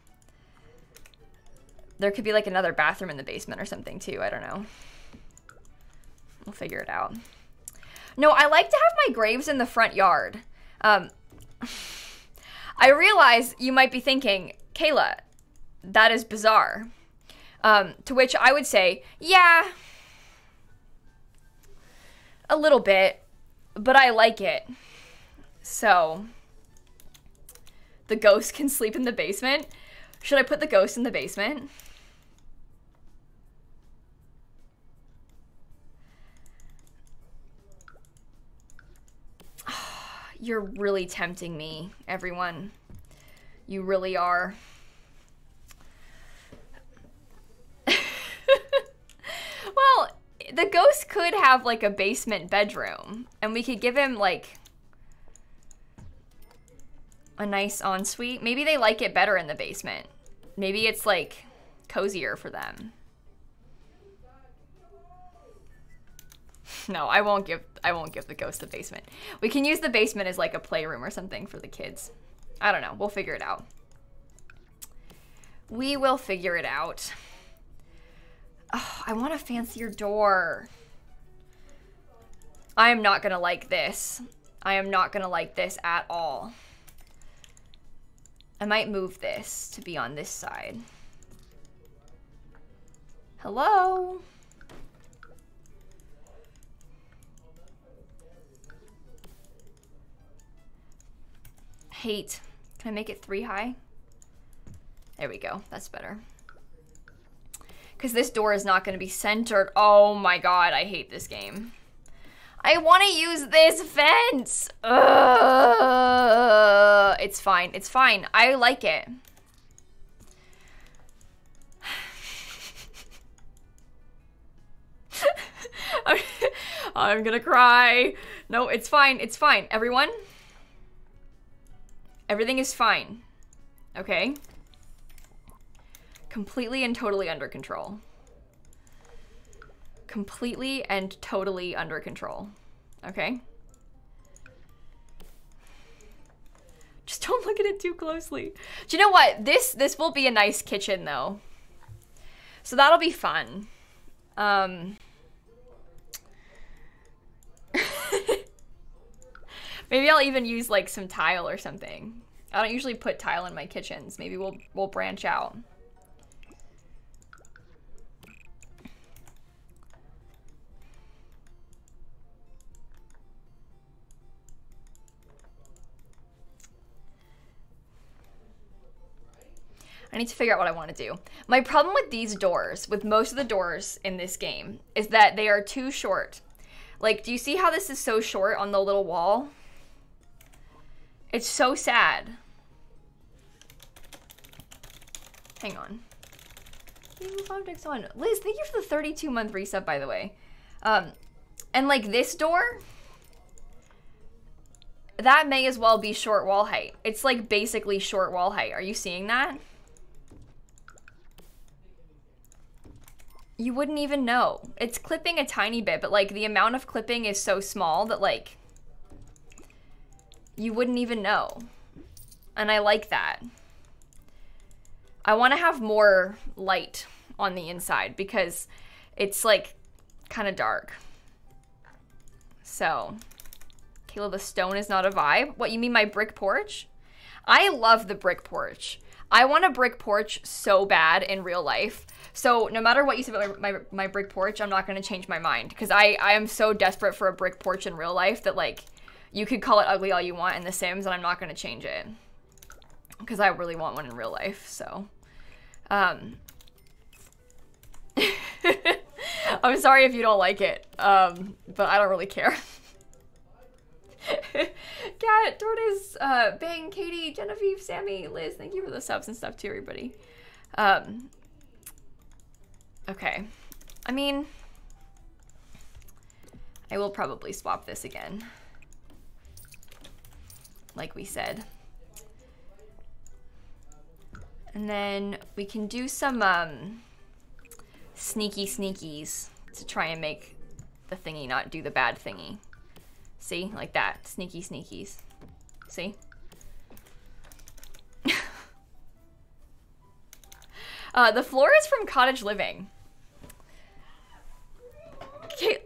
there could be like another bathroom in the basement or something too. I don't know. We'll figure it out. No, I like to have my graves in the front yard. Um, I realize you might be thinking, Kayla, that is bizarre. Um, to which I would say, yeah, a little bit, but I like it. So, the ghost can sleep in the basement. Should I put the ghost in the basement? You're really tempting me, everyone. You really are. Well, the ghost could have like a basement bedroom, and we could give him like a nice ensuite. Maybe they like it better in the basement. Maybe it's like cozier for them. No, I won't give I won't give the ghost the basement. We can use the basement as like a playroom or something for the kids. I don't know. We'll figure it out. We will figure it out. Oh, I want a fancier door. I am not gonna like this. I am not gonna like this at all. I might move this to be on this side. Hello? Hate. Can I make it three high? There we go. That's better. Because this door is not going to be centered. Oh my god, I hate this game. I want to use this fence. Ugh. It's fine. It's fine. I like it. I'm, I'm gonna cry. No, it's fine. It's fine. Everyone, everything is fine. Okay? Completely and totally under control. Completely and totally under control. Okay? Just don't look at it too closely. Do you know what? This this will be a nice kitchen though. So that'll be fun. Um Maybe I'll even use like some tile or something. I don't usually put tile in my kitchens. Maybe we'll we'll branch out. I need to figure out what I want to do. My problem with these doors, with most of the doors in this game, is that they are too short. Like, do you see how this is so short on the little wall? It's so sad. Hang on. Move objects on. Liz, thank you for the thirty-two month resub, by the way. Um, and like this door, that may as well be short wall height. It's like basically short wall height. Are you seeing that? You wouldn't even know. It's clipping a tiny bit, but like the amount of clipping is so small that like you wouldn't even know. And I like that. I want to have more light on the inside because it's like kind of dark. So, Kayla, the stone is not a vibe. What, you mean my brick porch? I love the brick porch. I want a brick porch so bad in real life. So no matter what you say about my, my, my brick porch, I'm not going to change my mind. Because I, I am so desperate for a brick porch in real life that, like, you could call it ugly all you want in The Sims, and I'm not going to change it. Because I really want one in real life, so. Um, I'm sorry if you don't like it, um, but I don't really care. Cat, Tortoise, uh, Bang, Katie, Genevieve, Sammy, Liz, thank you for the subs and stuff too, everybody. Um, okay. I mean, I will probably swap this again. Like we said. And then we can do some, um, sneaky sneakies to try and make the thingy not do the bad thingy. See? Like that. Sneaky sneakies. See? uh, the floor is from Cottage Living. Okay.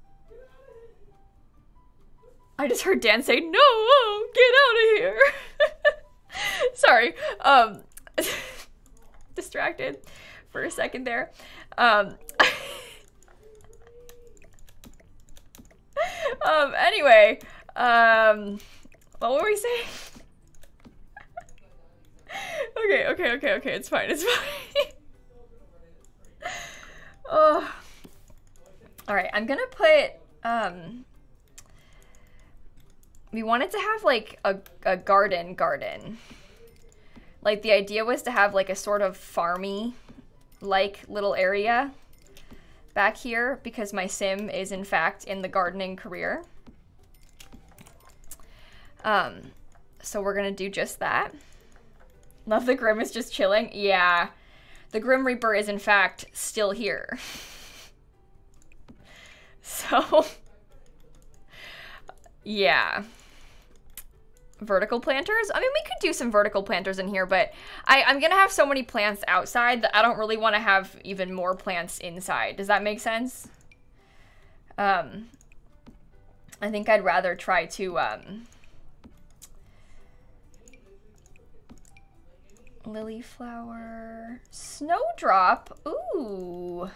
I just heard Dan say, no, get out of here. Sorry. Um, distracted for a second there. Um, um, anyway, um, what were we saying? okay, okay, okay, okay, it's fine, it's fine. Oh. Alright, I'm gonna put, um, we wanted to have, like, a, a garden garden. Like, the idea was to have, like, a sort of farmy, like, little area back here, because my sim is, in fact, in the gardening career. Um, so we're gonna do just that. Love the Grim is just chilling. Yeah, the Grim Reaper is, in fact, still here. So, yeah. Vertical planters? I mean, we could do some vertical planters in here, but I, I'm gonna have so many plants outside that I don't really want to have even more plants inside. Does that make sense? Um, I think I'd rather try to, um, lily flower, snowdrop, ooh.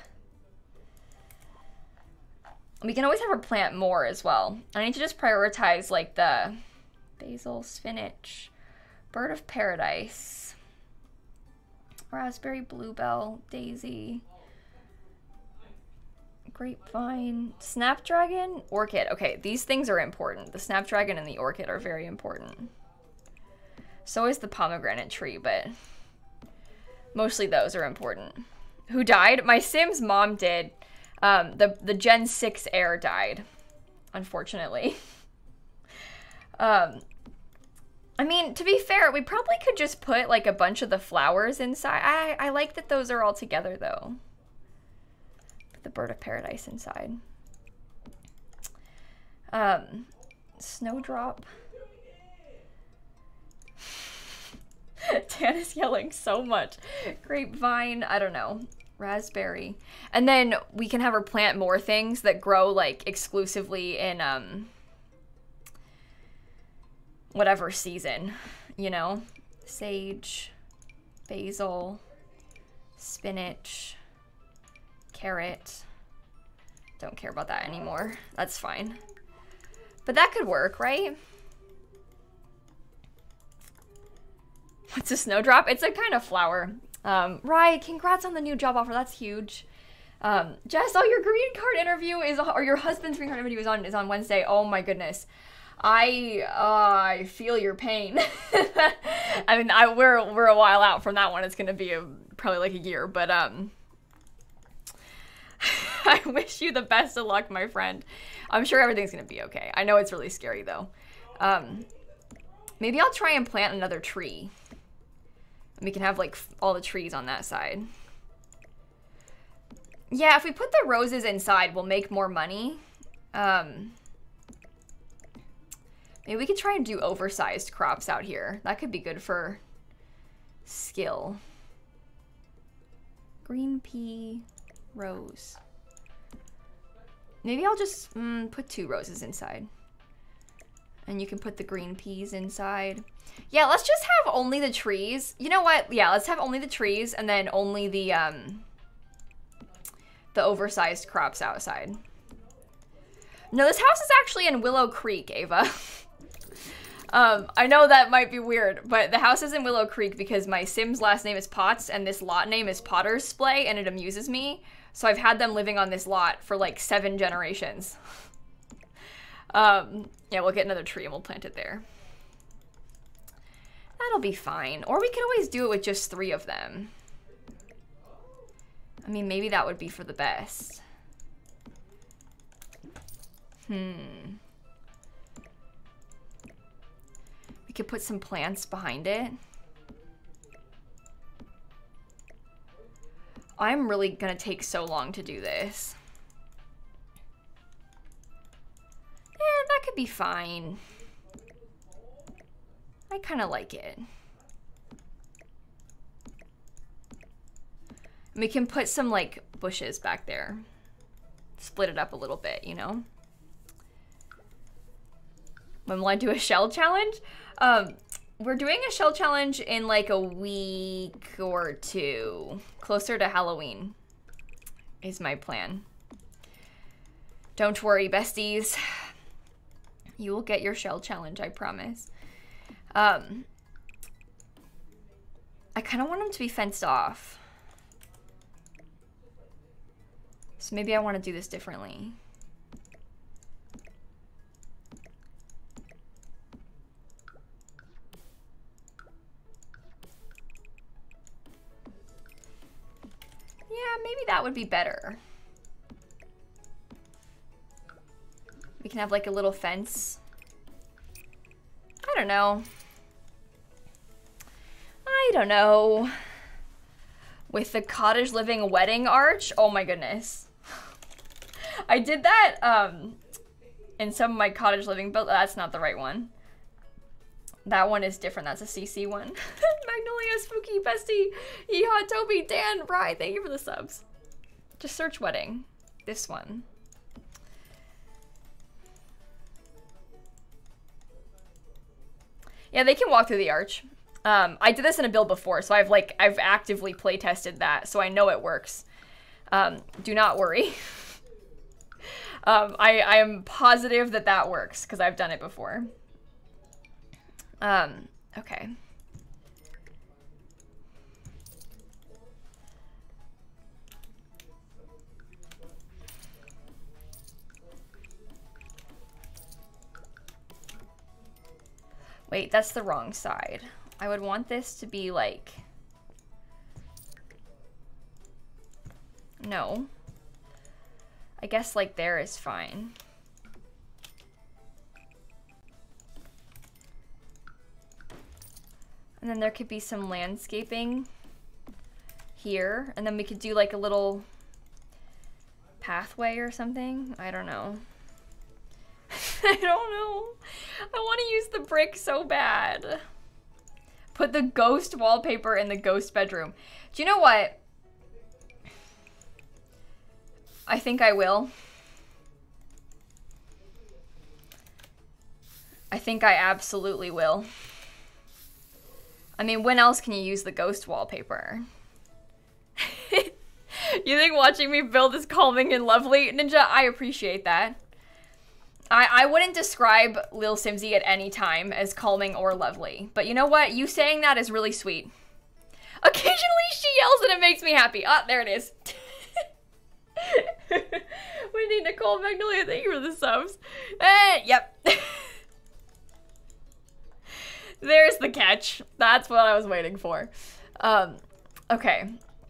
We can always have her plant more as well. I need to just prioritize, like, the basil, spinach, bird of paradise, raspberry, bluebell, daisy, grapevine, snapdragon, orchid. Okay, these things are important. The snapdragon and the orchid are very important. So is the pomegranate tree, but mostly those are important. Who died? My Sim's mom did. Um, the, the Gen six heir died, unfortunately. um, I mean, to be fair, we probably could just put, like, a bunch of the flowers inside. I, I like that those are all together, though. Put the bird of paradise inside. Um, snowdrop. Dan is yelling so much. Grapevine, I don't know. Raspberry. And then we can have her plant more things that grow, like, exclusively in, um, whatever season. you know? Sage, basil, spinach, carrot. Don't care about that anymore. That's fine. But that could work, right? What's a snowdrop? It's a kind of flower. Um, right, congrats on the new job offer. That's huge. Um, Jess, oh, your green card interview is, or your husband's green card interview is on is on Wednesday. Oh my goodness, I uh, I feel your pain. I mean, I we're we're a while out from that one. It's gonna be a, probably like a year, but um, I wish you the best of luck, my friend. I'm sure everything's gonna be okay. I know it's really scary though. Um, maybe I'll try and plant another tree. We can have like all the trees on that side. Yeah, if we put the roses inside, we'll make more money. Um, maybe we could try and do oversized crops out here. That could be good for skill. Green pea, rose. Maybe I'll just mm, put two roses inside. And you can put the green peas inside. Yeah, let's just have only the trees. You know what? Yeah, let's have only the trees and then only the... Um, the oversized crops outside. No, this house is actually in Willow Creek, Ava. um, I know that might be weird, but the house is in Willow Creek because my Sim's last name is Potts and this lot name is Potter's Splay, and it amuses me. So I've had them living on this lot for like seven generations. um, yeah, we'll get another tree and we'll plant it there. That'll be fine. Or we can always do it with just three of them. I mean, maybe that would be for the best. Hmm. We could put some plants behind it. I'm really gonna take so long to do this. Yeah, that could be fine. I kind of like it. We can put some like bushes back there. Split it up a little bit, you know? When will I do a shell challenge? Um, we're doing a shell challenge in like a week or two. Closer to Halloween is my plan. Don't worry, besties. You will get your shell challenge, I promise. Um, I kind of want them to be fenced off. So maybe I want to do this differently. Yeah, maybe that would be better. We can have like a little fence. I don't know. I don't know. With the cottage living wedding arch? Oh my goodness. I did that um, in some of my cottage living, but that's not the right one. That one is different. That's a C C one. Magnolia, Spooky, Bestie, Yeehaw, Toby, Dan, Bri, thank you for the subs. Just search wedding. This one. Yeah, they can walk through the arch. Um, I did this in a build before, so I've like I've actively play tested that, so I know it works. Um, do not worry. um, I I am positive that that works because I've done it before. Um, okay. Wait, that's the wrong side. I would want this to be like... No. I guess like there is fine. And then there could be some landscaping here. And then we could do like a little pathway or something. I don't know. I don't know. I want to use the brick so bad. Put the ghost wallpaper in the ghost bedroom. Do you know what? I think I will. I think I absolutely will. I mean, when else can you use the ghost wallpaper? You think watching me build is calming and lovely? Ninja, I appreciate that. I, I wouldn't describe lilsimsie at any time as calming or lovely. But you know what? You saying that is really sweet. Occasionally she yells and it makes me happy. Ah, there it is. We need Nicole Magnolia, thank you for the subs. Eh, yep. There's the catch. That's what I was waiting for. Um, okay.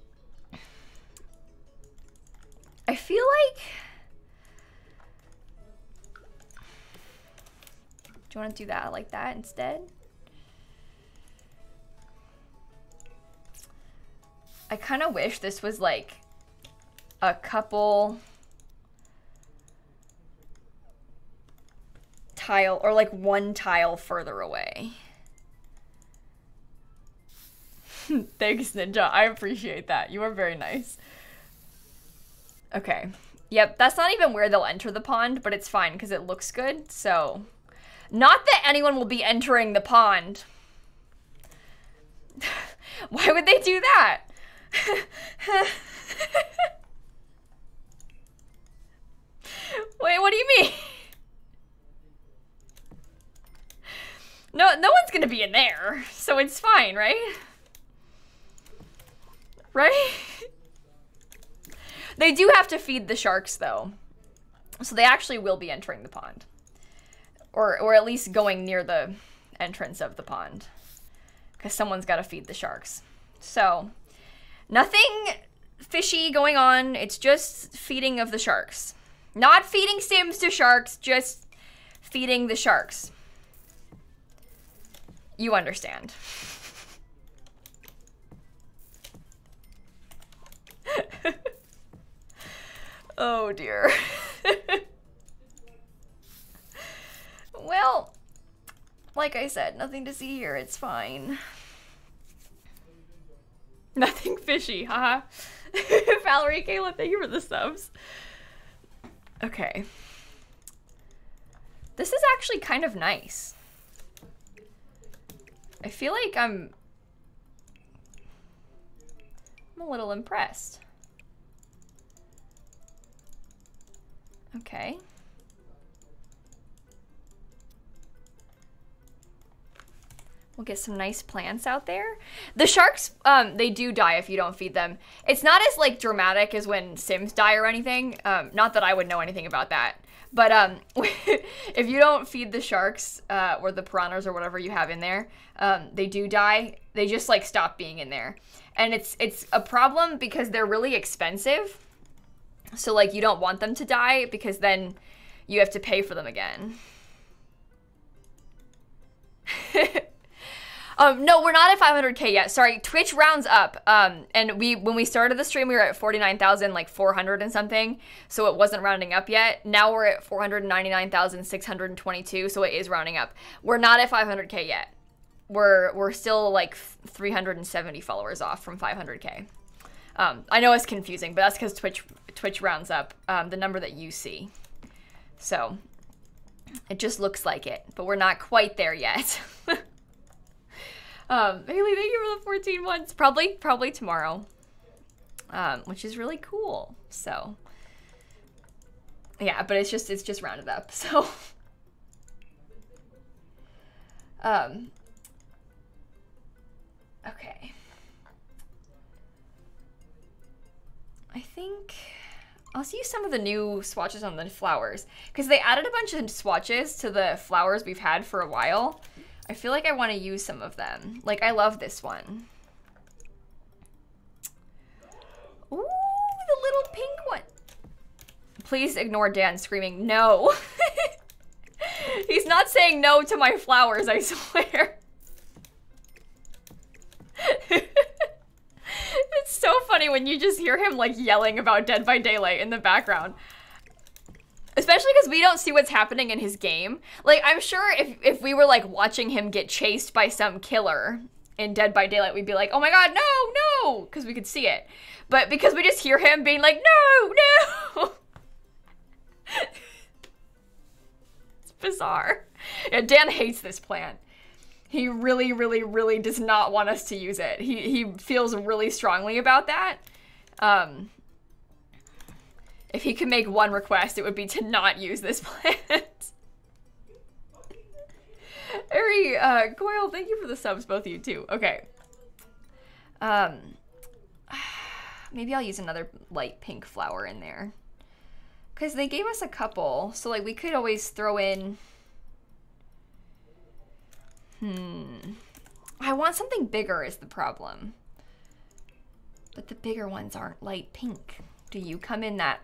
I feel like... Do you want to do that like that instead? I kind of wish this was like a couple tile or like one tile further away. Thanks, Ninja. I appreciate that. You are very nice. Okay. Yep, that's not even where they'll enter the pond, but it's fine because it looks good, so... Not that anyone will be entering the pond. Why would they do that? Wait, what do you mean? No, no one's gonna be in there, so it's fine, right? Right? They do have to feed the sharks, though. So they actually will be entering the pond. Or, or at least going near the entrance of the pond. Because someone's got to feed the sharks. So, nothing fishy going on. It's just feeding of the sharks. Not feeding Sims to sharks, just feeding the sharks. You understand. Oh dear. Well, like I said, nothing to see here. It's fine. Nothing fishy, haha. Valerie, Kayla, thank you for the subs. Okay. This is actually kind of nice. I feel like I'm... I'm a little impressed. Okay. We'll get some nice plants out there. The sharks, um, they do die if you don't feed them. It's not as like dramatic as when Sims die or anything. Um, not that I would know anything about that. But um, if you don't feed the sharks uh, or the piranhas or whatever you have in there, um, they do die. They just like stop being in there. And it's it's a problem because they're really expensive. So like you don't want them to die because then you have to pay for them again. Um, no, we're not at five hundred K yet. Sorry, Twitch rounds up. Um, and we when we started the stream, we were at forty-nine thousand, like four hundred and something. So it wasn't rounding up yet. Now we're at four hundred ninety-nine thousand six hundred twenty-two. So it is rounding up. We're not at five hundred K yet. We're we're still like three hundred seventy followers off from five hundred K. Um, I know it's confusing, but that's because Twitch Twitch rounds up um, the number that you see. So it just looks like it, but we're not quite there yet. Um, Haley, thank you for the fourteen months. Probably, probably tomorrow, um, which is really cool. So, yeah, but it's just, it's just rounded up. So, um, okay. I think I'll use some of the new swatches on the flowers because they added a bunch of swatches to the flowers we've had for a while. I feel like I want to use some of them. Like, I love this one. Ooh, the little pink one. Please ignore Dan screaming, no. He's not saying no to my flowers, I swear. It's so funny when you just hear him, like, yelling about Dead by Daylight in the background. Especially because we don't see what's happening in his game. Like, I'm sure if, if we were, like, watching him get chased by some killer in Dead by Daylight, we'd be like, oh my god, no, no, because we could see it. But because we just hear him being like, no, no. It's bizarre. Yeah, Dan hates this plant. He really, really, really does not want us to use it. He, he feels really strongly about that. Um, if he could make one request, it would be to not use this plant. Ari, uh, Coil, thank you for the subs, both of you too. Okay. Um, maybe I'll use another light pink flower in there. Because they gave us a couple, so like we could always throw in... Hmm. I want something bigger is the problem. But the bigger ones aren't light pink. Do you come in that?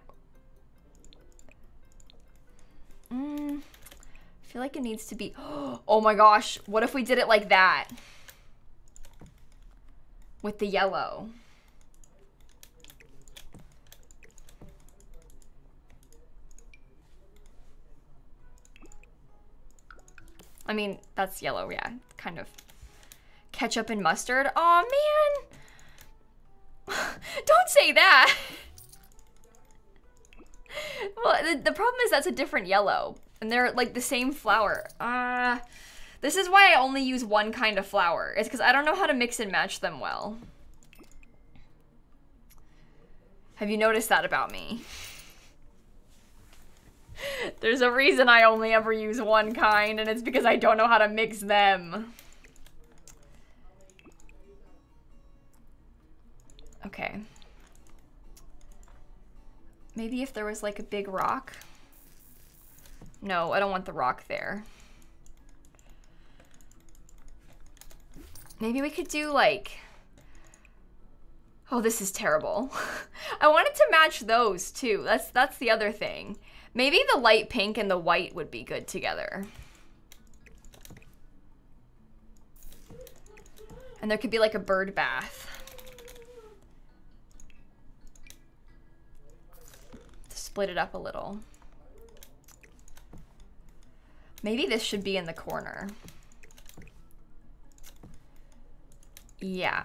Mm, I feel like it needs to be, oh my gosh, what if we did it like that? With the yellow. I mean, that's yellow, yeah, kind of. Ketchup and mustard, aw man. Don't say that. Well, the, the problem is that's a different yellow, and they're like the same flower. Uh, this is why I only use one kind of flower. It's because I don't know how to mix and match them well. Have you noticed that about me? There's a reason I only ever use one kind, and it's because I don't know how to mix them. Okay. Maybe if there was like a big rock. No, I don't want the rock there. Maybe we could do like... Oh, this is terrible. I wanted to match those too. That's that's the other thing. Maybe the light pink and the white would be good together. And there could be like a bird bath. To split it up a little. Maybe this should be in the corner. Yeah.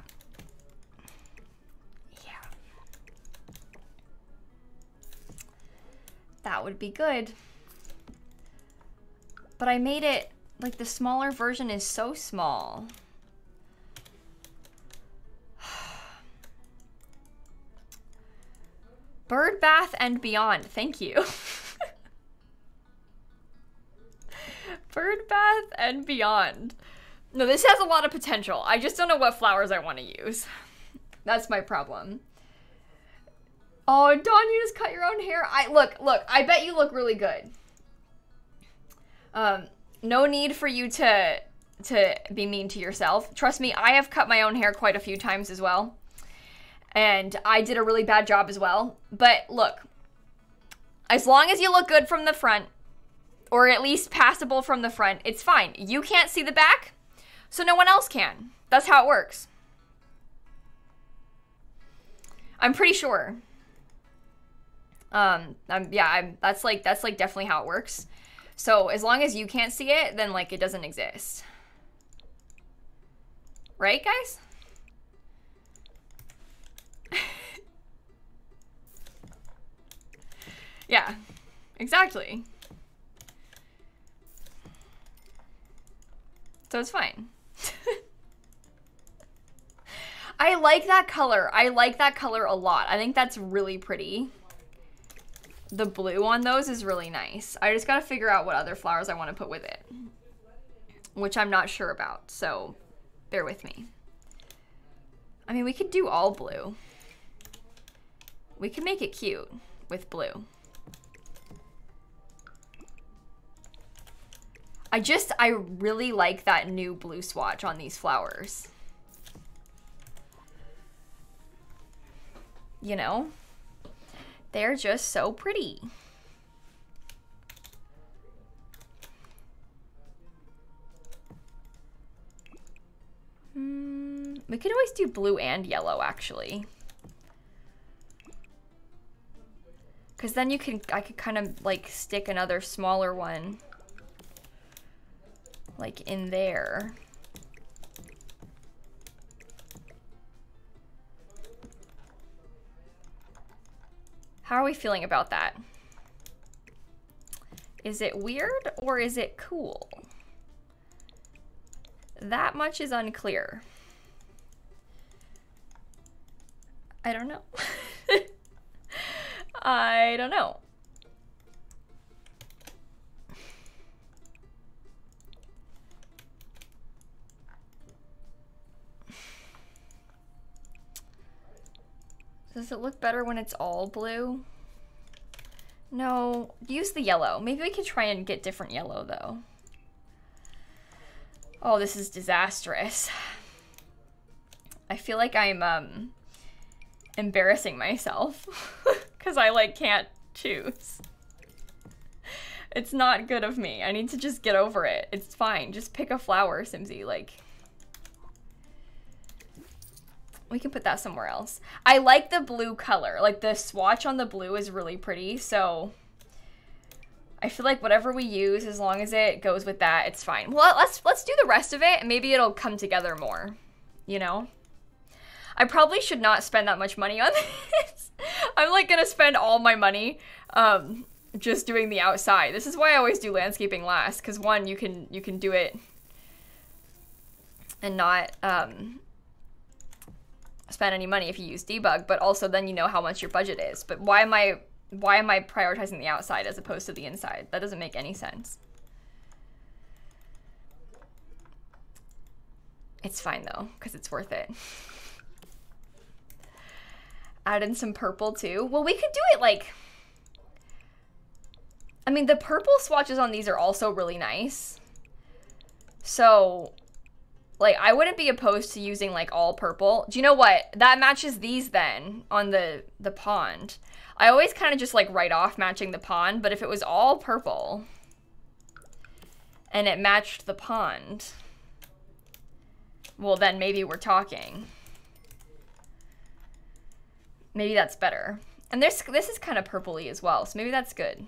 That would be good. But I made it, like the smaller version is so small. Bird bath and beyond, thank you. Bird bath and beyond. No, this has a lot of potential. I just don't know what flowers I want to use. That's my problem. Oh, Dawn, you just cut your own hair. I look, look, I bet you look really good. Um, no need for you to to be mean to yourself. Trust me, I have cut my own hair quite a few times as well. And I did a really bad job as well. But look, as long as you look good from the front, or at least passable from the front, it's fine. You can't see the back, so no one else can. That's how it works. I'm pretty sure. Um, I'm, yeah, I'm, that's like, that's like definitely how it works. So as long as you can't see it, then like it doesn't exist. Right, guys? Yeah, exactly. So it's fine. I like that color. I like that color a lot. I think that's really pretty. The blue on those is really nice. I just gotta figure out what other flowers I want to put with it, which I'm not sure about, so bear with me. I mean, we could do all blue. We could make it cute with blue. I just, I really like that new blue swatch on these flowers. You know? They're just so pretty. Hmm, we could always do blue and yellow, actually. Because then you can, I could kind of like stick another smaller one like in there. How are we feeling about that? Is it weird or is it cool? That much is unclear. I don't know. I don't know. Does it look better when it's all blue? No, use the yellow. Maybe we could try and get different yellow though. Oh, this is disastrous. I feel like I'm um embarrassing myself because I like can't choose. It's not good of me. I need to just get over it. It's fine. Just pick a flower, Simsie. Like, we can put that somewhere else. I like the blue color. Like, the swatch on the blue is really pretty, so I feel like whatever we use, as long as it goes with that, it's fine. Well, let's let's do the rest of it, and maybe it'll come together more, you know? I probably should not spend that much money on this. I'm, like, gonna spend all my money um, just doing the outside. This is why I always do landscaping last, because, one, you can, you can do it and not um, spend any money if you use debug, but also then you know how much your budget is. But why am I why am I prioritizing the outside as opposed to the inside? That doesn't make any sense. It's fine though, because it's worth it. Add in some purple too. Well, we could do it like, I mean, the purple swatches on these are also really nice. So, like, I wouldn't be opposed to using, like, all purple. Do you know what? That matches these, then, on the, the pond. I always kind of just, like, write off matching the pond, but if it was all purple and it matched the pond, well, then maybe we're talking. Maybe that's better. And this, this is kind of purpley as well, so maybe that's good.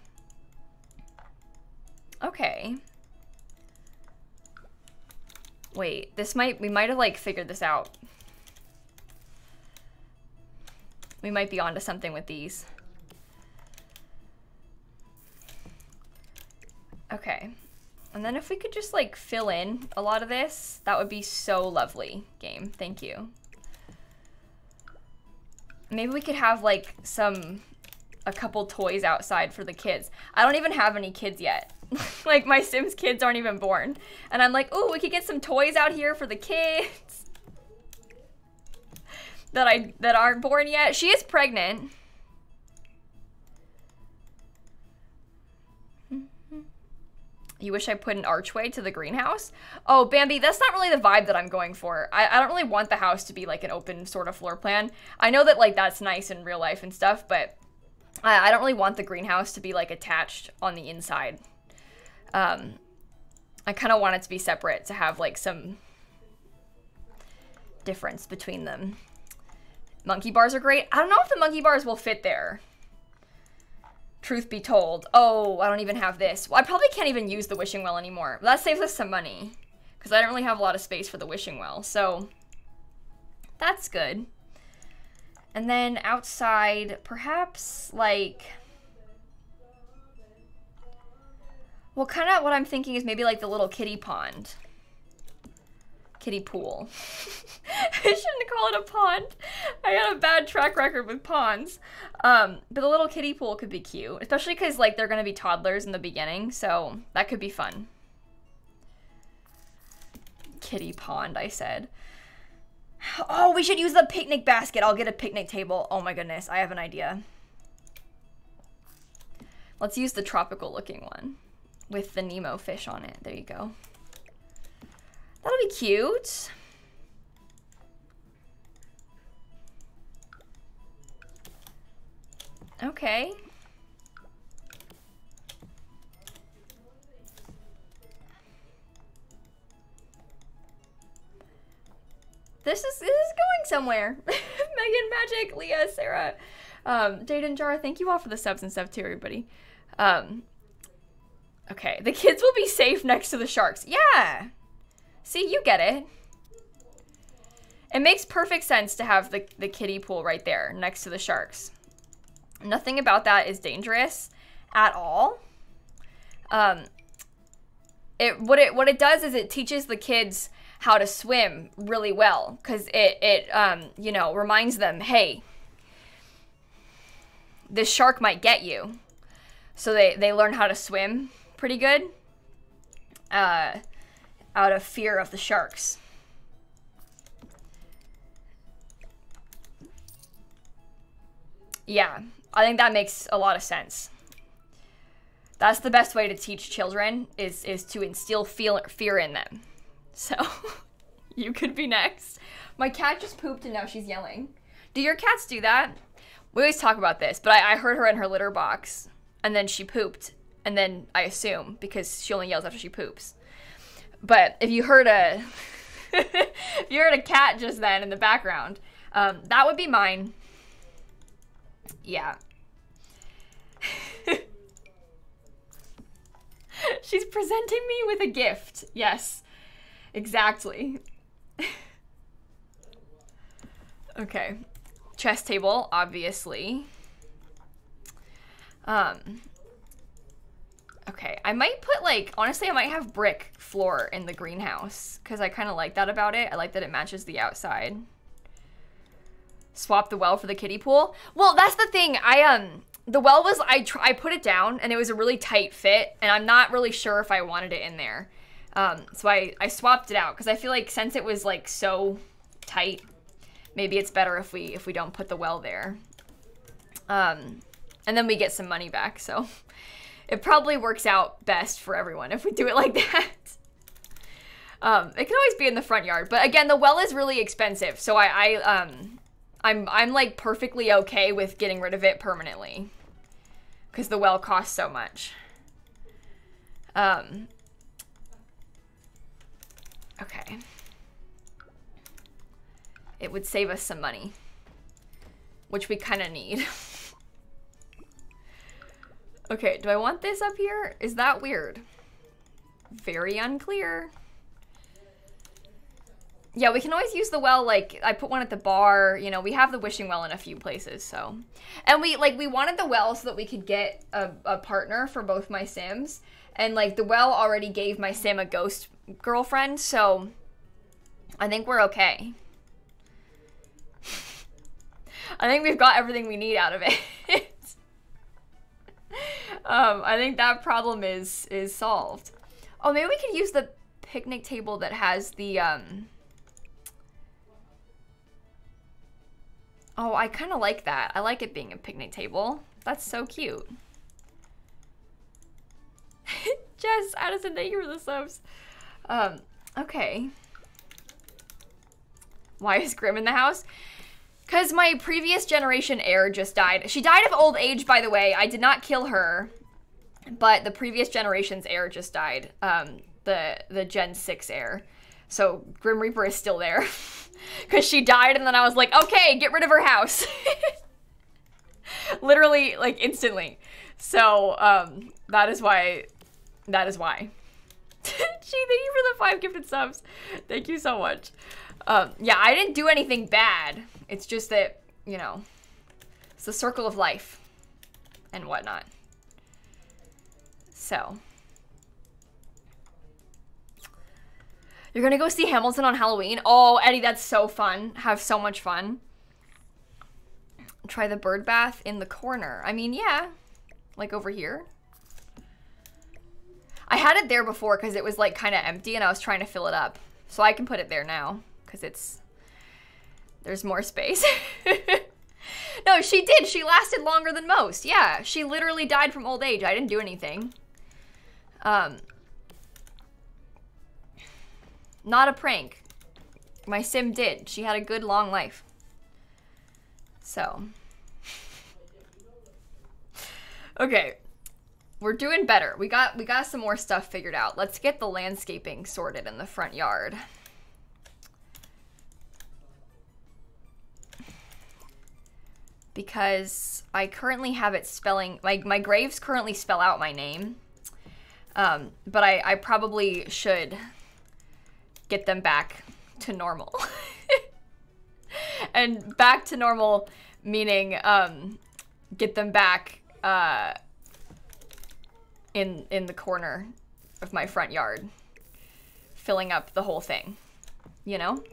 Okay. Wait, this might, we might have like figured this out. We might be onto something with these. Okay. And then if we could just like fill in a lot of this, that would be so lovely, game. Thank you. Maybe we could have like some, a couple toys outside for the kids. I don't even have any kids yet. Like, my Sims kids aren't even born. And I'm like, oh, we could get some toys out here for the kids that I that aren't born yet. She is pregnant. You wish I put an archway to the greenhouse? Oh, Bambi, that's not really the vibe that I'm going for. I, I don't really want the house to be like an open sort of floor plan. I know that like that's nice in real life and stuff, but I, I don't really want the greenhouse to be like attached on the inside. Um, I kind of want it to be separate to have like some difference between them. Monkey bars are great. I don't know if the monkey bars will fit there. Truth be told. Oh, I don't even have this. Well, I probably can't even use the wishing well anymore. But that saves us some money because I don't really have a lot of space for the wishing well. So that's good. And then outside, perhaps like... Well, kind of what I'm thinking is maybe like the little kiddie pond. Kiddie pool. I shouldn't call it a pond. I got a bad track record with ponds. Um, but the little kiddie pool could be cute. Especially because like they're going to be toddlers in the beginning. So that could be fun. Kiddie pond, I said. Oh, we should use the picnic basket. I'll get a picnic table. Oh my goodness, I have an idea. Let's use the tropical looking one. With the Nemo fish on it. There you go. That'll be cute. Okay. This is, this is going somewhere. Megan, Magic, Leah, Sarah, um, Jade and Jar, thank you all for the subs and stuff too, everybody. Um, Okay, the kids will be safe next to the sharks. Yeah. See, you get it. It makes perfect sense to have the, the kiddie pool right there next to the sharks. Nothing about that is dangerous at all. Um, it what it what it does is it teaches the kids how to swim really well, because it, it um, you know, reminds them, hey, this shark might get you. So they, they learn how to swim pretty good uh, out of fear of the sharks. Yeah, I think that makes a lot of sense. That's the best way to teach children, is, is to instill feel, fear in them. So, you could be next. My cat just pooped and now she's yelling. Do your cats do that? We always talk about this, but I, I heard her in her litter box, and then she pooped, and then I assume, because she only yells after she poops. But if you heard a, if you heard a cat just then in the background, um, that would be mine. Yeah. She's presenting me with a gift. Yes, exactly. Okay. Chess table, obviously. Um, okay, I might put, like, honestly, I might have brick floor in the greenhouse, because I kind of like that about it. I like that it matches the outside. Swap the well for the kiddie pool. Well, that's the thing. I, um, the well was, I, tr I put it down, and it was a really tight fit, and I'm not really sure if I wanted it in there. Um, so I, I swapped it out, because I feel like since it was, like, so tight, maybe it's better if we, if we don't put the well there. Um, and then we get some money back, so it probably works out best for everyone if we do it like that. Um, it can always be in the front yard, but again, the well is really expensive, so I, I, um... I'm, I'm like perfectly okay with getting rid of it permanently, because the well costs so much. Um, okay. It would save us some money, which we kind of need. Okay, do I want this up here? Is that weird? Very unclear. Yeah, we can always use the well, like, I put one at the bar, you know, we have the wishing well in a few places, so. And we, like, we wanted the well so that we could get a, a partner for both my Sims, and, like, the well already gave my Sim a ghost girlfriend, so I think we're okay. I think we've got everything we need out of it. um, I think that problem is, is solved. Oh, maybe we could use the picnic table that has the, um... Oh, I kind of like that. I like it being a picnic table. That's so cute. Jess, Addison, thank you for the subs. Um, okay. Why is Grim in the house? Because my previous generation heir just died. She died of old age, by the way. I did not kill her, but the previous generation's heir just died. Um, the, the Gen six heir. So Grim Reaper is still there. Because she died, and then I was like, okay, get rid of her house. Literally, like, instantly. So, um, that is why, that is why. Gee, thank you for the five gifted subs. Thank you so much. Um, yeah, I didn't do anything bad. It's just that, you know, it's the circle of life and whatnot. So. You're gonna go see Hamilton on Halloween? Oh, Eddie, that's so fun. Have so much fun. Try the bird bath in the corner. I mean, yeah. Like over here. I had it there before because it was like kind of empty and I was trying to fill it up. So I can put it there now because it's, there's more space. No, she did. She lasted longer than most. Yeah, she literally died from old age. I didn't do anything. Um... Not a prank. My Sim did. She had a good long life. So. Okay. We're doing better. We got we got some more stuff figured out. Let's get the landscaping sorted in the front yard. Because I currently have it spelling, like my graves currently spell out my name. Um, but I, I probably should get them back to normal. And back to normal meaning um, get them back uh, in in the corner of my front yard, filling up the whole thing. you know?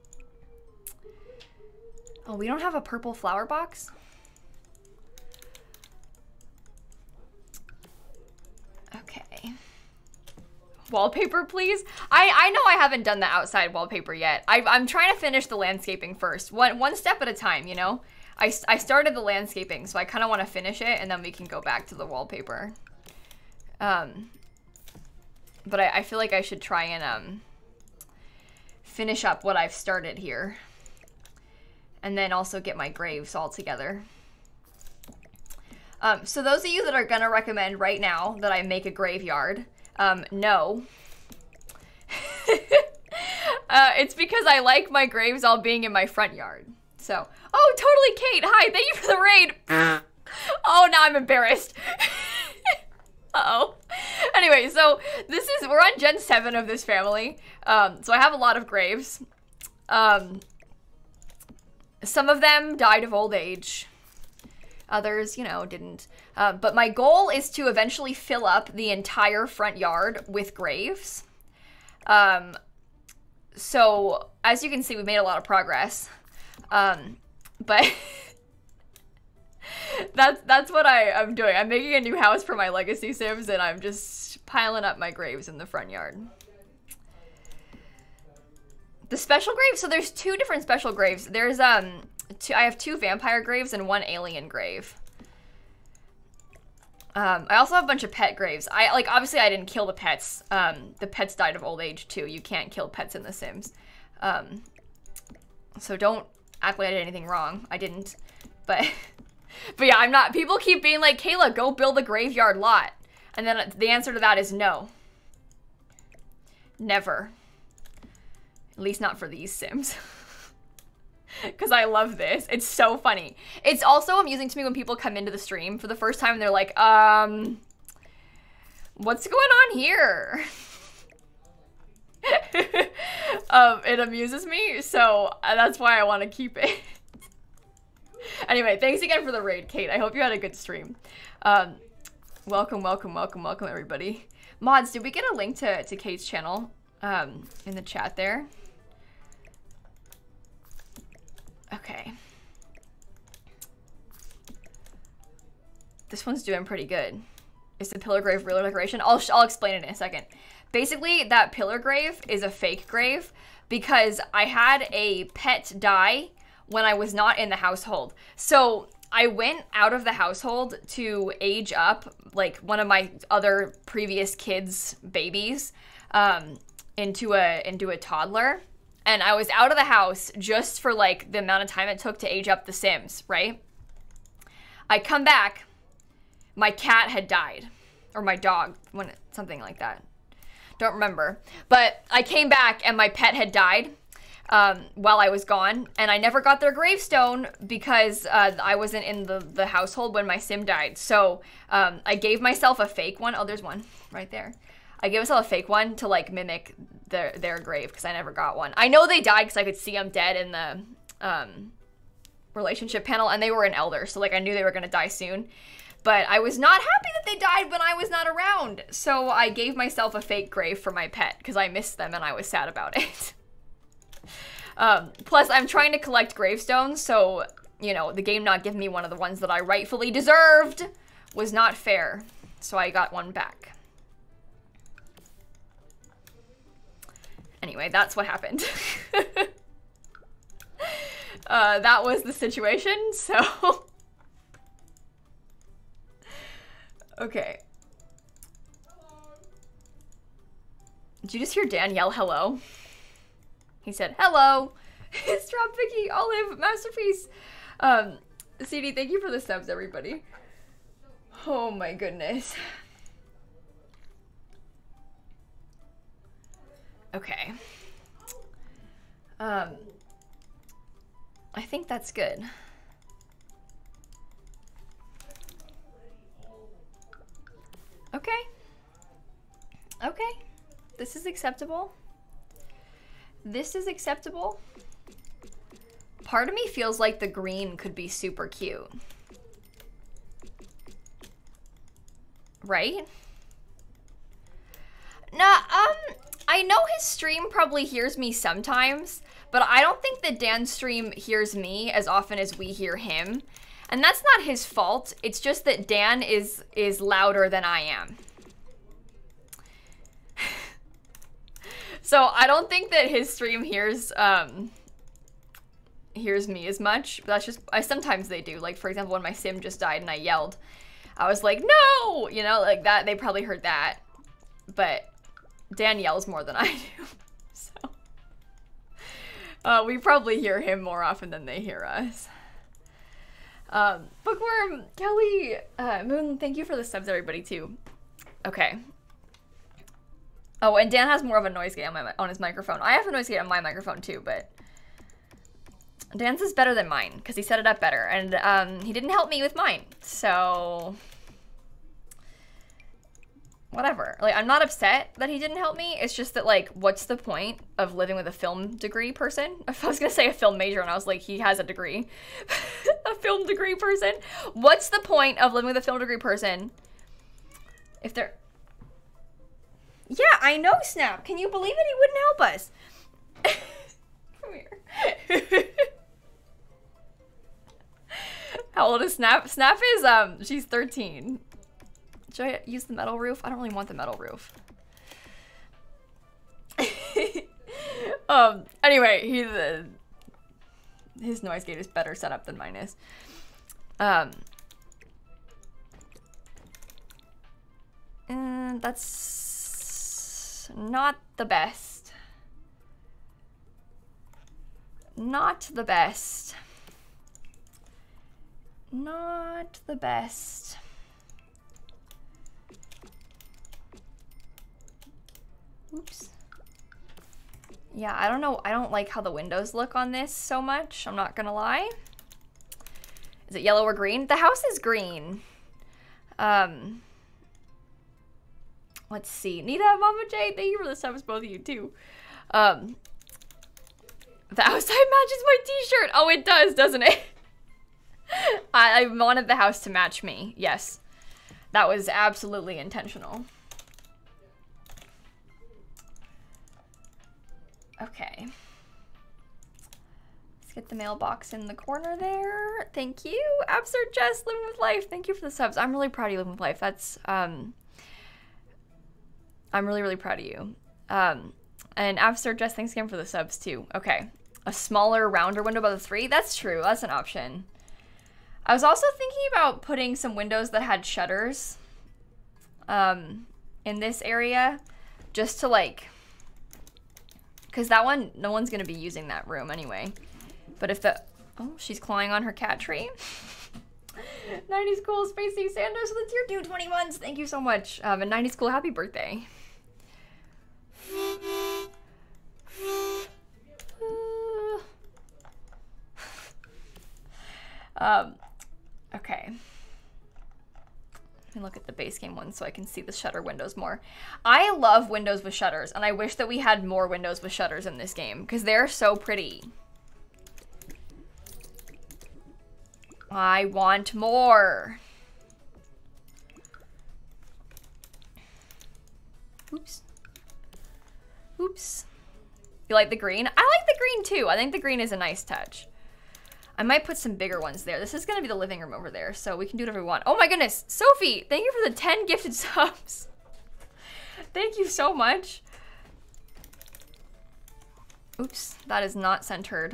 Oh, we don't have a purple flower box? Okay. Wallpaper, please? I, I know I haven't done the outside wallpaper yet. I, I'm trying to finish the landscaping first. One, one step at a time, you know? I, I started the landscaping, so I kind of want to finish it, and then we can go back to the wallpaper. Um, but I, I feel like I should try and um, finish up what I've started here. And then also get my graves all together. Um, so those of you that are going to recommend right now that I make a graveyard, um, no. uh, it's because I like my graves all being in my front yard. So, oh, totally, Kate. Hi, thank you for the raid. Oh, now I'm embarrassed. Uh-oh. Anyway, so this is, we're on gen seven of this family. Um, so I have a lot of graves. Um, some of them died of old age. Others, you know, didn't. Uh, but my goal is to eventually fill up the entire front yard with graves. Um, so, as you can see, we've made a lot of progress. Um, but that's that's what I, I'm doing. I'm making a new house for my legacy Sims, and I'm just piling up my graves in the front yard. The special graves, so there's two different special graves. There's, um... Two, I have two vampire graves and one alien grave. Um, I also have a bunch of pet graves. I like obviously I didn't kill the pets. Um, the pets died of old age too. You can't kill pets in The Sims. Um, so don't act like I did anything wrong. I didn't. But but yeah, I'm not. People keep being like, Kayla, go build a graveyard lot, and then the answer to that is no. Never. At least not for these Sims. Because I love this. It's so funny. It's also amusing to me when people come into the stream for the first time and they're like, um, what's going on here? um, it amuses me, so that's why I want to keep it. Anyway, thanks again for the raid, Kate. I hope you had a good stream. Um, welcome, welcome, welcome, welcome, everybody. Mods, did we get a link to, to Kate's channel um, in the chat there? Okay. This one's doing pretty good. Is the pillar grave real decoration? I'll, I'll explain it in a second. Basically, that pillar grave is a fake grave because I had a pet die when I was not in the household. So I went out of the household to age up like one of my other previous kids' babies um, into a into a toddler. And I was out of the house just for like the amount of time it took to age up the Sims, right? I come back, my cat had died, or my dog, when something like that. Don't remember. But I came back and my pet had died um, while I was gone, and I never got their gravestone because uh, I wasn't in the, the household when my Sim died. So um, I gave myself a fake one. Oh, there's one right there. I gave myself a fake one to like mimic their their grave because I never got one. I know they died because I could see them dead in the um, relationship panel, and they were an elder, so like I knew they were gonna die soon. But I was not happy that they died when I was not around, so I gave myself a fake grave for my pet because I missed them and I was sad about it. um, plus, I'm trying to collect gravestones, so you know the game not giving me one of the ones that I rightfully deserved was not fair. So I got one back. Anyway, that's what happened. uh, that was the situation, so... Okay. Did you just hear Dan yell hello? He said, hello! It's Drop Vicky, Olive, Masterpiece! Um, C D, thank you for the subs, everybody. Oh my goodness. Okay. Um, I think that's good. Okay. Okay. This is acceptable. This is acceptable. Part of me feels like the green could be super cute. Right? Nah, um, I know his stream probably hears me sometimes, but I don't think that Dan's stream hears me as often as we hear him. And that's not his fault. It's just that Dan is is louder than I am. So I don't think that his stream hears um hears me as much. But that's just, I sometimes they do. Like for example, when my sim just died and I yelled, I was like, no, you know, like that. They probably heard that. But Dan yells more than I do. So uh, we probably hear him more often than they hear us. Um, Bookworm, Kelly, uh, Moon, thank you for the subs, everybody, too. Okay. Oh, and Dan has more of a noise gate on, my, on his microphone. I have a noise gate on my microphone, too, but Dan's is better than mine, because he set it up better, and um, he didn't help me with mine, so whatever. Like, I'm not upset that he didn't help me. It's just that, like, what's the point of living with a film degree person? If I was gonna say a film major, and I was like, he has a degree. A film degree person? What's the point of living with a film degree person if they're... Yeah, I know, Snap. Can you believe it? He wouldn't help us. Come here. How old is Snap? Snap is, um, she's thirteen. Should I use the metal roof? I don't really want the metal roof. um, anyway, he's, uh, his noise gate is better set up than mine is. Um, and that's not the best. Not the best. Not the best. Oops. Yeah, I don't know. I don't like how the windows look on this so much. I'm not gonna lie. Is it yellow or green? The house is green. Um, let's see. Nita, Mama J, thank you for the subs, both of you too. Um, the outside matches my t-shirt. Oh, it does, doesn't it? I, I wanted the house to match me. Yes, that was absolutely intentional. Okay. Let's get the mailbox in the corner there. Thank you. Absurd Jess, living with life. Thank you for the subs. I'm really proud of you, living with life. That's, um, I'm really, really proud of you. Um, and Absurd Jess, thanks again for the subs too. Okay. A smaller, rounder window above the three. That's true. That's an option. I was also thinking about putting some windows that had shutters, um, in this area, just to like, because that one, no one's going to be using that room anyway. But if the... Oh, she's clawing on her cat tree. nineties Cool, Spacey Sanders with the tier two twenty-ones. Thank you so much. Um, and nineties Cool, happy birthday. um, okay. Look at the base game one so I can see the shutter windows more. I love windows with shutters, and I wish that we had more windows with shutters in this game because they're so pretty. I want more. Oops. Oops. You like the green? I like the green too. I think the green is a nice touch. I might put some bigger ones there. This is gonna be the living room over there, so we can do whatever we want. Oh my goodness, Sophie, thank you for the ten gifted subs. Thank you so much. Oops, that is not centered.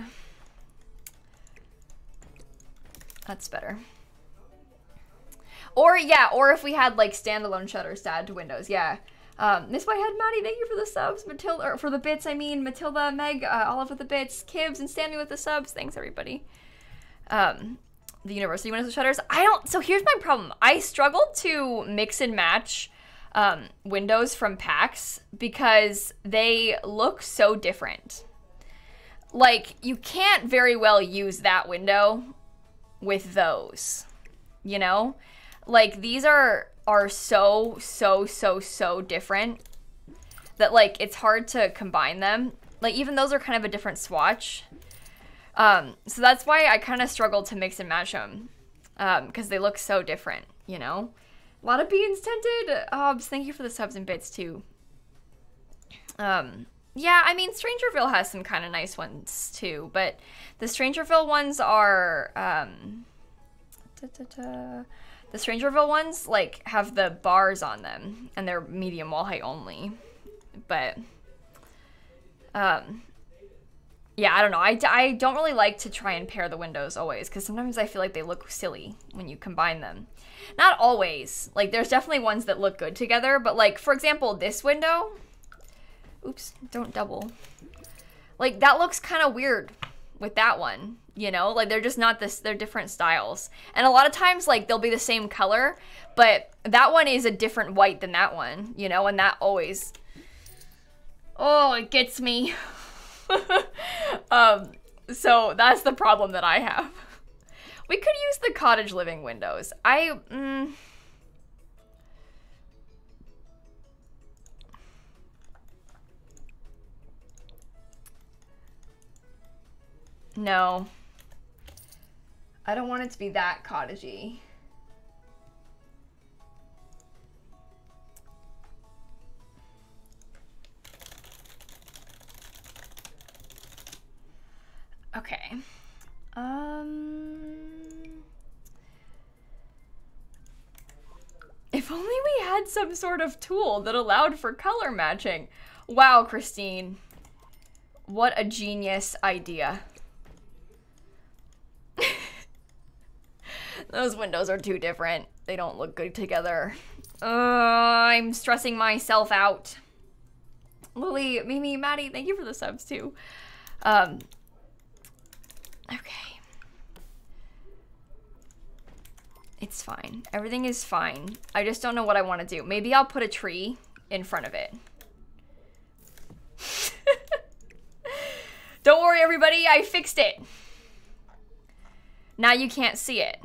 That's better. Or yeah, or if we had like standalone shutters to add to windows, yeah. Um, Miss Whitehead, Maddie, thank you for the subs. Matilda, or for the bits, I mean. Matilda, Meg, uh, Olive with the bits, Kibbs, and Stanley with the subs. Thanks, everybody. Um, the university windows with shutters. I don't, so here's my problem. I struggle to mix and match um, windows from packs because they look so different. Like, you can't very well use that window with those, you know? Like, these are are so, so, so, so different that, like, it's hard to combine them. Like, even those are kind of a different swatch. Um, so that's why I kind of struggle to mix and match them. Um, because they look so different, you know? A lot of beans tinted. Hobbs, thank you for the subs and bits, too. Um, yeah, I mean, Strangerville has some kind of nice ones too, but the Strangerville ones are, um, da, da, da. The Strangerville ones, like, have the bars on them, and they're medium wall height only, but, um, yeah, I don't know, I, I don't really like to try and pair the windows always, because sometimes I feel like they look silly when you combine them. Not always, like, there's definitely ones that look good together, but, like, for example, this window, oops, don't double, like, that looks kind of weird with that one. You know, like they're just not this, they're different styles. And a lot of times, like, they'll be the same color, but that one is a different white than that one, you know, and that always, oh, it gets me. um, so that's the problem that I have. We could use the cottage living windows. I, mm, no. I don't want it to be that cottagey. Okay. Um... If only we had some sort of tool that allowed for color matching. Wow, Christine. What a genius idea. Those windows are too different. They don't look good together. Uh, I'm stressing myself out. Lily, Mimi, Maddie, thank you for the subs too. Um, okay. It's fine. Everything is fine. I just don't know what I want to do. Maybe I'll put a tree in front of it. Don't worry, everybody. I fixed it. Now you can't see it.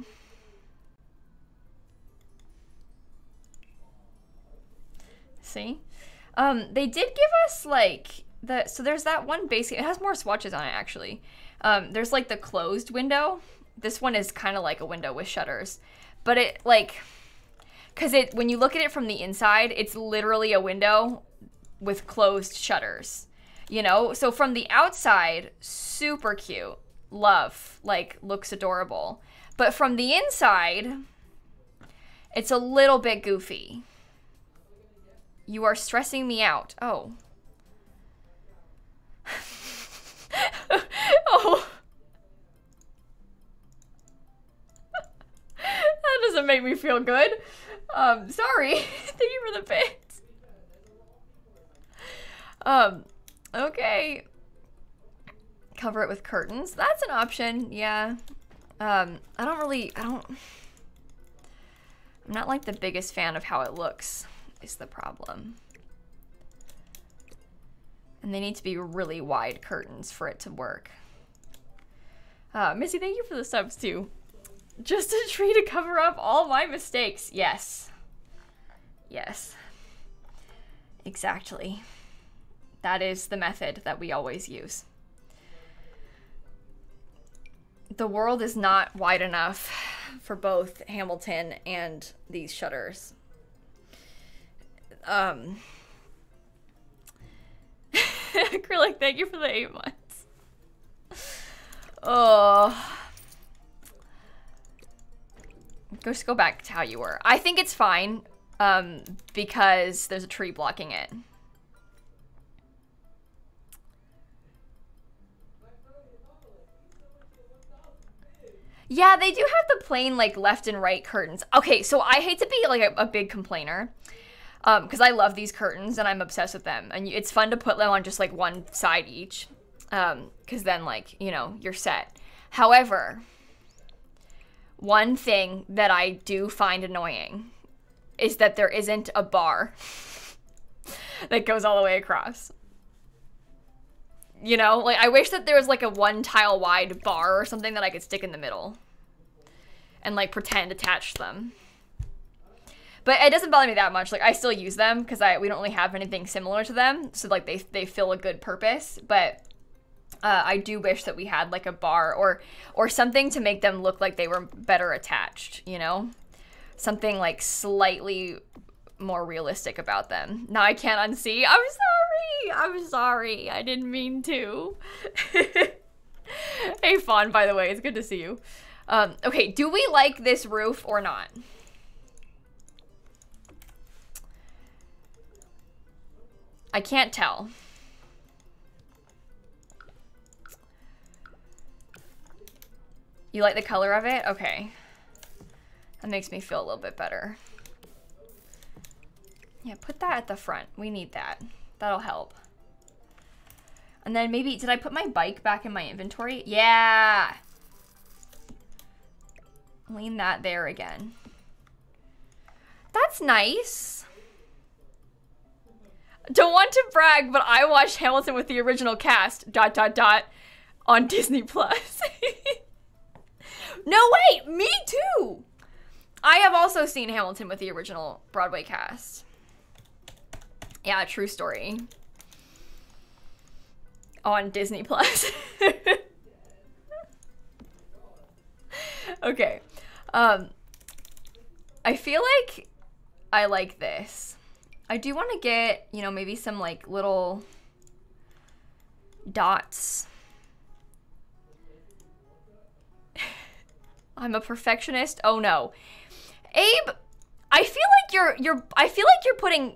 See? Um, they did give us, like, the, so there's that one basic, it has more swatches on it, actually. Um, there's, like, the closed window. This one is kind of like a window with shutters. But it, like, because it, when you look at it from the inside, it's literally a window with closed shutters. You know? So from the outside, super cute. Love. Like, looks adorable. But from the inside, it's a little bit goofy. You are stressing me out. Oh. Oh. That doesn't make me feel good. Um, sorry. Thank you for the bits. Um, okay. Cover it with curtains. That's an option, yeah. Um, I don't really, I don't, I'm not like the biggest fan of how it looks, is the problem. And they need to be really wide curtains for it to work. Uh, Missy, thank you for the subs too. Just a tree to cover up all my mistakes. Yes. Yes. Exactly. That is the method that we always use. The world is not wide enough for both Hamilton and these shutters. Um, acrylic, thank you for the eight months. Oh, just go back to how you were. I think it's fine, um, because there's a tree blocking it. Yeah, they do have the plain, like, left and right curtains. Okay, so I hate to be, like, a, a big complainer, um, because I love these curtains, and I'm obsessed with them. And it's fun to put them on just, like, one side each, um, because then, like, you know, you're set. However, one thing that I do find annoying is that there isn't a bar that goes all the way across. You know, like, I wish that there was, like, a one tile wide bar or something that I could stick in the middle and, like, pretend attach them. But it doesn't bother me that much. Like, I still use them because I we don't really have anything similar to them. So, like, they, they fill a good purpose. But uh, I do wish that we had, like, a bar or, or something to make them look like they were better attached, you know? Something, like, slightly more realistic about them. Now I can't unsee. I'm sorry. I'm sorry. I didn't mean to. Hey, Fawn, by the way, it's good to see you. Um, okay, do we like this roof or not? I can't tell. You like the color of it? Okay. That makes me feel a little bit better. Yeah, put that at the front. We need that. That'll help. And then maybe, did I put my bike back in my inventory? Yeah. Lean that there again. That's nice. Don't want to brag, but I watched Hamilton with the original cast, dot, dot, dot, on Disney Plus. No, wait, me too. I have also seen Hamilton with the original Broadway cast. Yeah, true story. On Disney Plus. Okay. Um, I feel like I like this. I do want to get, you know, maybe some like little dots. I'm a perfectionist. Oh no. Abe, I feel like you're you're I feel like you're putting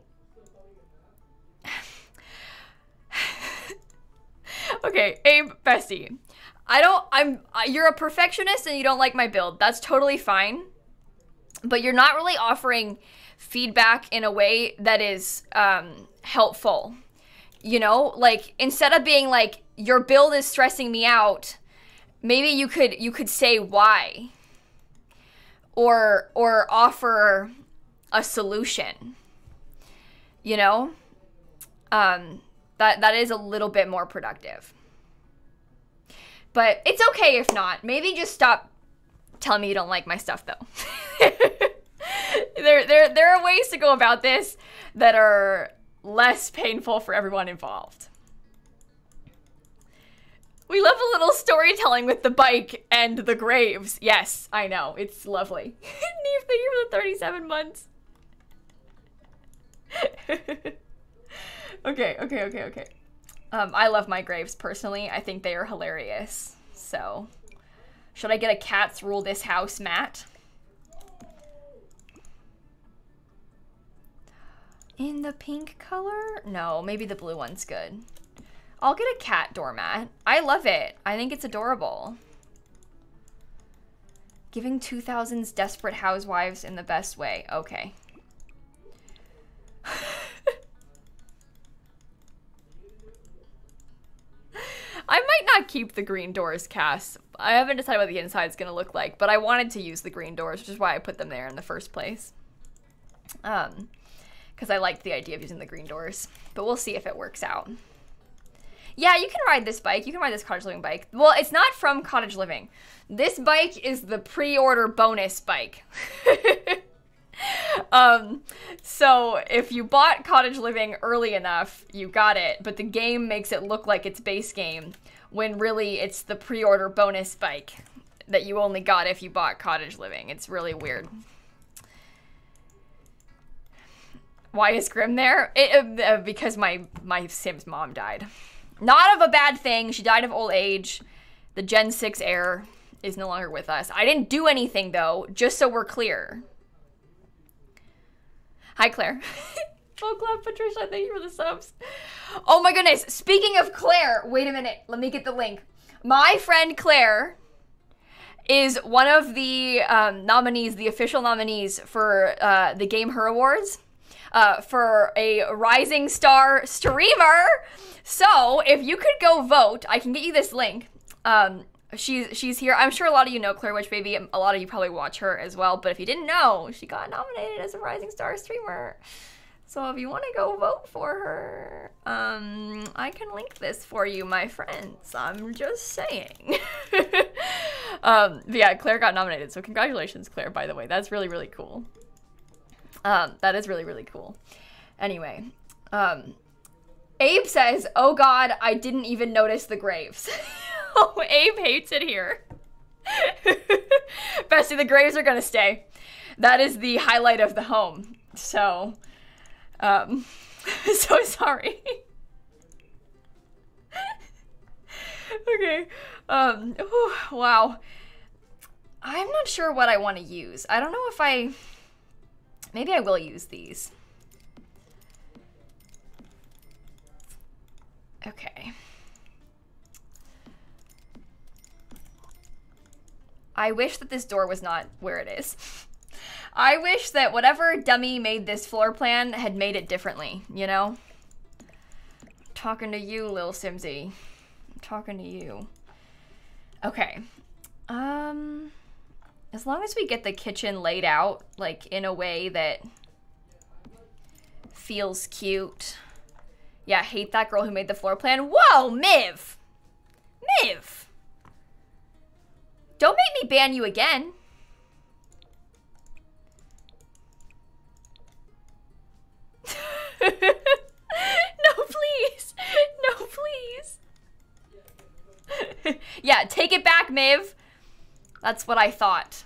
Okay, Abe, bestie. I don't I'm you're a perfectionist and you don't like my build. That's totally fine. But you're not really offering feedback in a way that is um helpful. You know, like instead of being like your build is stressing me out, maybe you could you could say why. Or or offer a solution. You know? Um that that is a little bit more productive. But it's okay if not. Maybe just stop telling me you don't like my stuff though. there there there are ways to go about this that are less painful for everyone involved. We love a little storytelling with the bike and the graves. Yes, I know. It's lovely. Neve, thank you for the thirty-seven months. Okay, okay, okay, okay. Um, I love my graves personally. I think they are hilarious. So, should I get a cats rule this house mat? In the pink color? No, maybe the blue one's good. I'll get a cat doormat. I love it. I think it's adorable. Giving two thousands desperate housewives in the best way. Okay. I might not keep the green doors cast. I haven't decided what the inside's gonna look like, but I wanted to use the green doors, which is why I put them there in the first place. Um, because I liked the idea of using the green doors. But we'll see if it works out. Yeah, you can ride this bike. You can ride this Cottage Living bike. Well, it's not from Cottage Living. This bike is the pre-order bonus bike. um, so if you bought Cottage Living early enough, you got it. But the game makes it look like it's base game, when really it's the pre-order bonus bike that you only got if you bought Cottage Living. It's really weird. Why is Grim there? It, uh, because my, my Sims mom died. Not of a bad thing. She died of old age. The Gen six heir is no longer with us. I didn't do anything, though, just so we're clear. Hi, Claire. Oh, Club Patricia, thank you for the subs. Oh, my goodness. Speaking of Claire, wait a minute. Let me get the link. My friend Claire is one of the um, nominees, the official nominees for uh, the Game Her Awards. Uh, for a Rising Star streamer. So if you could go vote, I can get you this link. Um, she's she's here. I'm sure a lot of you know Claire Witch Baby. A lot of you probably watch her as well. But if you didn't know, she got nominated as a Rising Star streamer. So if you want to go vote for her, um, I can link this for you, my friends. I'm just saying. um, but yeah, Claire got nominated. So congratulations, Claire, by the way. That's really, really cool. Um, that is really, really cool. Anyway, um, Abe says, oh God, I didn't even notice the graves. Oh, Abe hates it here. Bestie, the graves are gonna stay. That is the highlight of the home. So, Um, so sorry. Okay. Um, whew, wow. I'm not sure what I want to use. I don't know if I... Maybe I will use these. Okay. I wish that this door was not where it is. I wish that whatever dummy made this floor plan had made it differently, you know? I'm talking to you, lilsimsie. I'm talking to you. Okay. Um, as long as we get the kitchen laid out, like, in a way that feels cute. Yeah, hate that girl who made the floor plan. Whoa, Miv! Miv! Don't make me ban you again. No, please. No, please. Yeah, take it back, Miv. That's what I thought.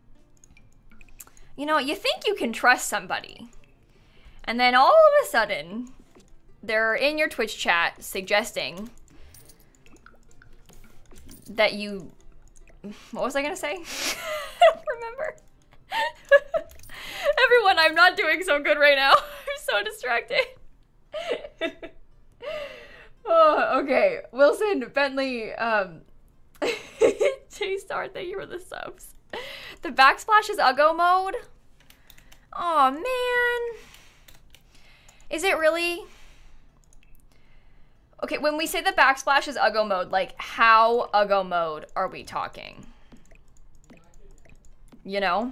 You know, you think you can trust somebody. And then all of a sudden, they're in your Twitch chat suggesting that you... What was I gonna say? I don't remember. Everyone, I'm not doing so good right now. I'm so distracted. Oh, okay. Wilson, Bentley, um... J-Star, thank you for the subs. The backsplash is Uggo mode? Oh man. Is it really? Okay, when we say the backsplash is Uggo mode, like, how Uggo mode are we talking? You know?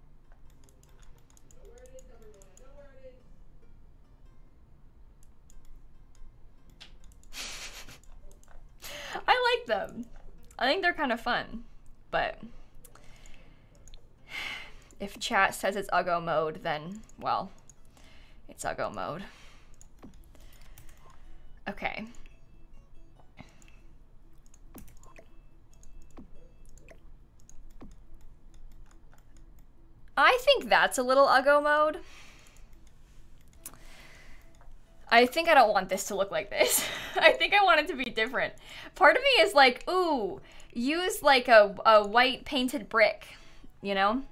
I like them. I think they're kind of fun, but if chat says it's Uggo mode, then, well, it's Uggo mode. Okay. I think that's a little Uggo mode. I think I don't want this to look like this. I think I want it to be different. Part of me is like, ooh, use like a, a white painted brick, you know?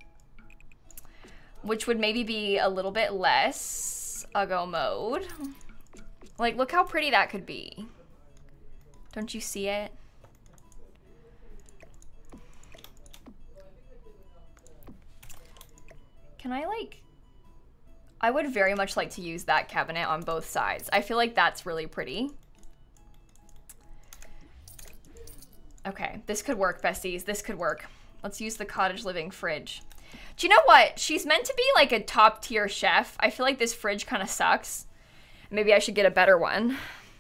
Which would maybe be a little bit less Uggo mode. Like, look how pretty that could be. Don't you see it? Can I, like... I would very much like to use that cabinet on both sides. I feel like that's really pretty. Okay, this could work, besties. This could work. Let's use the cottage living fridge. Do you know what? She's meant to be like a top tier chef. I feel like this fridge kind of sucks. Maybe I should get a better one.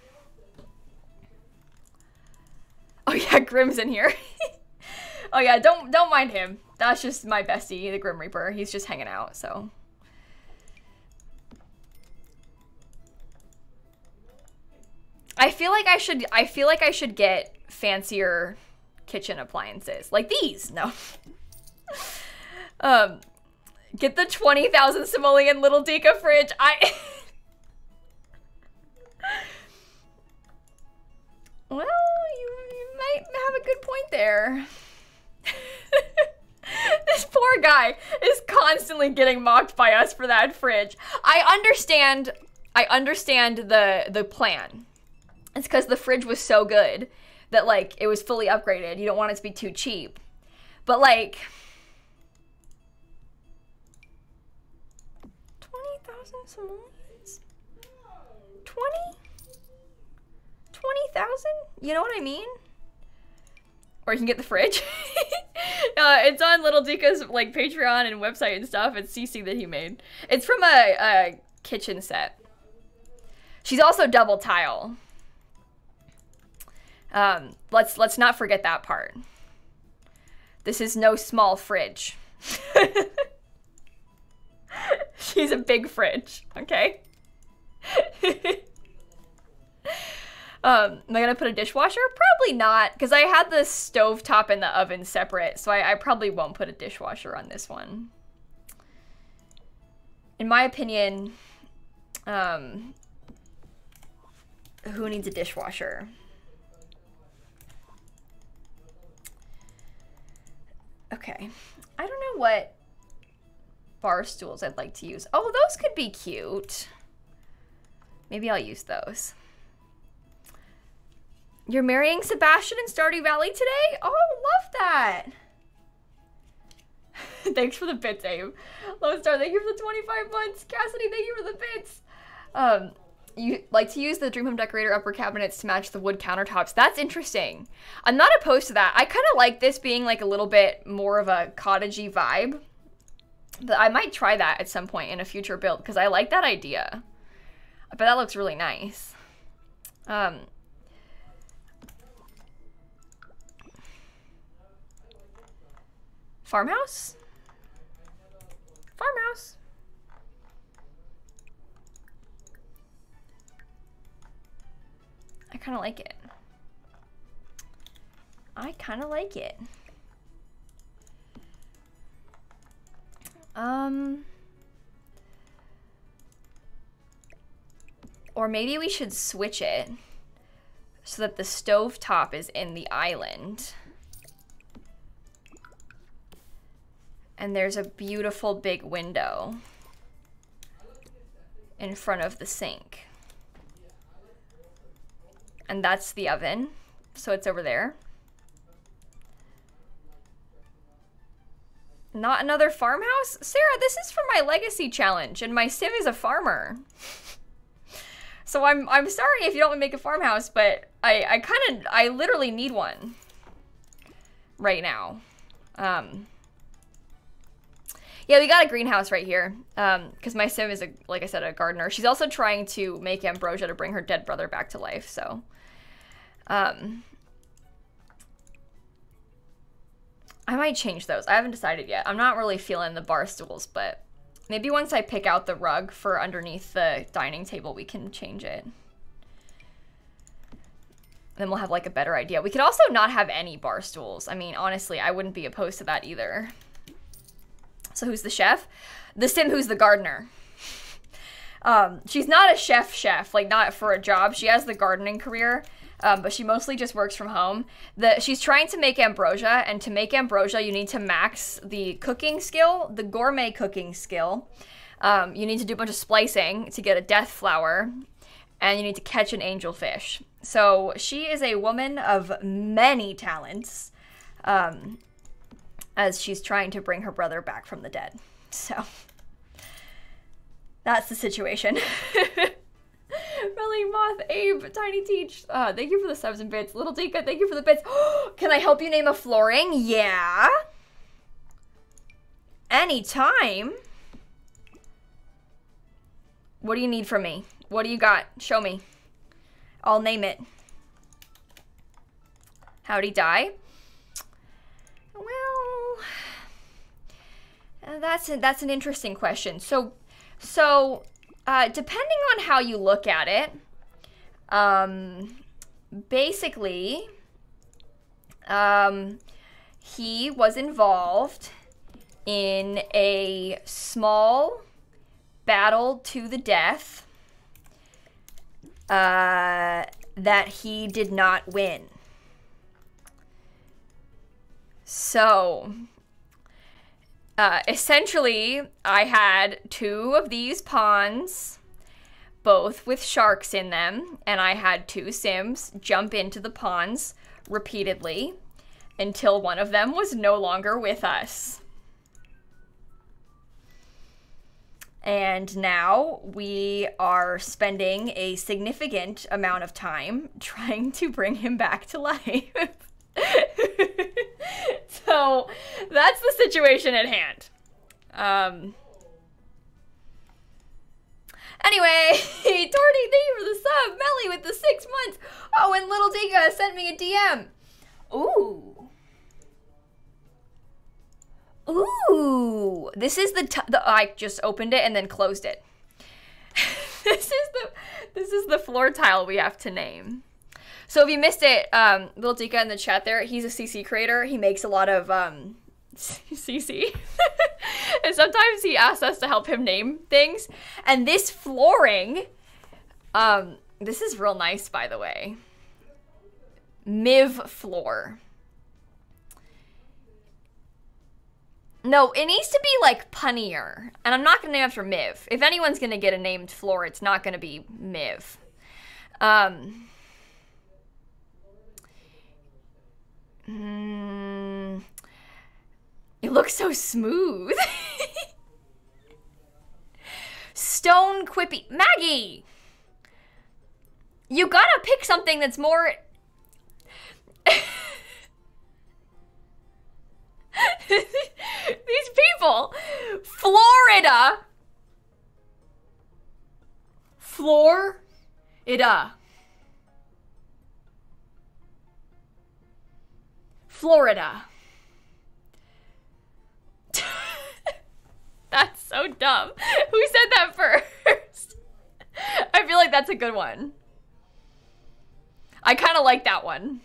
Oh yeah, Grim's in here. Oh yeah, don't don't mind him. That's just my bestie, the Grim Reaper. He's just hanging out, so. I feel like I should I feel like I should get fancier kitchen appliances. Like these. No. um get the twenty thousand simoleon Little Dika fridge. I Well, you, you might have a good point there. This poor guy is constantly getting mocked by us for that fridge. I understand I understand the the plan. It's because the fridge was so good that, like, it was fully upgraded. You don't want it to be too cheap. But, like, twenty thousand simoleons? twenty? twenty thousand? You know what I mean? Or you can get the fridge. uh, it's on Little Dika's, like, Patreon and website and stuff. It's C C that he made. It's from a, a kitchen set. She's also double tile. Um, let's let's not forget that part. This is no small fridge. She's a big fridge, okay? um, am I gonna put a dishwasher? Probably not, because I had the stovetop and the oven separate, so I, I probably won't put a dishwasher on this one. In my opinion, Um, who needs a dishwasher? Okay. I don't know what bar stools I'd like to use. Oh, those could be cute. Maybe I'll use those. You're marrying Sebastian in Stardew Valley today? Oh, love that. Thanks for the bits, Abe. Lone Star, thank you for the twenty-five months. Cassidy, thank you for the bits. Um, you like to use the Dream Home Decorator upper cabinets to match the wood countertops. That's interesting. I'm not opposed to that. I kind of like this being like a little bit more of a cottagey vibe. But I might try that at some point in a future build because I like that idea. I bet that looks really nice. Um, farmhouse? Farmhouse. I kind of like it. I kind of like it. Um, or maybe we should switch it so that the stovetop is in the island. And there's a beautiful big window in front of the sink. And that's the oven, so it's over there. Not another farmhouse? Sarah, this is for my legacy challenge, and my sim is a farmer. So I'm I'm sorry if you don't want to make a farmhouse, but I, I kind of, I literally need one right now. Um, yeah, we got a greenhouse right here, um, because my sim is, a, like I said, a gardener. She's also trying to make ambrosia to bring her dead brother back to life, so... Um, I might change those. I haven't decided yet. I'm not really feeling the bar stools, but maybe once I pick out the rug for underneath the dining table, we can change it. Then we'll have like a better idea. We could also not have any bar stools. I mean, honestly, I wouldn't be opposed to that either. So who's the chef? The sim who's the gardener. Um, she's not a chef chef, like not for a job. She has the gardening career. Um, but she mostly just works from home. The, she's trying to make ambrosia, and to make ambrosia, you need to max the cooking skill, the gourmet cooking skill. Um, you need to do a bunch of splicing to get a death flower, and you need to catch an angelfish. So she is a woman of many talents, um, as she's trying to bring her brother back from the dead. So that's the situation. Melly, Moth, Abe, Tiny Teach, uh, thank you for the subs and bits. Little Tika, thank you for the bits. Can I help you name a flooring? Yeah. Anytime. What do you need from me? What do you got? Show me. I'll name it. How'd he die? Well, uh, that's, a, that's an interesting question. So, so... Uh, depending on how you look at it, um, basically, um, he was involved in a small battle to the death uh, that he did not win. So... Uh, essentially, I had two of these ponds, both with sharks in them, and I had two Sims jump into the ponds repeatedly until one of them was no longer with us. And now we are spending a significant amount of time trying to bring him back to life. So that's the situation at hand. Um, anyway, Torty, thank you for the sub. Melly with the six months. Oh, and Little Dika sent me a D M. Ooh. Ooh. This is the, t the I just opened it and then closed it. This is the this is the floor tile we have to name. So if you missed it, um, Little Dika in the chat there, he's a C C creator. He makes a lot of um, Cece. And sometimes he asks us to help him name things. And this flooring, um, this is real nice, by the way. Miv floor. No, it needs to be like punnier. And I'm not gonna name after Miv. If anyone's gonna get a named floor, it's not gonna be Miv. Um... Mm, it looks so smooth. Stone quippy. Maggie! You gotta pick something that's more... These people. Florida. Florida. Florida. That's so dumb. Who said that first? I feel like that's a good one. I kind of like that one.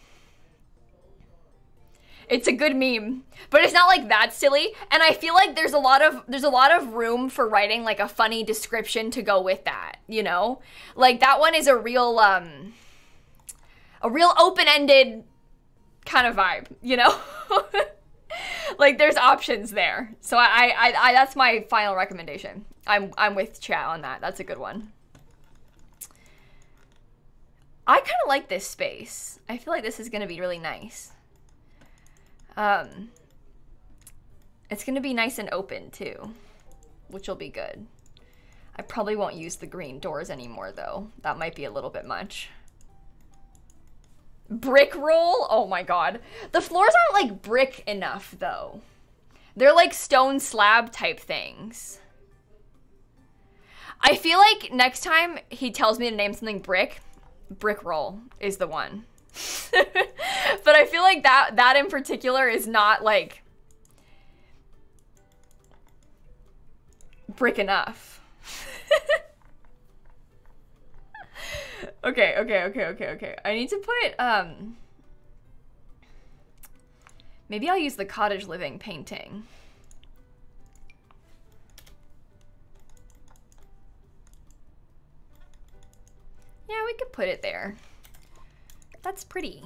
It's a good meme, but it's not like that silly. And I feel like there's a lot of there's a lot of room for writing like a funny description to go with that, you know? Like that one is a real um a real open-ended kind of vibe, you know? Like there's options there. So I, I, I that's my final recommendation. I'm I'm with chat on that. That's a good one. I kind of like this space. I feel like this is gonna be really nice. Um, it's gonna be nice and open too, which will be good. I probably won't use the green doors anymore though. That might be a little bit much. Brick roll? Oh my god. The floors aren't like brick enough though. They're like stone slab type things. I feel like next time he tells me to name something brick, brick roll is the one. But I feel like that that in particular is not like brick enough. Okay, okay, okay, okay, okay. I need to put, um... maybe I'll use the cottage living painting. Yeah, we could put it there. That's pretty.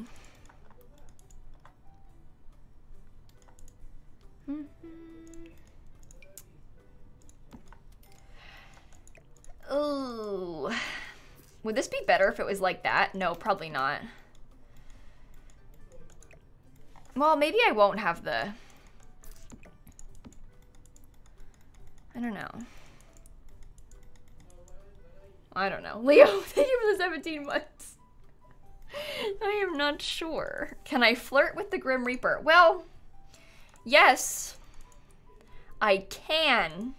Ooh. Would this be better if it was like that? No, probably not. Well, maybe I won't have the... I don't know. I don't know. Leo, thank you for the seventeen months. I am not sure. Can I flirt with the Grim Reaper? Well, yes, I can.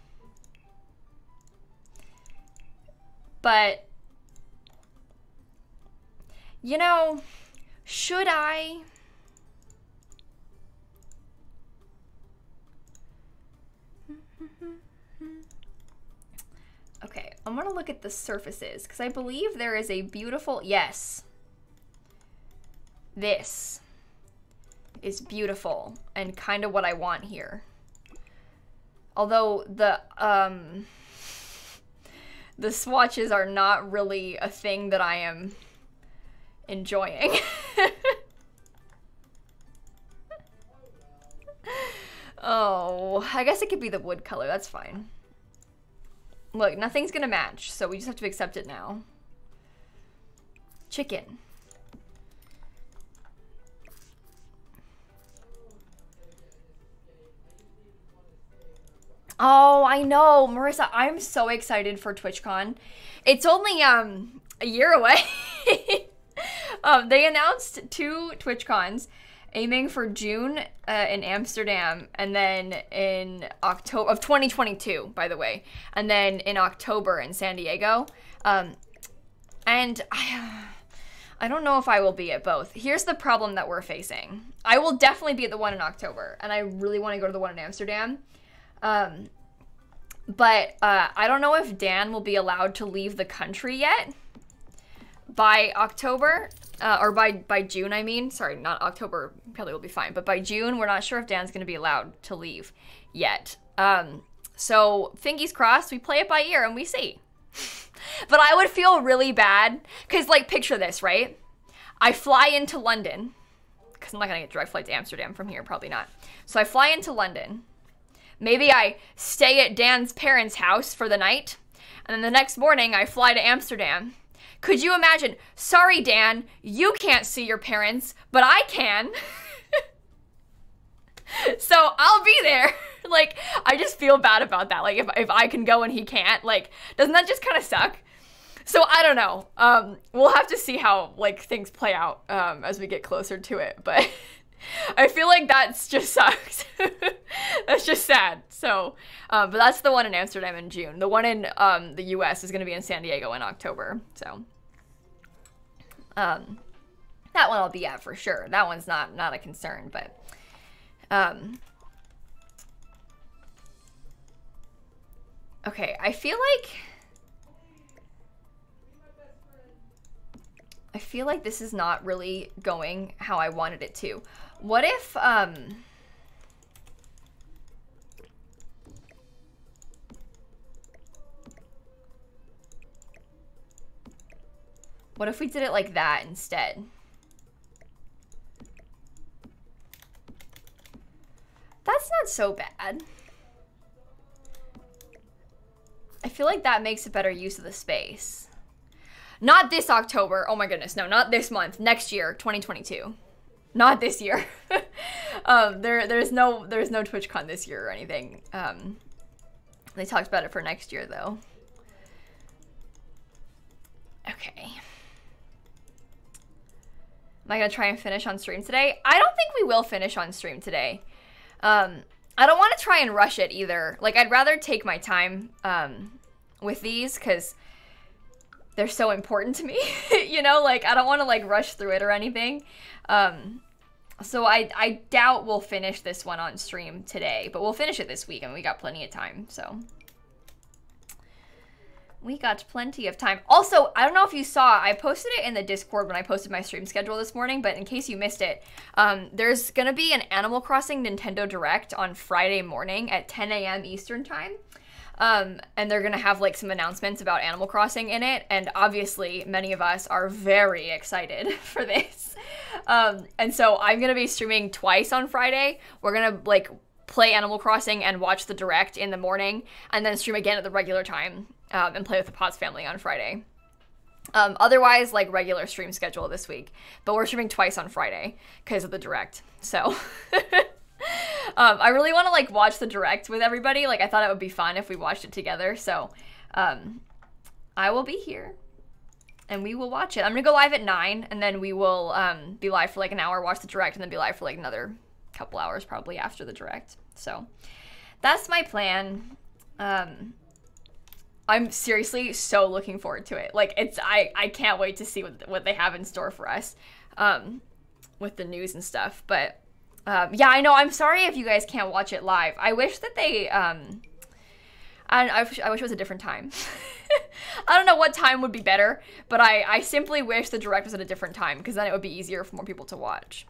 But, you know, should I? Okay, I'm gonna look at the surfaces because I believe there is a beautiful, yes. This is beautiful and kind of what I want here. Although the, um, the swatches are not really a thing that I am enjoying. Oh, I guess it could be the wood color, that's fine. Look, nothing's gonna match, so we just have to accept it now. Chicken. Oh, I know, Marissa, I'm so excited for TwitchCon. It's only um a year away. um, they announced two TwitchCons, aiming for June uh, in Amsterdam, and then in October of twenty twenty-two, by the way, and then in October in San Diego. Um, and I, I don't know if I will be at both. Here's the problem that we're facing. I will definitely be at the one in October, and I really want to go to the one in Amsterdam. Um, but uh, I don't know if Dan will be allowed to leave the country yet by October. Uh, or by, by June, I mean. Sorry, not October, probably will be fine. But by June, we're not sure if Dan's going to be allowed to leave yet. Um, so, fingers crossed, we play it by ear and we see. But I would feel really bad, because, like, picture this, right? I fly into London, because I'm not going to get direct flight to Amsterdam from here, probably not. So I fly into London. Maybe I stay at Dan's parents' house for the night, and then the next morning I fly to Amsterdam. Could you imagine? Sorry, Dan, you can't see your parents, but I can. So I'll be there. Like, I just feel bad about that. Like, if, if I can go and he can't, like, doesn't that just kind of suck? So I don't know. Um, we'll have to see how, like, things play out um, as we get closer to it. But I feel like that's just sucks. That's just sad. So, um, but that's the one in Amsterdam in June. The one in um, the U S is going to be in San Diego in October. So, um, that one I'll be at for sure. That one's not not a concern. But, um, okay, I feel like. I feel like this is not really going how I wanted it to. What if, um... what if we did it like that instead? That's not so bad. I feel like that makes a better use of the space. Not this October. Oh my goodness. No, not this month. Next year, twenty twenty-two. Not this year. um, there, there's no, there's no TwitchCon this year or anything. Um, they talked about it for next year though. Okay. Am I gonna try and finish on stream today? I don't think we will finish on stream today. Um, I don't want to try and rush it either. Like, I'd rather take my time um, with these because they're so important to me, you know, like, I don't want to, like, rush through it or anything. Um, so I, I doubt we'll finish this one on stream today, but we'll finish it this week, and we got plenty of time, so. We got plenty of time. Also, I don't know if you saw, I posted it in the Discord when I posted my stream schedule this morning, but in case you missed it, um, there's gonna be an Animal Crossing Nintendo Direct on Friday morning at ten A M Eastern time. Um, and they're gonna have like some announcements about Animal Crossing in it, and obviously many of us are very excited for this. Um, and so I'm gonna be streaming twice on Friday. We're gonna like play Animal Crossing and watch the Direct in the morning, and then stream again at the regular time, um, and play with the Potts family on Friday. Um, otherwise, like, regular stream schedule this week, but we're streaming twice on Friday because of the Direct, so. Um, I really want to, like, watch the Direct with everybody. Like, I thought it would be fun if we watched it together. So, um, I will be here, and we will watch it. I'm going to go live at nine, and then we will um, be live for, like, an hour, watch the Direct, and then be live for, like, another couple hours probably after the Direct. So, that's my plan. Um, I'm seriously so looking forward to it. Like, it's, I, I can't wait to see what, what they have in store for us um, with the news and stuff, but... Um, yeah, I know. I'm sorry if you guys can't watch it live. I wish that they, um, I, I, wish, I wish it was a different time. I don't know what time would be better, but I, I simply wish the Direct was at a different time, because then it would be easier for more people to watch.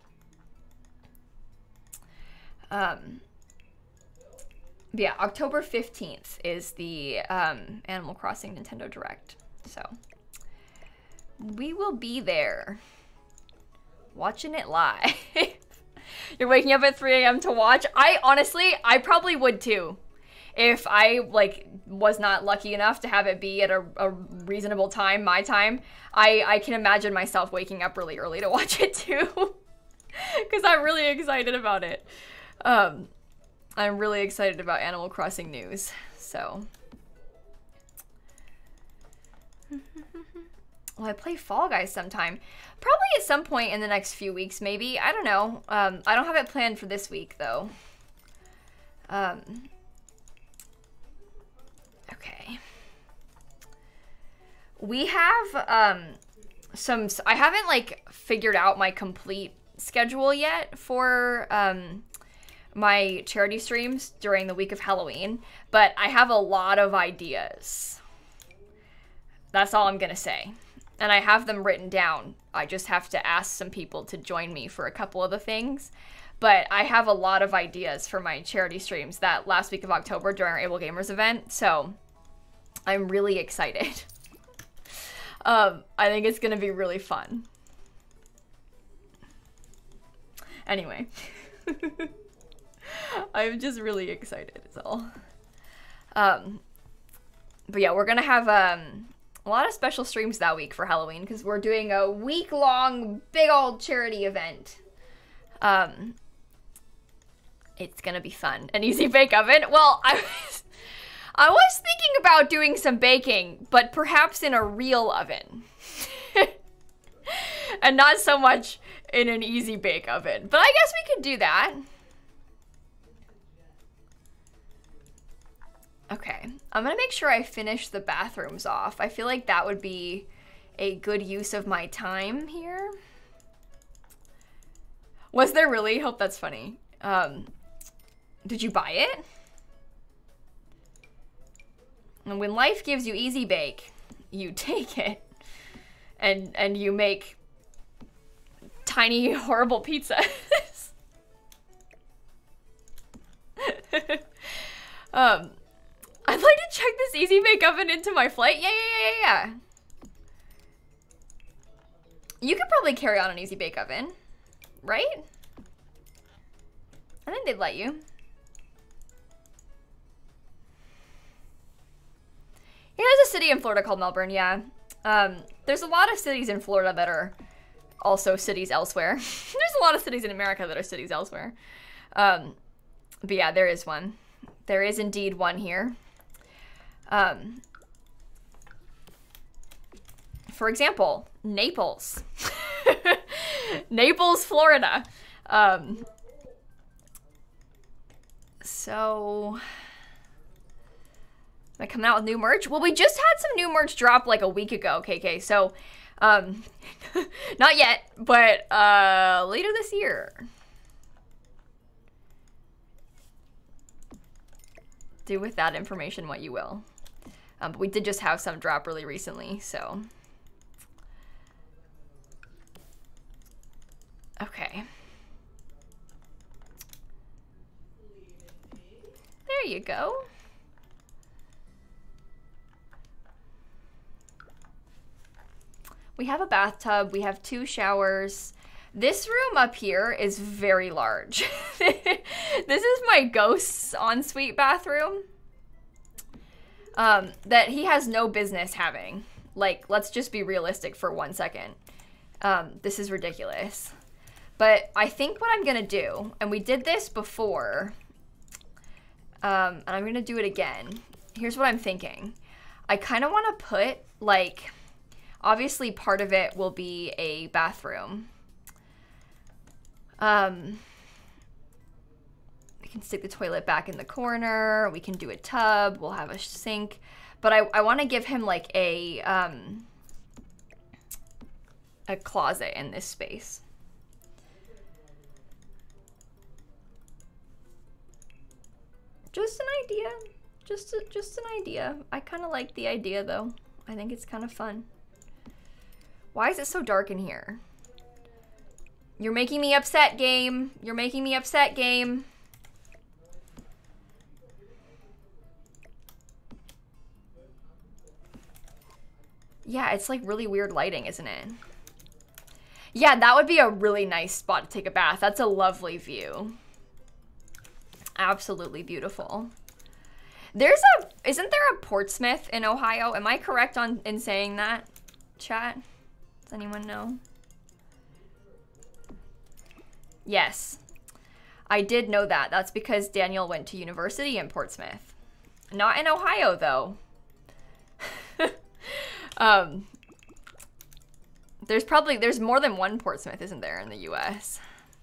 Um, yeah, October fifteenth is the um, Animal Crossing Nintendo Direct, so we will be there watching it live. You're waking up at three A M to watch? I honestly, I probably would too. If I, like, was not lucky enough to have it be at a, a reasonable time, my time, I, I can imagine myself waking up really early to watch it too. Because I'm really excited about it. Um, I'm really excited about Animal Crossing news, so. Well, I play Fall Guys sometime. Probably at some point in the next few weeks, maybe. I don't know. Um, I don't have it planned for this week, though. Um, okay. We have um, some... I haven't, like, figured out my complete schedule yet for um, my charity streams during the week of Halloween, but I have a lot of ideas. That's all I'm gonna say. and I have them written down. I just have to ask some people to join me for a couple of the things. But I have a lot of ideas for my charity streams that last week of October during our Able Gamers event, so I'm really excited. um, I think it's gonna be really fun. Anyway. I'm just really excited is all. Um, but yeah, we're gonna have um, a lot of special streams that week for Halloween because we're doing a week-long big old charity event. Um, it's gonna be fun. An easy bake oven. Well, I was, I was thinking about doing some baking, but perhaps in a real oven. And not so much in an easy bake oven. But I guess we could do that. Okay, I'm gonna make sure I finish the bathrooms off. I feel like that would be a good use of my time here. Was there really? Hope that's funny. Um, did you buy it? And when life gives you easy bake, you take it and and you make tiny horrible pizzas. um, I'd like to check this easy bake oven into my flight. Yeah, yeah, yeah, yeah, yeah. You could probably carry on an easy bake oven, right? I think they'd let you. Yeah, there's a city in Florida called Melbourne, yeah. Um, there's a lot of cities in Florida that are also cities elsewhere. There's a lot of cities in America that are cities elsewhere. Um, but yeah, there is one. There is indeed one here. Um, for example, Naples. Naples, Florida. Um, so... Am I coming out with new merch? Well, we just had some new merch drop like a week ago, K K. So, um, not yet, but uh, later this year. Do with that information what you will. Um, but we did just have some drop really recently, so. Okay. There you go. We have a bathtub, we have two showers. This room up here is very large. This is my ghost's ensuite bathroom um, that he has no business having. Like, let's just be realistic for one second. Um, this is ridiculous. But I think what I'm gonna do, and we did this before, um, and I'm gonna do it again. Here's what I'm thinking. I kind of want to put, like, obviously part of it will be a bathroom. Um, we can stick the toilet back in the corner. We can do a tub. We'll have a sink. But I, I want to give him like a, um, a closet in this space. Just an idea. Just, a, just an idea. I kind of like the idea though. I think it's kind of fun. Why is it so dark in here? You're making me upset, game. You're making me upset, game. Yeah, it's like really weird lighting, isn't it? Yeah, that would be a really nice spot to take a bath. That's a lovely view. Absolutely beautiful. There's a, isn't there a Portsmouth in Ohio? Am I correct on in saying that, chat? Does anyone know? Yes, I did know that. That's because Daniel went to university in Portsmouth. Not in Ohio, though. um, there's probably, there's more than one Portsmouth, isn't there, in the U S?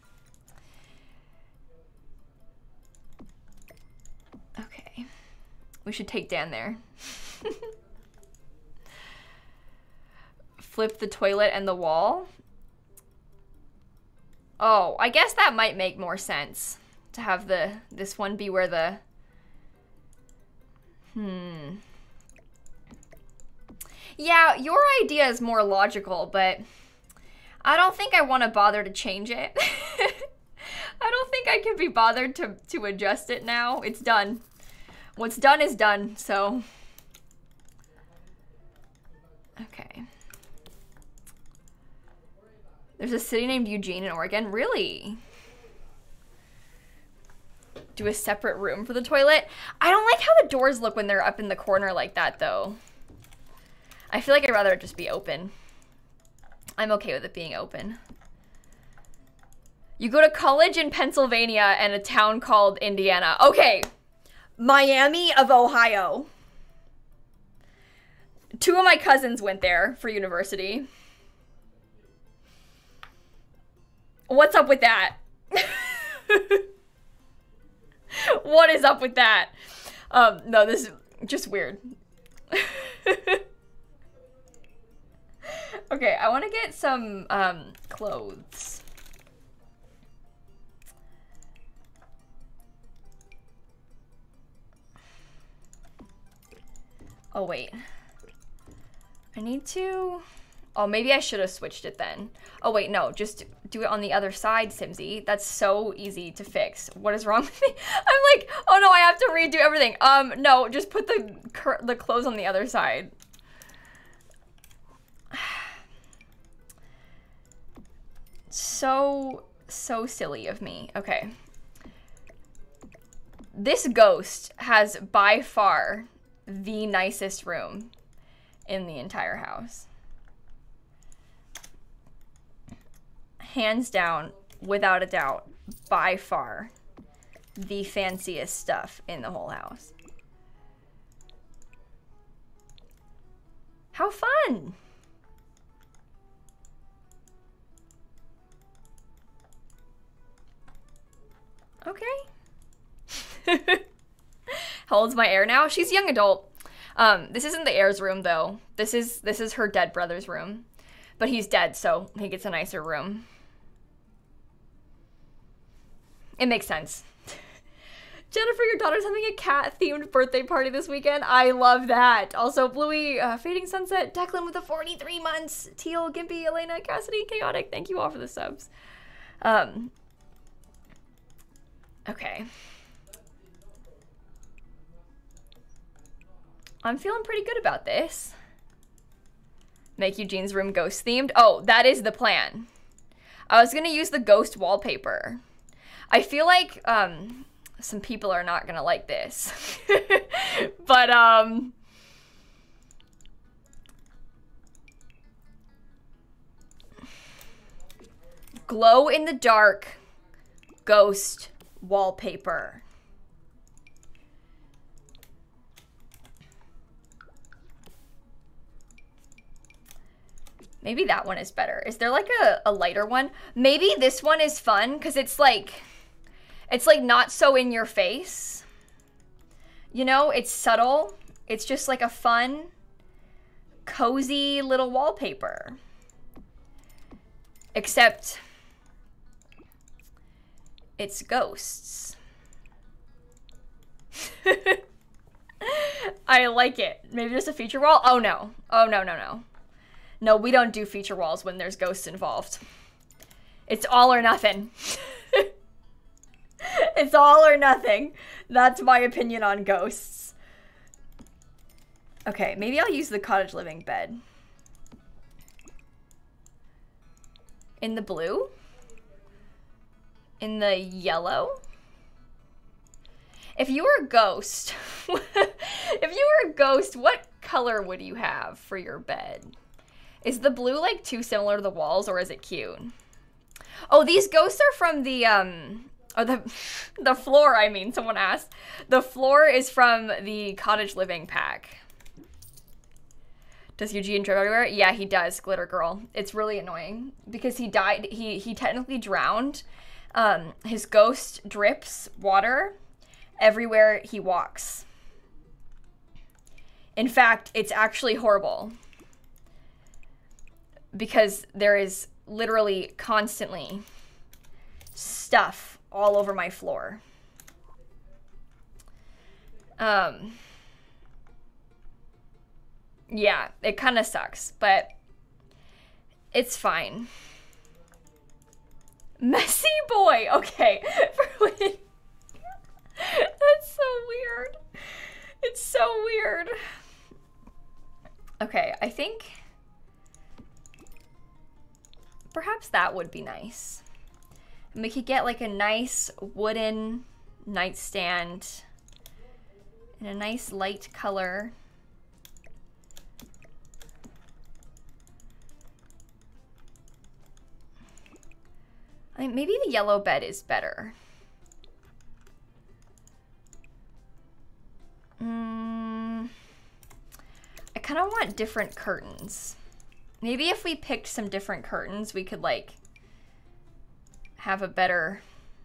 Okay. We should take Dan there. Flip the toilet and the wall. Oh, I guess that might make more sense to have the this one be where the hmm. Yeah, your idea is more logical, but I don't think I want to bother to change it. I don't think I can be bothered to, to adjust it now. It's done. What's done is done, so. Okay. There's a city named Eugene in Oregon. Really? Do a separate room for the toilet? I don't like how the doors look when they're up in the corner like that, though. I feel like I'd rather it just be open. I'm okay with it being open. You go to college in Pennsylvania and a town called Indiana. Okay. Miami of Ohio. Two of my cousins went there for university. What's up with that? What is up with that? Um, no, this is just weird. Okay, I want to get some um, clothes. Oh, wait. I need to... Oh, maybe I should have switched it then. Oh, wait, no. Just do it on the other side, Simsie. That's so easy to fix. What is wrong with me? I'm like, oh, no, I have to redo everything. Um, no, just put the, the clothes on the other side. So, so silly of me. Okay. This ghost has by far the nicest room in the entire house. Hands down, without a doubt, by far the fanciest stuff in the whole house. How fun! Okay. How old's my heir now? She's young adult. Um, this isn't the heir's room though. This is this is her dead brother's room. But he's dead, so he gets a nicer room. It makes sense. Jennifer, your daughter's having a cat-themed birthday party this weekend. I love that. Also, Bluey, uh, Fading Sunset, Declan with the forty-three months, Teal, Gimpy, Elena, Cassidy, Chaotic. Thank you all for the subs. Um... Okay. I'm feeling pretty good about this. Make Eugene's room ghost themed. Oh, that is the plan. I was gonna use the ghost wallpaper. I feel like um, some people are not gonna like this. But um, glow in the dark ghost wallpaper. Maybe that one is better. Is there like a, a lighter one? Maybe this one is fun because it's like, it's like not so in your face. You know, it's subtle. It's just like a fun, cozy little wallpaper. Except it's ghosts. I like it. Maybe just a feature wall? Oh no. Oh no, no, no. No, we don't do feature walls when there's ghosts involved. It's all or nothing. It's all or nothing. That's my opinion on ghosts. Okay, maybe I'll use the cottage living bed. In the blue? In the yellow? If you were a ghost, if you were a ghost, what color would you have for your bed? Is the blue like too similar to the walls or is it cute? Oh, these ghosts are from the, um, or the, the floor, I mean, someone asked. The floor is from the cottage living pack. Does Eugene drip everywhere? Yeah, he does, Glitter Girl. It's really annoying because he died, he, he technically drowned. Um, his ghost drips water everywhere he walks. In fact, it's actually horrible because there is literally constantly stuff all over my floor. Um, Yeah, it kind of sucks, but it's fine. Messy boy. Okay. That's so weird. It's so weird. Okay, I think perhaps that would be nice. And we could get like a nice wooden nightstand in a nice light color. I mean, maybe the yellow bed is better. Mm, I kind of want different curtains. Maybe if we picked some different curtains, we could like have a better...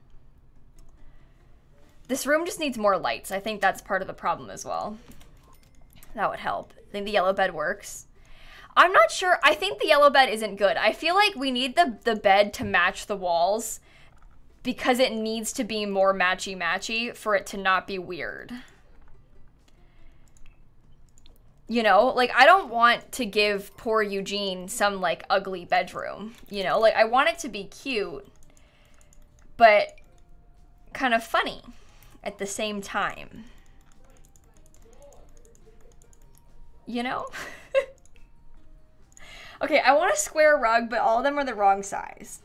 This room just needs more lights. I think that's part of the problem as well. That would help. I think the yellow bed works. I'm not sure. I think the yellow bed isn't good. I feel like we need the, the bed to match the walls because it needs to be more matchy-matchy for it to not be weird. You know, like I don't want to give poor Eugene some like ugly bedroom, you know, like I want it to be cute, but kind of funny at the same time. You know? Okay, I want a square rug, but all of them are the wrong size.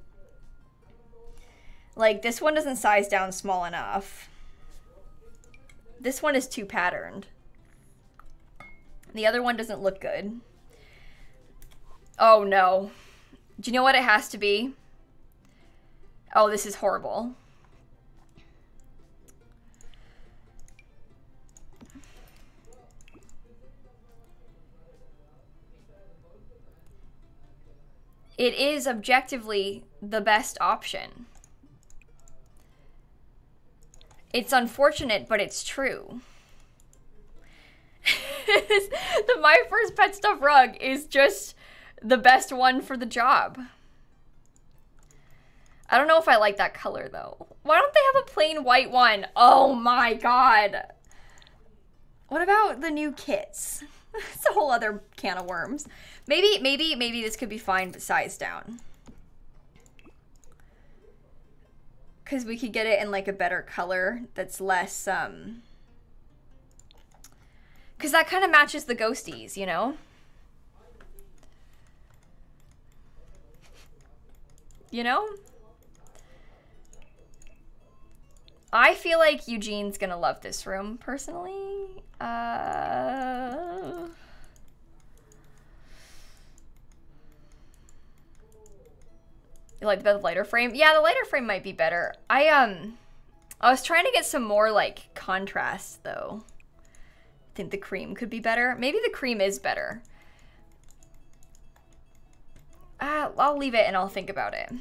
Like, this one doesn't size down small enough. This one is too patterned. The other one doesn't look good. Oh, no. Do you know what it has to be? Oh, this is horrible. It is objectively the best option. It's unfortunate, but it's true. The My First Pet Stuff rug is just the best one for the job. I don't know if I like that color, though. Why don't they have a plain white one? Oh my god. What about the new kits? It's a whole other can of worms. Maybe, maybe, maybe this could be fine, but size down. Because we could get it in like a better color that's less, um... because that kind of matches the ghosties, you know? You know? I feel like Eugene's gonna love this room, personally. Uh... You like the bed with lighter frame? Yeah, the lighter frame might be better. I, um... I was trying to get some more, like, contrast, though. I think the cream could be better. Maybe the cream is better. Uh, I'll leave it and I'll think about it.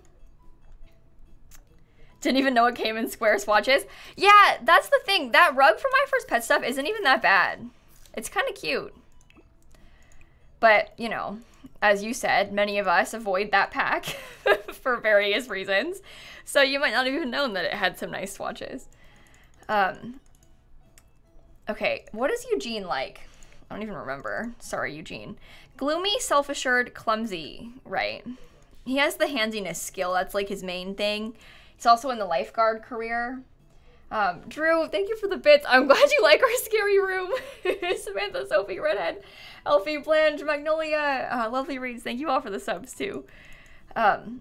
Didn't even know it came in square swatches. Yeah, that's the thing. That rug for My First Pet Stuff isn't even that bad. It's kind of cute. But, you know, as you said, many of us avoid that pack for various reasons. So you might not have even known that it had some nice swatches. Um, okay, what is Eugene like? I don't even remember. Sorry, Eugene. Gloomy, self-assured, clumsy, right? He has the handiness skill. That's like his main thing. He's also in the lifeguard career. Um, Drew, thank you for the bits. I'm glad you like our scary room. Samantha, Sophie, Redhead, Elfie, Blanche, Magnolia, uh, Lovely Reads. Thank you all for the subs, too. Um,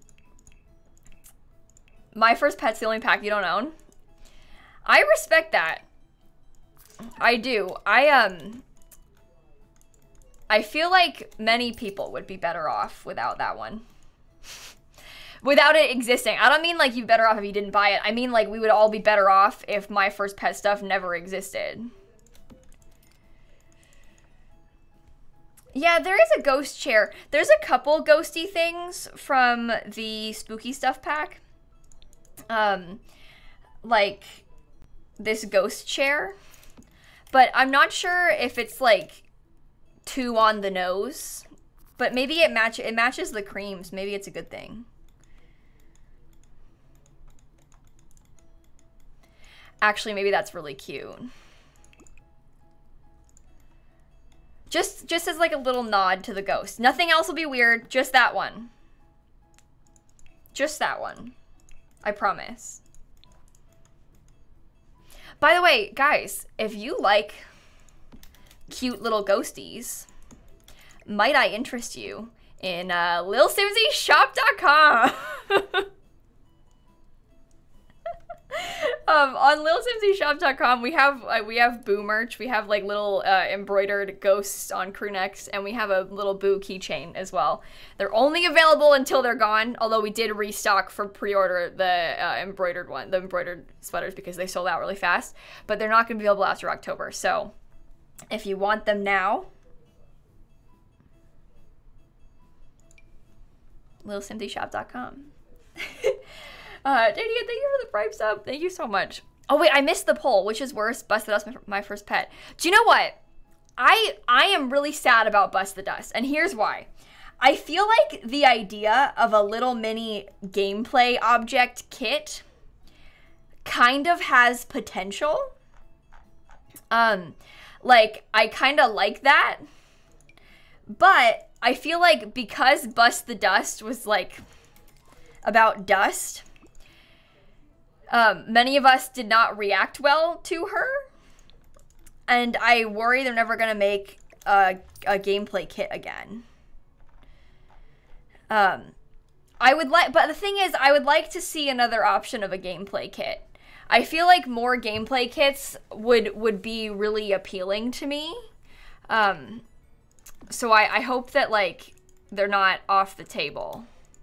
My First Pet's the only pack you don't own. I respect that. I do. I, um... I feel like many people would be better off without that one. Without it existing. I don't mean like you're better off if you didn't buy it. I mean like we would all be better off if My First Pet Stuff never existed. Yeah, there is a ghost chair. There's a couple ghosty things from the Spooky Stuff pack. Um, like this ghost chair. But I'm not sure if it's like too on the nose. But maybe it match it matches the creams. Maybe it's a good thing. Actually, maybe that's really cute. Just, just as like a little nod to the ghost. Nothing else will be weird, just that one. Just that one. I promise. By the way, guys, if you like cute little ghosties, might I interest you in uh, lil simsie shop dot com? um, on lil simsie shop dot com, we have uh, we have boo merch. We have like little uh, embroidered ghosts on crew necks, and we have a little boo keychain as well. They're only available until they're gone. Although we did restock for pre-order the uh, embroidered one, the embroidered sweaters, because they sold out really fast. But they're not going to be available after October. So if you want them now, lil simsie shop dot com. Uh, Daniel, thank you for the Prime sub. Thank you so much. Oh wait, I missed the poll. Which is worse, Bust the Dust, my, my first pet? Do you know what? I I am really sad about Bust the Dust, and here's why. I feel like the idea of a little mini gameplay object kit kind of has potential. Um, like I kind of like that, but I feel like because Bust the Dust was like about dust, Um, many of us did not react well to her, and I worry they're never going to make a, a gameplay kit again. Um, I would like, but the thing is, I would like to see another option of a gameplay kit. I feel like more gameplay kits would, would be really appealing to me. Um, so I, I hope that, like, they're not off the table,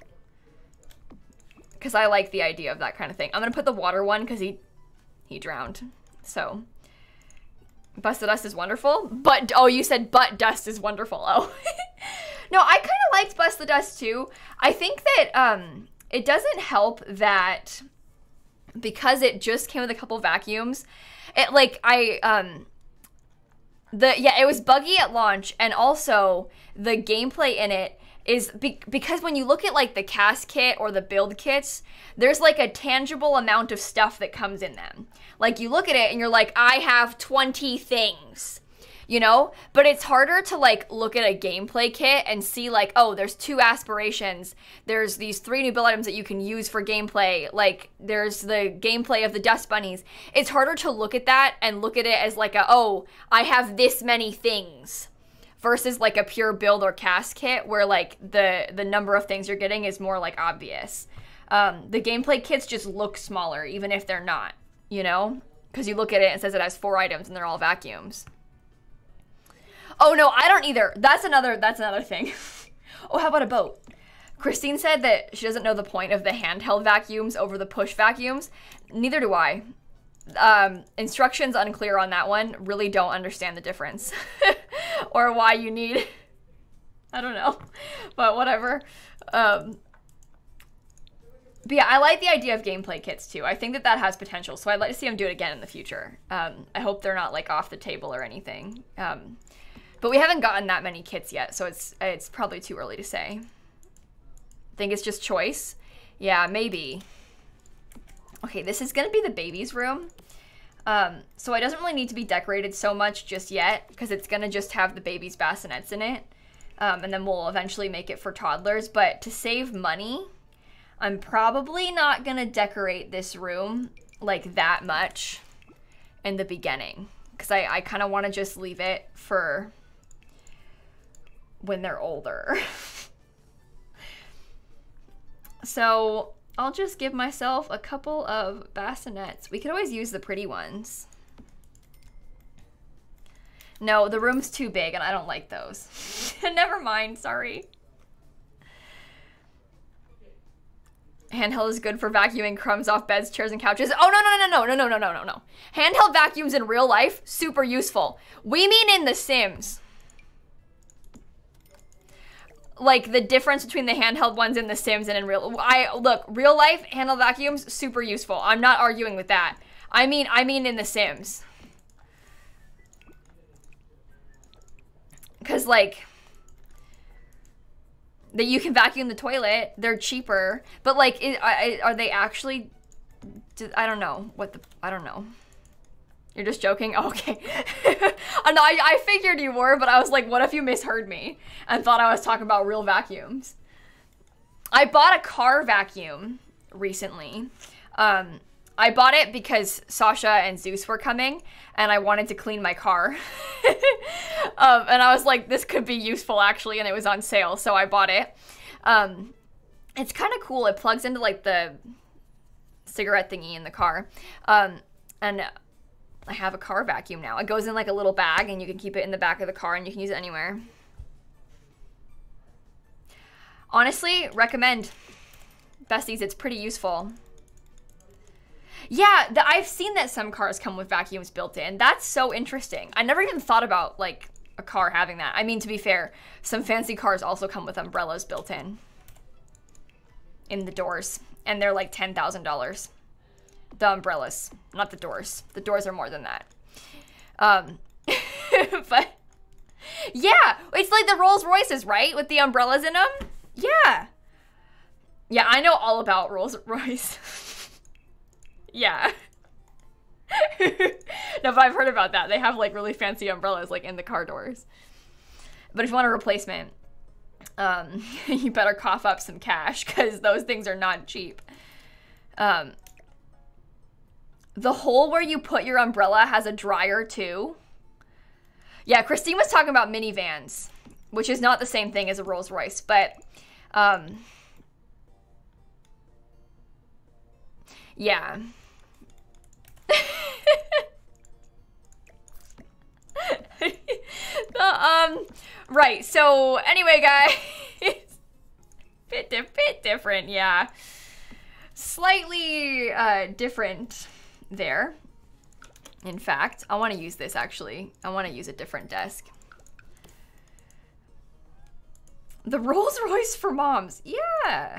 because I like the idea of that kind of thing. I'm gonna put the water one because he he drowned. So Bust the Dust is wonderful, but oh, you said but dust is wonderful. Oh, no, I kind of liked Bust the Dust too. I think that um, it doesn't help that because it just came with a couple vacuums. It like I um the yeah it was buggy at launch, and also the gameplay in it is be because when you look at like the cast kit or the build kits, there's like a tangible amount of stuff that comes in them. Like you look at it and you're like, I have twenty things, you know? But it's harder to like look at a gameplay kit and see like, oh, there's two aspirations. There's these three new build items that you can use for gameplay. Like there's the gameplay of the dust bunnies. It's harder to look at that and look at it as like a, oh, I have this many things, versus like a pure build or cast kit where like the the number of things you're getting is more like obvious. Um, the gameplay kits just look smaller even if they're not, you know? Because you look at it and it says it has four items and they're all vacuums. Oh no, I don't either. That's another that's another thing. Oh, how about a boat? Christine said that she doesn't know the point of the handheld vacuums over the push vacuums. Neither do I. Um, instructions unclear on that one. Really don't understand the difference. Or why you need, I don't know, but whatever. Um, but yeah, I like the idea of gameplay kits too. I think that that has potential, so I'd like to see them do it again in the future. Um, I hope they're not like off the table or anything. Um, but we haven't gotten that many kits yet, so it's it's probably too early to say. Think it's just choice? Yeah, maybe. Okay, this is gonna be the baby's room. Um, so it doesn't really need to be decorated so much just yet, because it's gonna just have the baby's bassinets in it. Um, and then we'll eventually make it for toddlers. But to save money, I'm probably not gonna decorate this room like that much in the beginning, because I, I kind of want to just leave it for when they're older. So I'll just give myself a couple of bassinets. We could always use the pretty ones. No, the room's too big and I don't like those. Never mind, sorry. Handheld is good for vacuuming crumbs off beds, chairs, and couches. Oh, no, no, no, no, no, no, no, no, no, no. Handheld vacuums in real life, super useful. We mean in The Sims. Like, the difference between the handheld ones in The Sims and in real... I Look, real life, handheld vacuums, super useful. I'm not arguing with that. I mean, I mean in The Sims. Because, like... that you can vacuum the toilet, they're cheaper, but like, it, I, are they actually, I don't know what the, I don't know. You're just joking? Oh, okay. And I, I figured you were, but I was like, what if you misheard me and thought I was talking about real vacuums? I bought a car vacuum recently. Um, I bought it because Sasha and Zeus were coming and I wanted to clean my car. um, and I was like, this could be useful actually, and it was on sale, so I bought it. Um, it's kind of cool. It plugs into like the cigarette thingy in the car. Um, and I have a car vacuum now. It goes in like a little bag and you can keep it in the back of the car and you can use it anywhere. Honestly, recommend. Besties, it's pretty useful. Yeah, the, I've seen that some cars come with vacuums built in. That's so interesting. I never even thought about like a car having that. I mean, to be fair, some fancy cars also come with umbrellas built in. In the doors. And they're like ten thousand dollars. The umbrellas, not the doors. The doors are more than that. Um, but yeah, it's like the Rolls Royces, right? With the umbrellas in them. Yeah. Yeah, I know all about Rolls Royce. Yeah. No, but I've heard about that. They have like really fancy umbrellas like in the car doors. But if you want a replacement, um, you better cough up some cash because those things are not cheap. Um, the hole where you put your umbrella has a dryer too. Yeah, Christine was talking about minivans, which is not the same thing as a Rolls Royce, but um, yeah. the, um, right, so anyway, guys, bit, di bit different, yeah. Slightly uh, different there. In fact, I want to use this actually. I want to use a different desk. The Rolls Royce for moms. Yeah.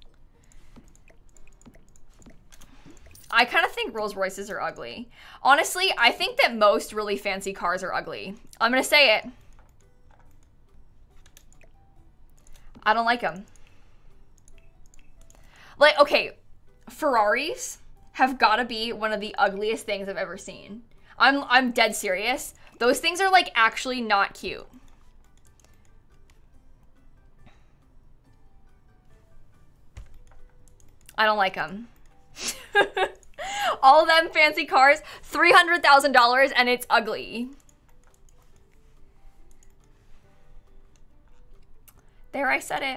I kind of think Rolls Royces are ugly. Honestly, I think that most really fancy cars are ugly. I'm going to say it. I don't like them. Like, okay, Ferraris have got to be one of the ugliest things I've ever seen. I'm I'm dead serious. Those things are like actually not cute. I don't like them. All of them fancy cars, three hundred thousand dollars, and it's ugly. There, I said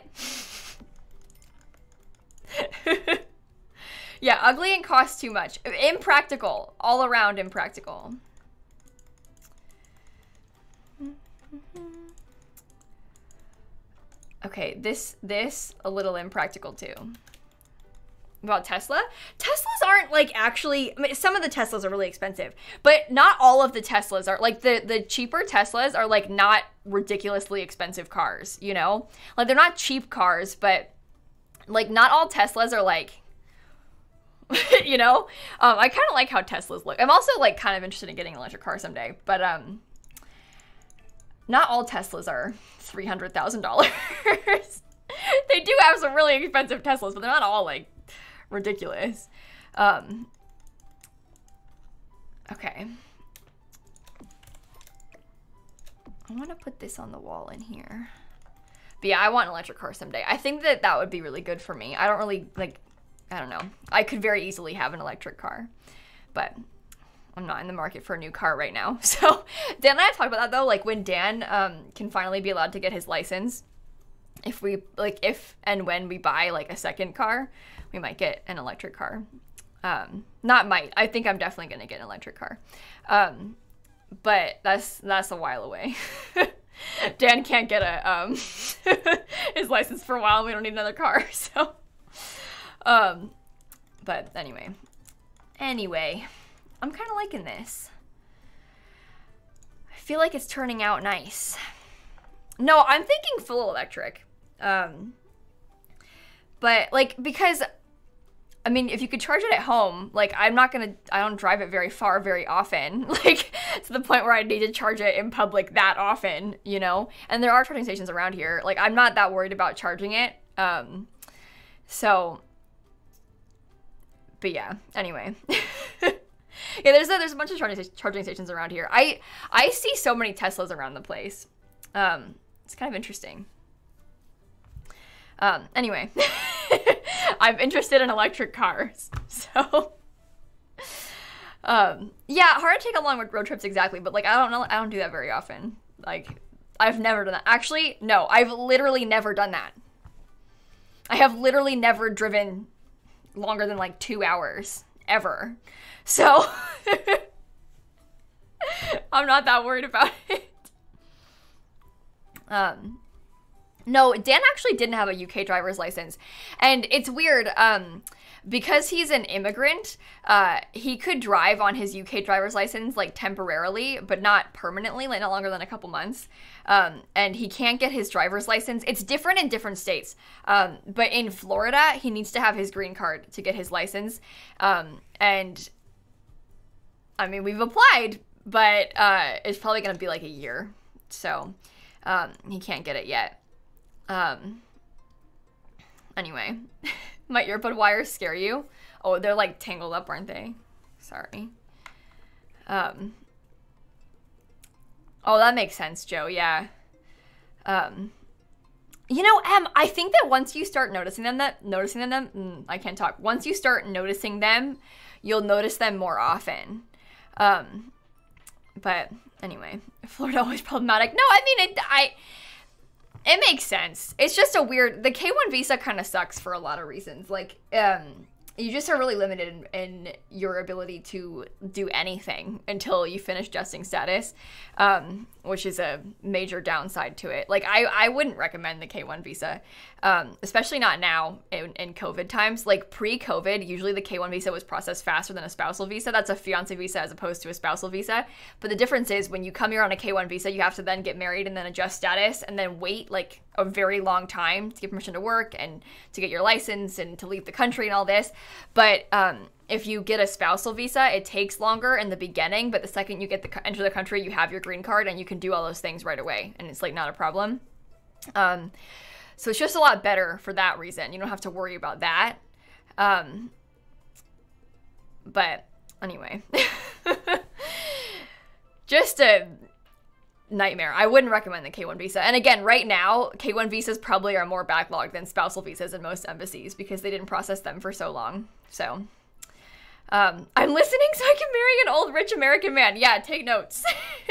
it. Yeah, ugly and cost too much. Impractical. All around impractical. Okay, this, this, a little impractical too. About Tesla? Teslas aren't like actually, I mean, some of the Teslas are really expensive, but not all of the Teslas are, like the, the cheaper Teslas are like not ridiculously expensive cars, you know? Like they're not cheap cars, but like not all Teslas are like, you know? Um, I kind of like how Teslas look. I'm also like kind of interested in getting an electric car someday, but um, not all Teslas are three hundred thousand dollars. They do have some really expensive Teslas, but they're not all like ridiculous. Um, okay. I want to put this on the wall in here. But yeah, I want an electric car someday. I think that that would be really good for me. I don't really, like, I don't know. I could very easily have an electric car, but I'm not in the market for a new car right now. So Dan and I talked about that though, like when Dan um, can finally be allowed to get his license, if we, like, if and when we buy like a second car, we might get an electric car. Um, not might, I think I'm definitely gonna get an electric car. Um, but that's, that's a while away. Dan can't get a, um, his license for a while. We don't need another car, so. Um, but anyway, anyway, I'm kind of liking this. I feel like it's turning out nice. No, I'm thinking full electric. Um, but like, because I mean, if you could charge it at home, like I'm not gonna, I don't drive it very far very often, like to the point where I need to charge it in public that often, you know? And there are charging stations around here. Like I'm not that worried about charging it. Um, so, but yeah, anyway. Yeah, there's a, there's a bunch of charging charging stations around here. I I see so many Teslas around the place. Um, it's kind of interesting. Um, anyway, I'm interested in electric cars, so. Um, yeah, hard to take on long road trips exactly, but like I don't know, I don't do that very often. Like I've never done that. Actually, no, I've literally never done that. I have literally never driven longer than like two hours ever. So I'm not that worried about it. Um, no, Dan actually didn't have a U K driver's license. And it's weird, um, because he's an immigrant, uh, he could drive on his U K driver's license, like, temporarily, but not permanently, like, not longer than a couple months. Um, and he can't get his driver's license. It's different in different states. Um, but in Florida, he needs to have his green card to get his license. Um, and, I mean, we've applied, but uh, it's probably going to be, like, a year. So, um, he can't get it yet. Um, anyway. My earbud wires scare you? Oh, they're like tangled up, aren't they? Sorry. Um. Oh, that makes sense, Joe. Yeah. Um. You know, Em, I think that once you start noticing them, that noticing them, them mm, I can't talk. Once you start noticing them, you'll notice them more often. Um. But anyway, Florida always problematic. No, I mean it. I. It makes sense. It's just a weird, the K one visa kind of sucks for a lot of reasons. Like, um, you just are really limited in, in your ability to do anything until you finish adjusting status, um, which is a major downside to it. Like, I, I wouldn't recommend the K one visa, um, especially not now in, in COVID times. Like, pre-COVID, usually the K one visa was processed faster than a spousal visa. That's a fiancé visa as opposed to a spousal visa. But the difference is when you come here on a K one visa, you have to then get married and then adjust status and then wait, like, a very long time to get permission to work and to get your license and to leave the country and all this. But um, if you get a spousal visa, it takes longer in the beginning, but the second you get the enter the country, you have your green card and you can do all those things right away, and it's like not a problem. Um, so it's just a lot better for that reason. You don't have to worry about that. Um, but anyway, just a nightmare. I wouldn't recommend the K one visa. And again, right now, K one visas probably are more backlogged than spousal visas in most embassies because they didn't process them for so long. So, um, I'm listening so I can marry an old rich American man. Yeah, take notes.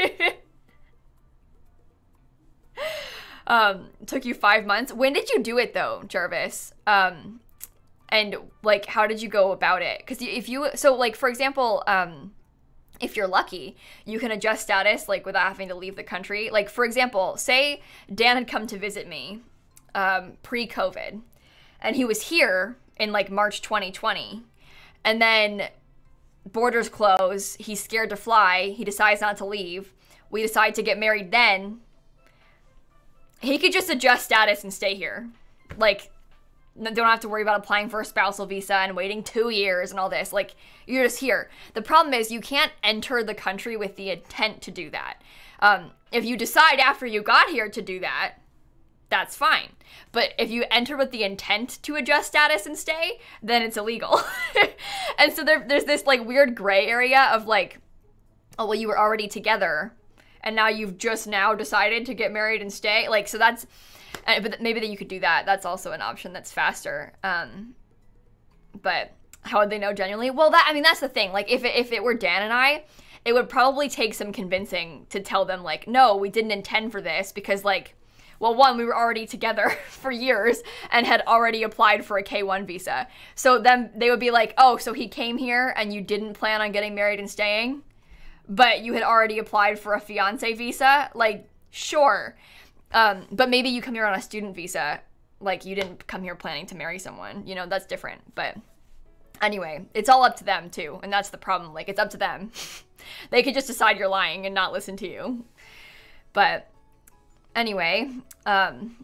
um, took you five months. When did you do it though, Jarvis? Um, and like, how did you go about it? Because if you, so like, for example, um, if you're lucky, you can adjust status, like, without having to leave the country. Like, for example, say Dan had come to visit me um, pre-COVID, and he was here in, like, March twenty twenty, and then borders close, he's scared to fly, he decides not to leave, we decide to get married then, he could just adjust status and stay here. Like, don't have to worry about applying for a spousal visa and waiting two years and all this. Like, you're just here. The problem is you can't enter the country with the intent to do that. Um, if you decide after you got here to do that, that's fine. But if you enter with the intent to adjust status and stay, then it's illegal. And so there, there's this, like, weird gray area of, like, oh, well, you were already together, and now you've just now decided to get married and stay. Like, so that's... Uh, but maybe that you could do that. That's also an option that's faster. Um, but how would they know genuinely? Well, that I mean, that's the thing. Like, if it, if it were Dan and I, it would probably take some convincing to tell them, like, no, we didn't intend for this because, like, well, one, we were already together for years and had already applied for a K one visa. So then they would be like, oh, so he came here and you didn't plan on getting married and staying, but you had already applied for a fiancé visa? Like, sure. Um, but maybe you come here on a student visa, like you didn't come here planning to marry someone, you know, that's different. But anyway, it's all up to them too. And that's the problem. Like, it's up to them. They could just decide you're lying and not listen to you. But anyway, um,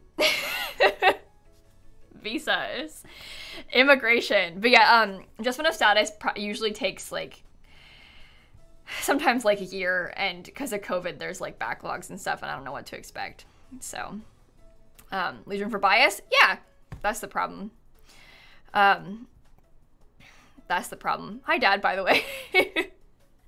visas, immigration. But yeah, um, adjustment of status pro- usually takes like, sometimes like a year. And because of COVID, there's like backlogs and stuff and I don't know what to expect. So, um, leisure for bias? Yeah, that's the problem. Um, that's the problem. Hi, Dad, by the way.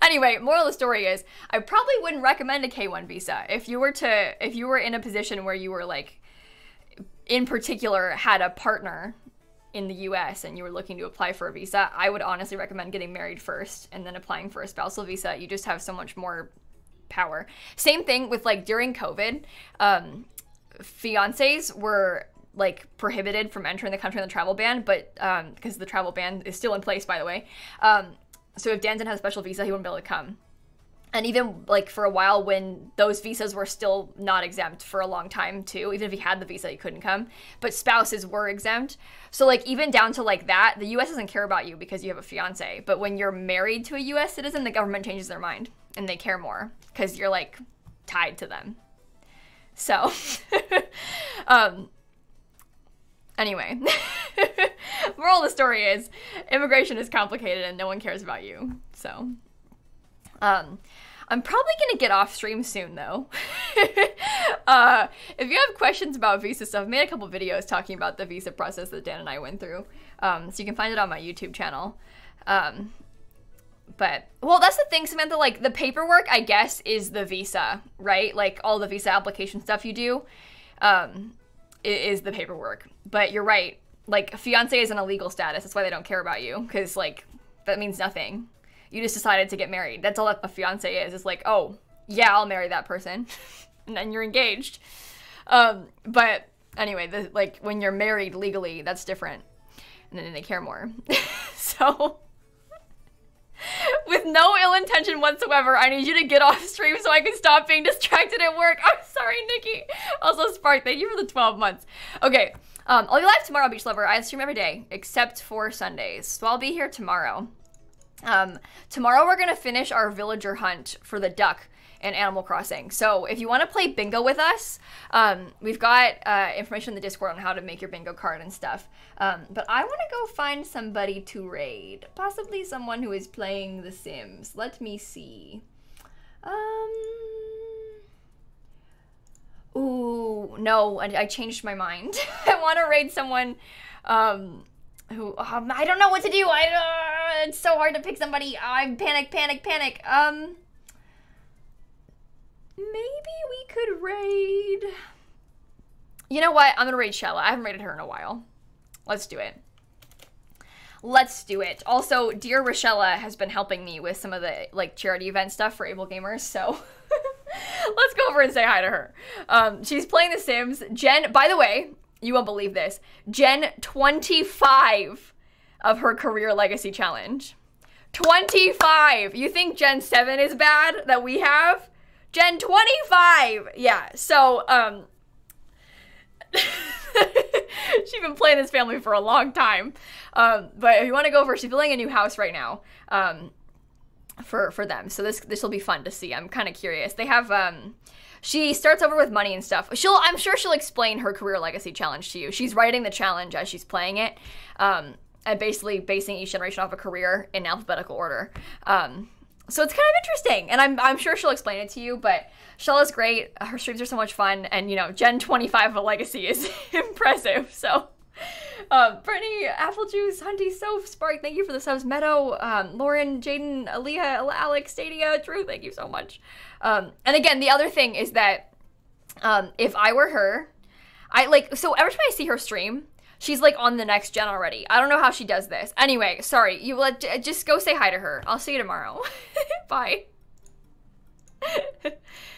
Anyway, moral of the story is I probably wouldn't recommend a K one visa. If you were to, if you were in a position where you were like, in particular, had a partner in the U S and you were looking to apply for a visa, I would honestly recommend getting married first and then applying for a spousal visa. You just have so much more power. Same thing with like during COVID, um, fiancés were like prohibited from entering the country on the travel ban, but um, because the travel ban is still in place, by the way. Um, so if Dan didn't have a special visa, he wouldn't be able to come. And even like for a while when those visas were still not exempt for a long time too, even if he had the visa, he couldn't come, but spouses were exempt. So like even down to like that, the U S doesn't care about you because you have a fiance, but when you're married to a U S citizen, the government changes their mind and they care more because you're like tied to them. So, um, anyway, moral of the story is immigration is complicated and no one cares about you. So, um, I'm probably going to get off stream soon though. uh, if you have questions about visa stuff, I made a couple videos talking about the visa process that Dan and I went through. Um, so you can find it on my YouTube channel. Um, but, well, that's the thing, Samantha, like the paperwork, I guess, is the visa, right? Like all the visa application stuff you do, um, is the paperwork. But you're right. Like fiance is an illegal status. That's why they don't care about you. Cause like that means nothing. You just decided to get married. That's all a fiance is. It's like, oh, yeah, I'll marry that person. And then you're engaged. Um, but anyway, the, like when you're married legally, that's different. And then they care more. So, with no ill intention whatsoever, I need you to get off stream so I can stop being distracted at work. I'm sorry, Nikki. Also, Spark, thank you for the twelve months. Okay, um, I'll be live tomorrow, Beach Lover. I stream every day, except for Sundays. So I'll be here tomorrow. Um, tomorrow we're gonna finish our villager hunt for the duck in Animal Crossing. So if you want to play bingo with us, um, we've got uh, information in the Discord on how to make your bingo card and stuff. Um, but I want to go find somebody to raid, possibly someone who is playing The Sims. Let me see. Um. Ooh, no, I, I changed my mind. I want to raid someone. Um. Who, um, I don't know what to do. I, uh, it's so hard to pick somebody. I'm panic, panic, panic. Um, maybe we could raid. You know what? I'm gonna raid Shella. I haven't raided her in a while. Let's do it. Let's do it. Also, dear Rochella has been helping me with some of the like charity event stuff for Able Gamers, so let's go over and say hi to her. Um, she's playing The Sims. Jen, by the way, you won't believe this. Gen twenty-five of her career legacy challenge. twenty-five. You think Gen seven is bad that we have? Gen twenty-five. Yeah. So, um, she's been playing this family for a long time. Um, but if you want to go over, she's building a new house right now. Um, for for them. So this this will be fun to see. I'm kind of curious. They have um. She starts over with money and stuff. She'll, I'm sure she'll explain her career legacy challenge to you. She's writing the challenge as she's playing it, um, and basically basing each generation off a career in alphabetical order. Um, so it's kind of interesting, and I'm, I'm sure she'll explain it to you, but Shella's great. Her streams are so much fun, and, you know, Gen twenty-five of a legacy is impressive, so... Um, Brittany, Apple Juice, Hunty, Soph, Spark, thank you for the subs. Meadow, um, Lauren, Jaden, Aaliyah, Alex, Stadia, Drew, thank you so much. Um, and again, the other thing is that, um, if I were her, I, like, so every time I see her stream, she's, like, on the next gen already. I don't know how she does this. Anyway, sorry, you let, just go say hi to her. I'll see you tomorrow. Bye.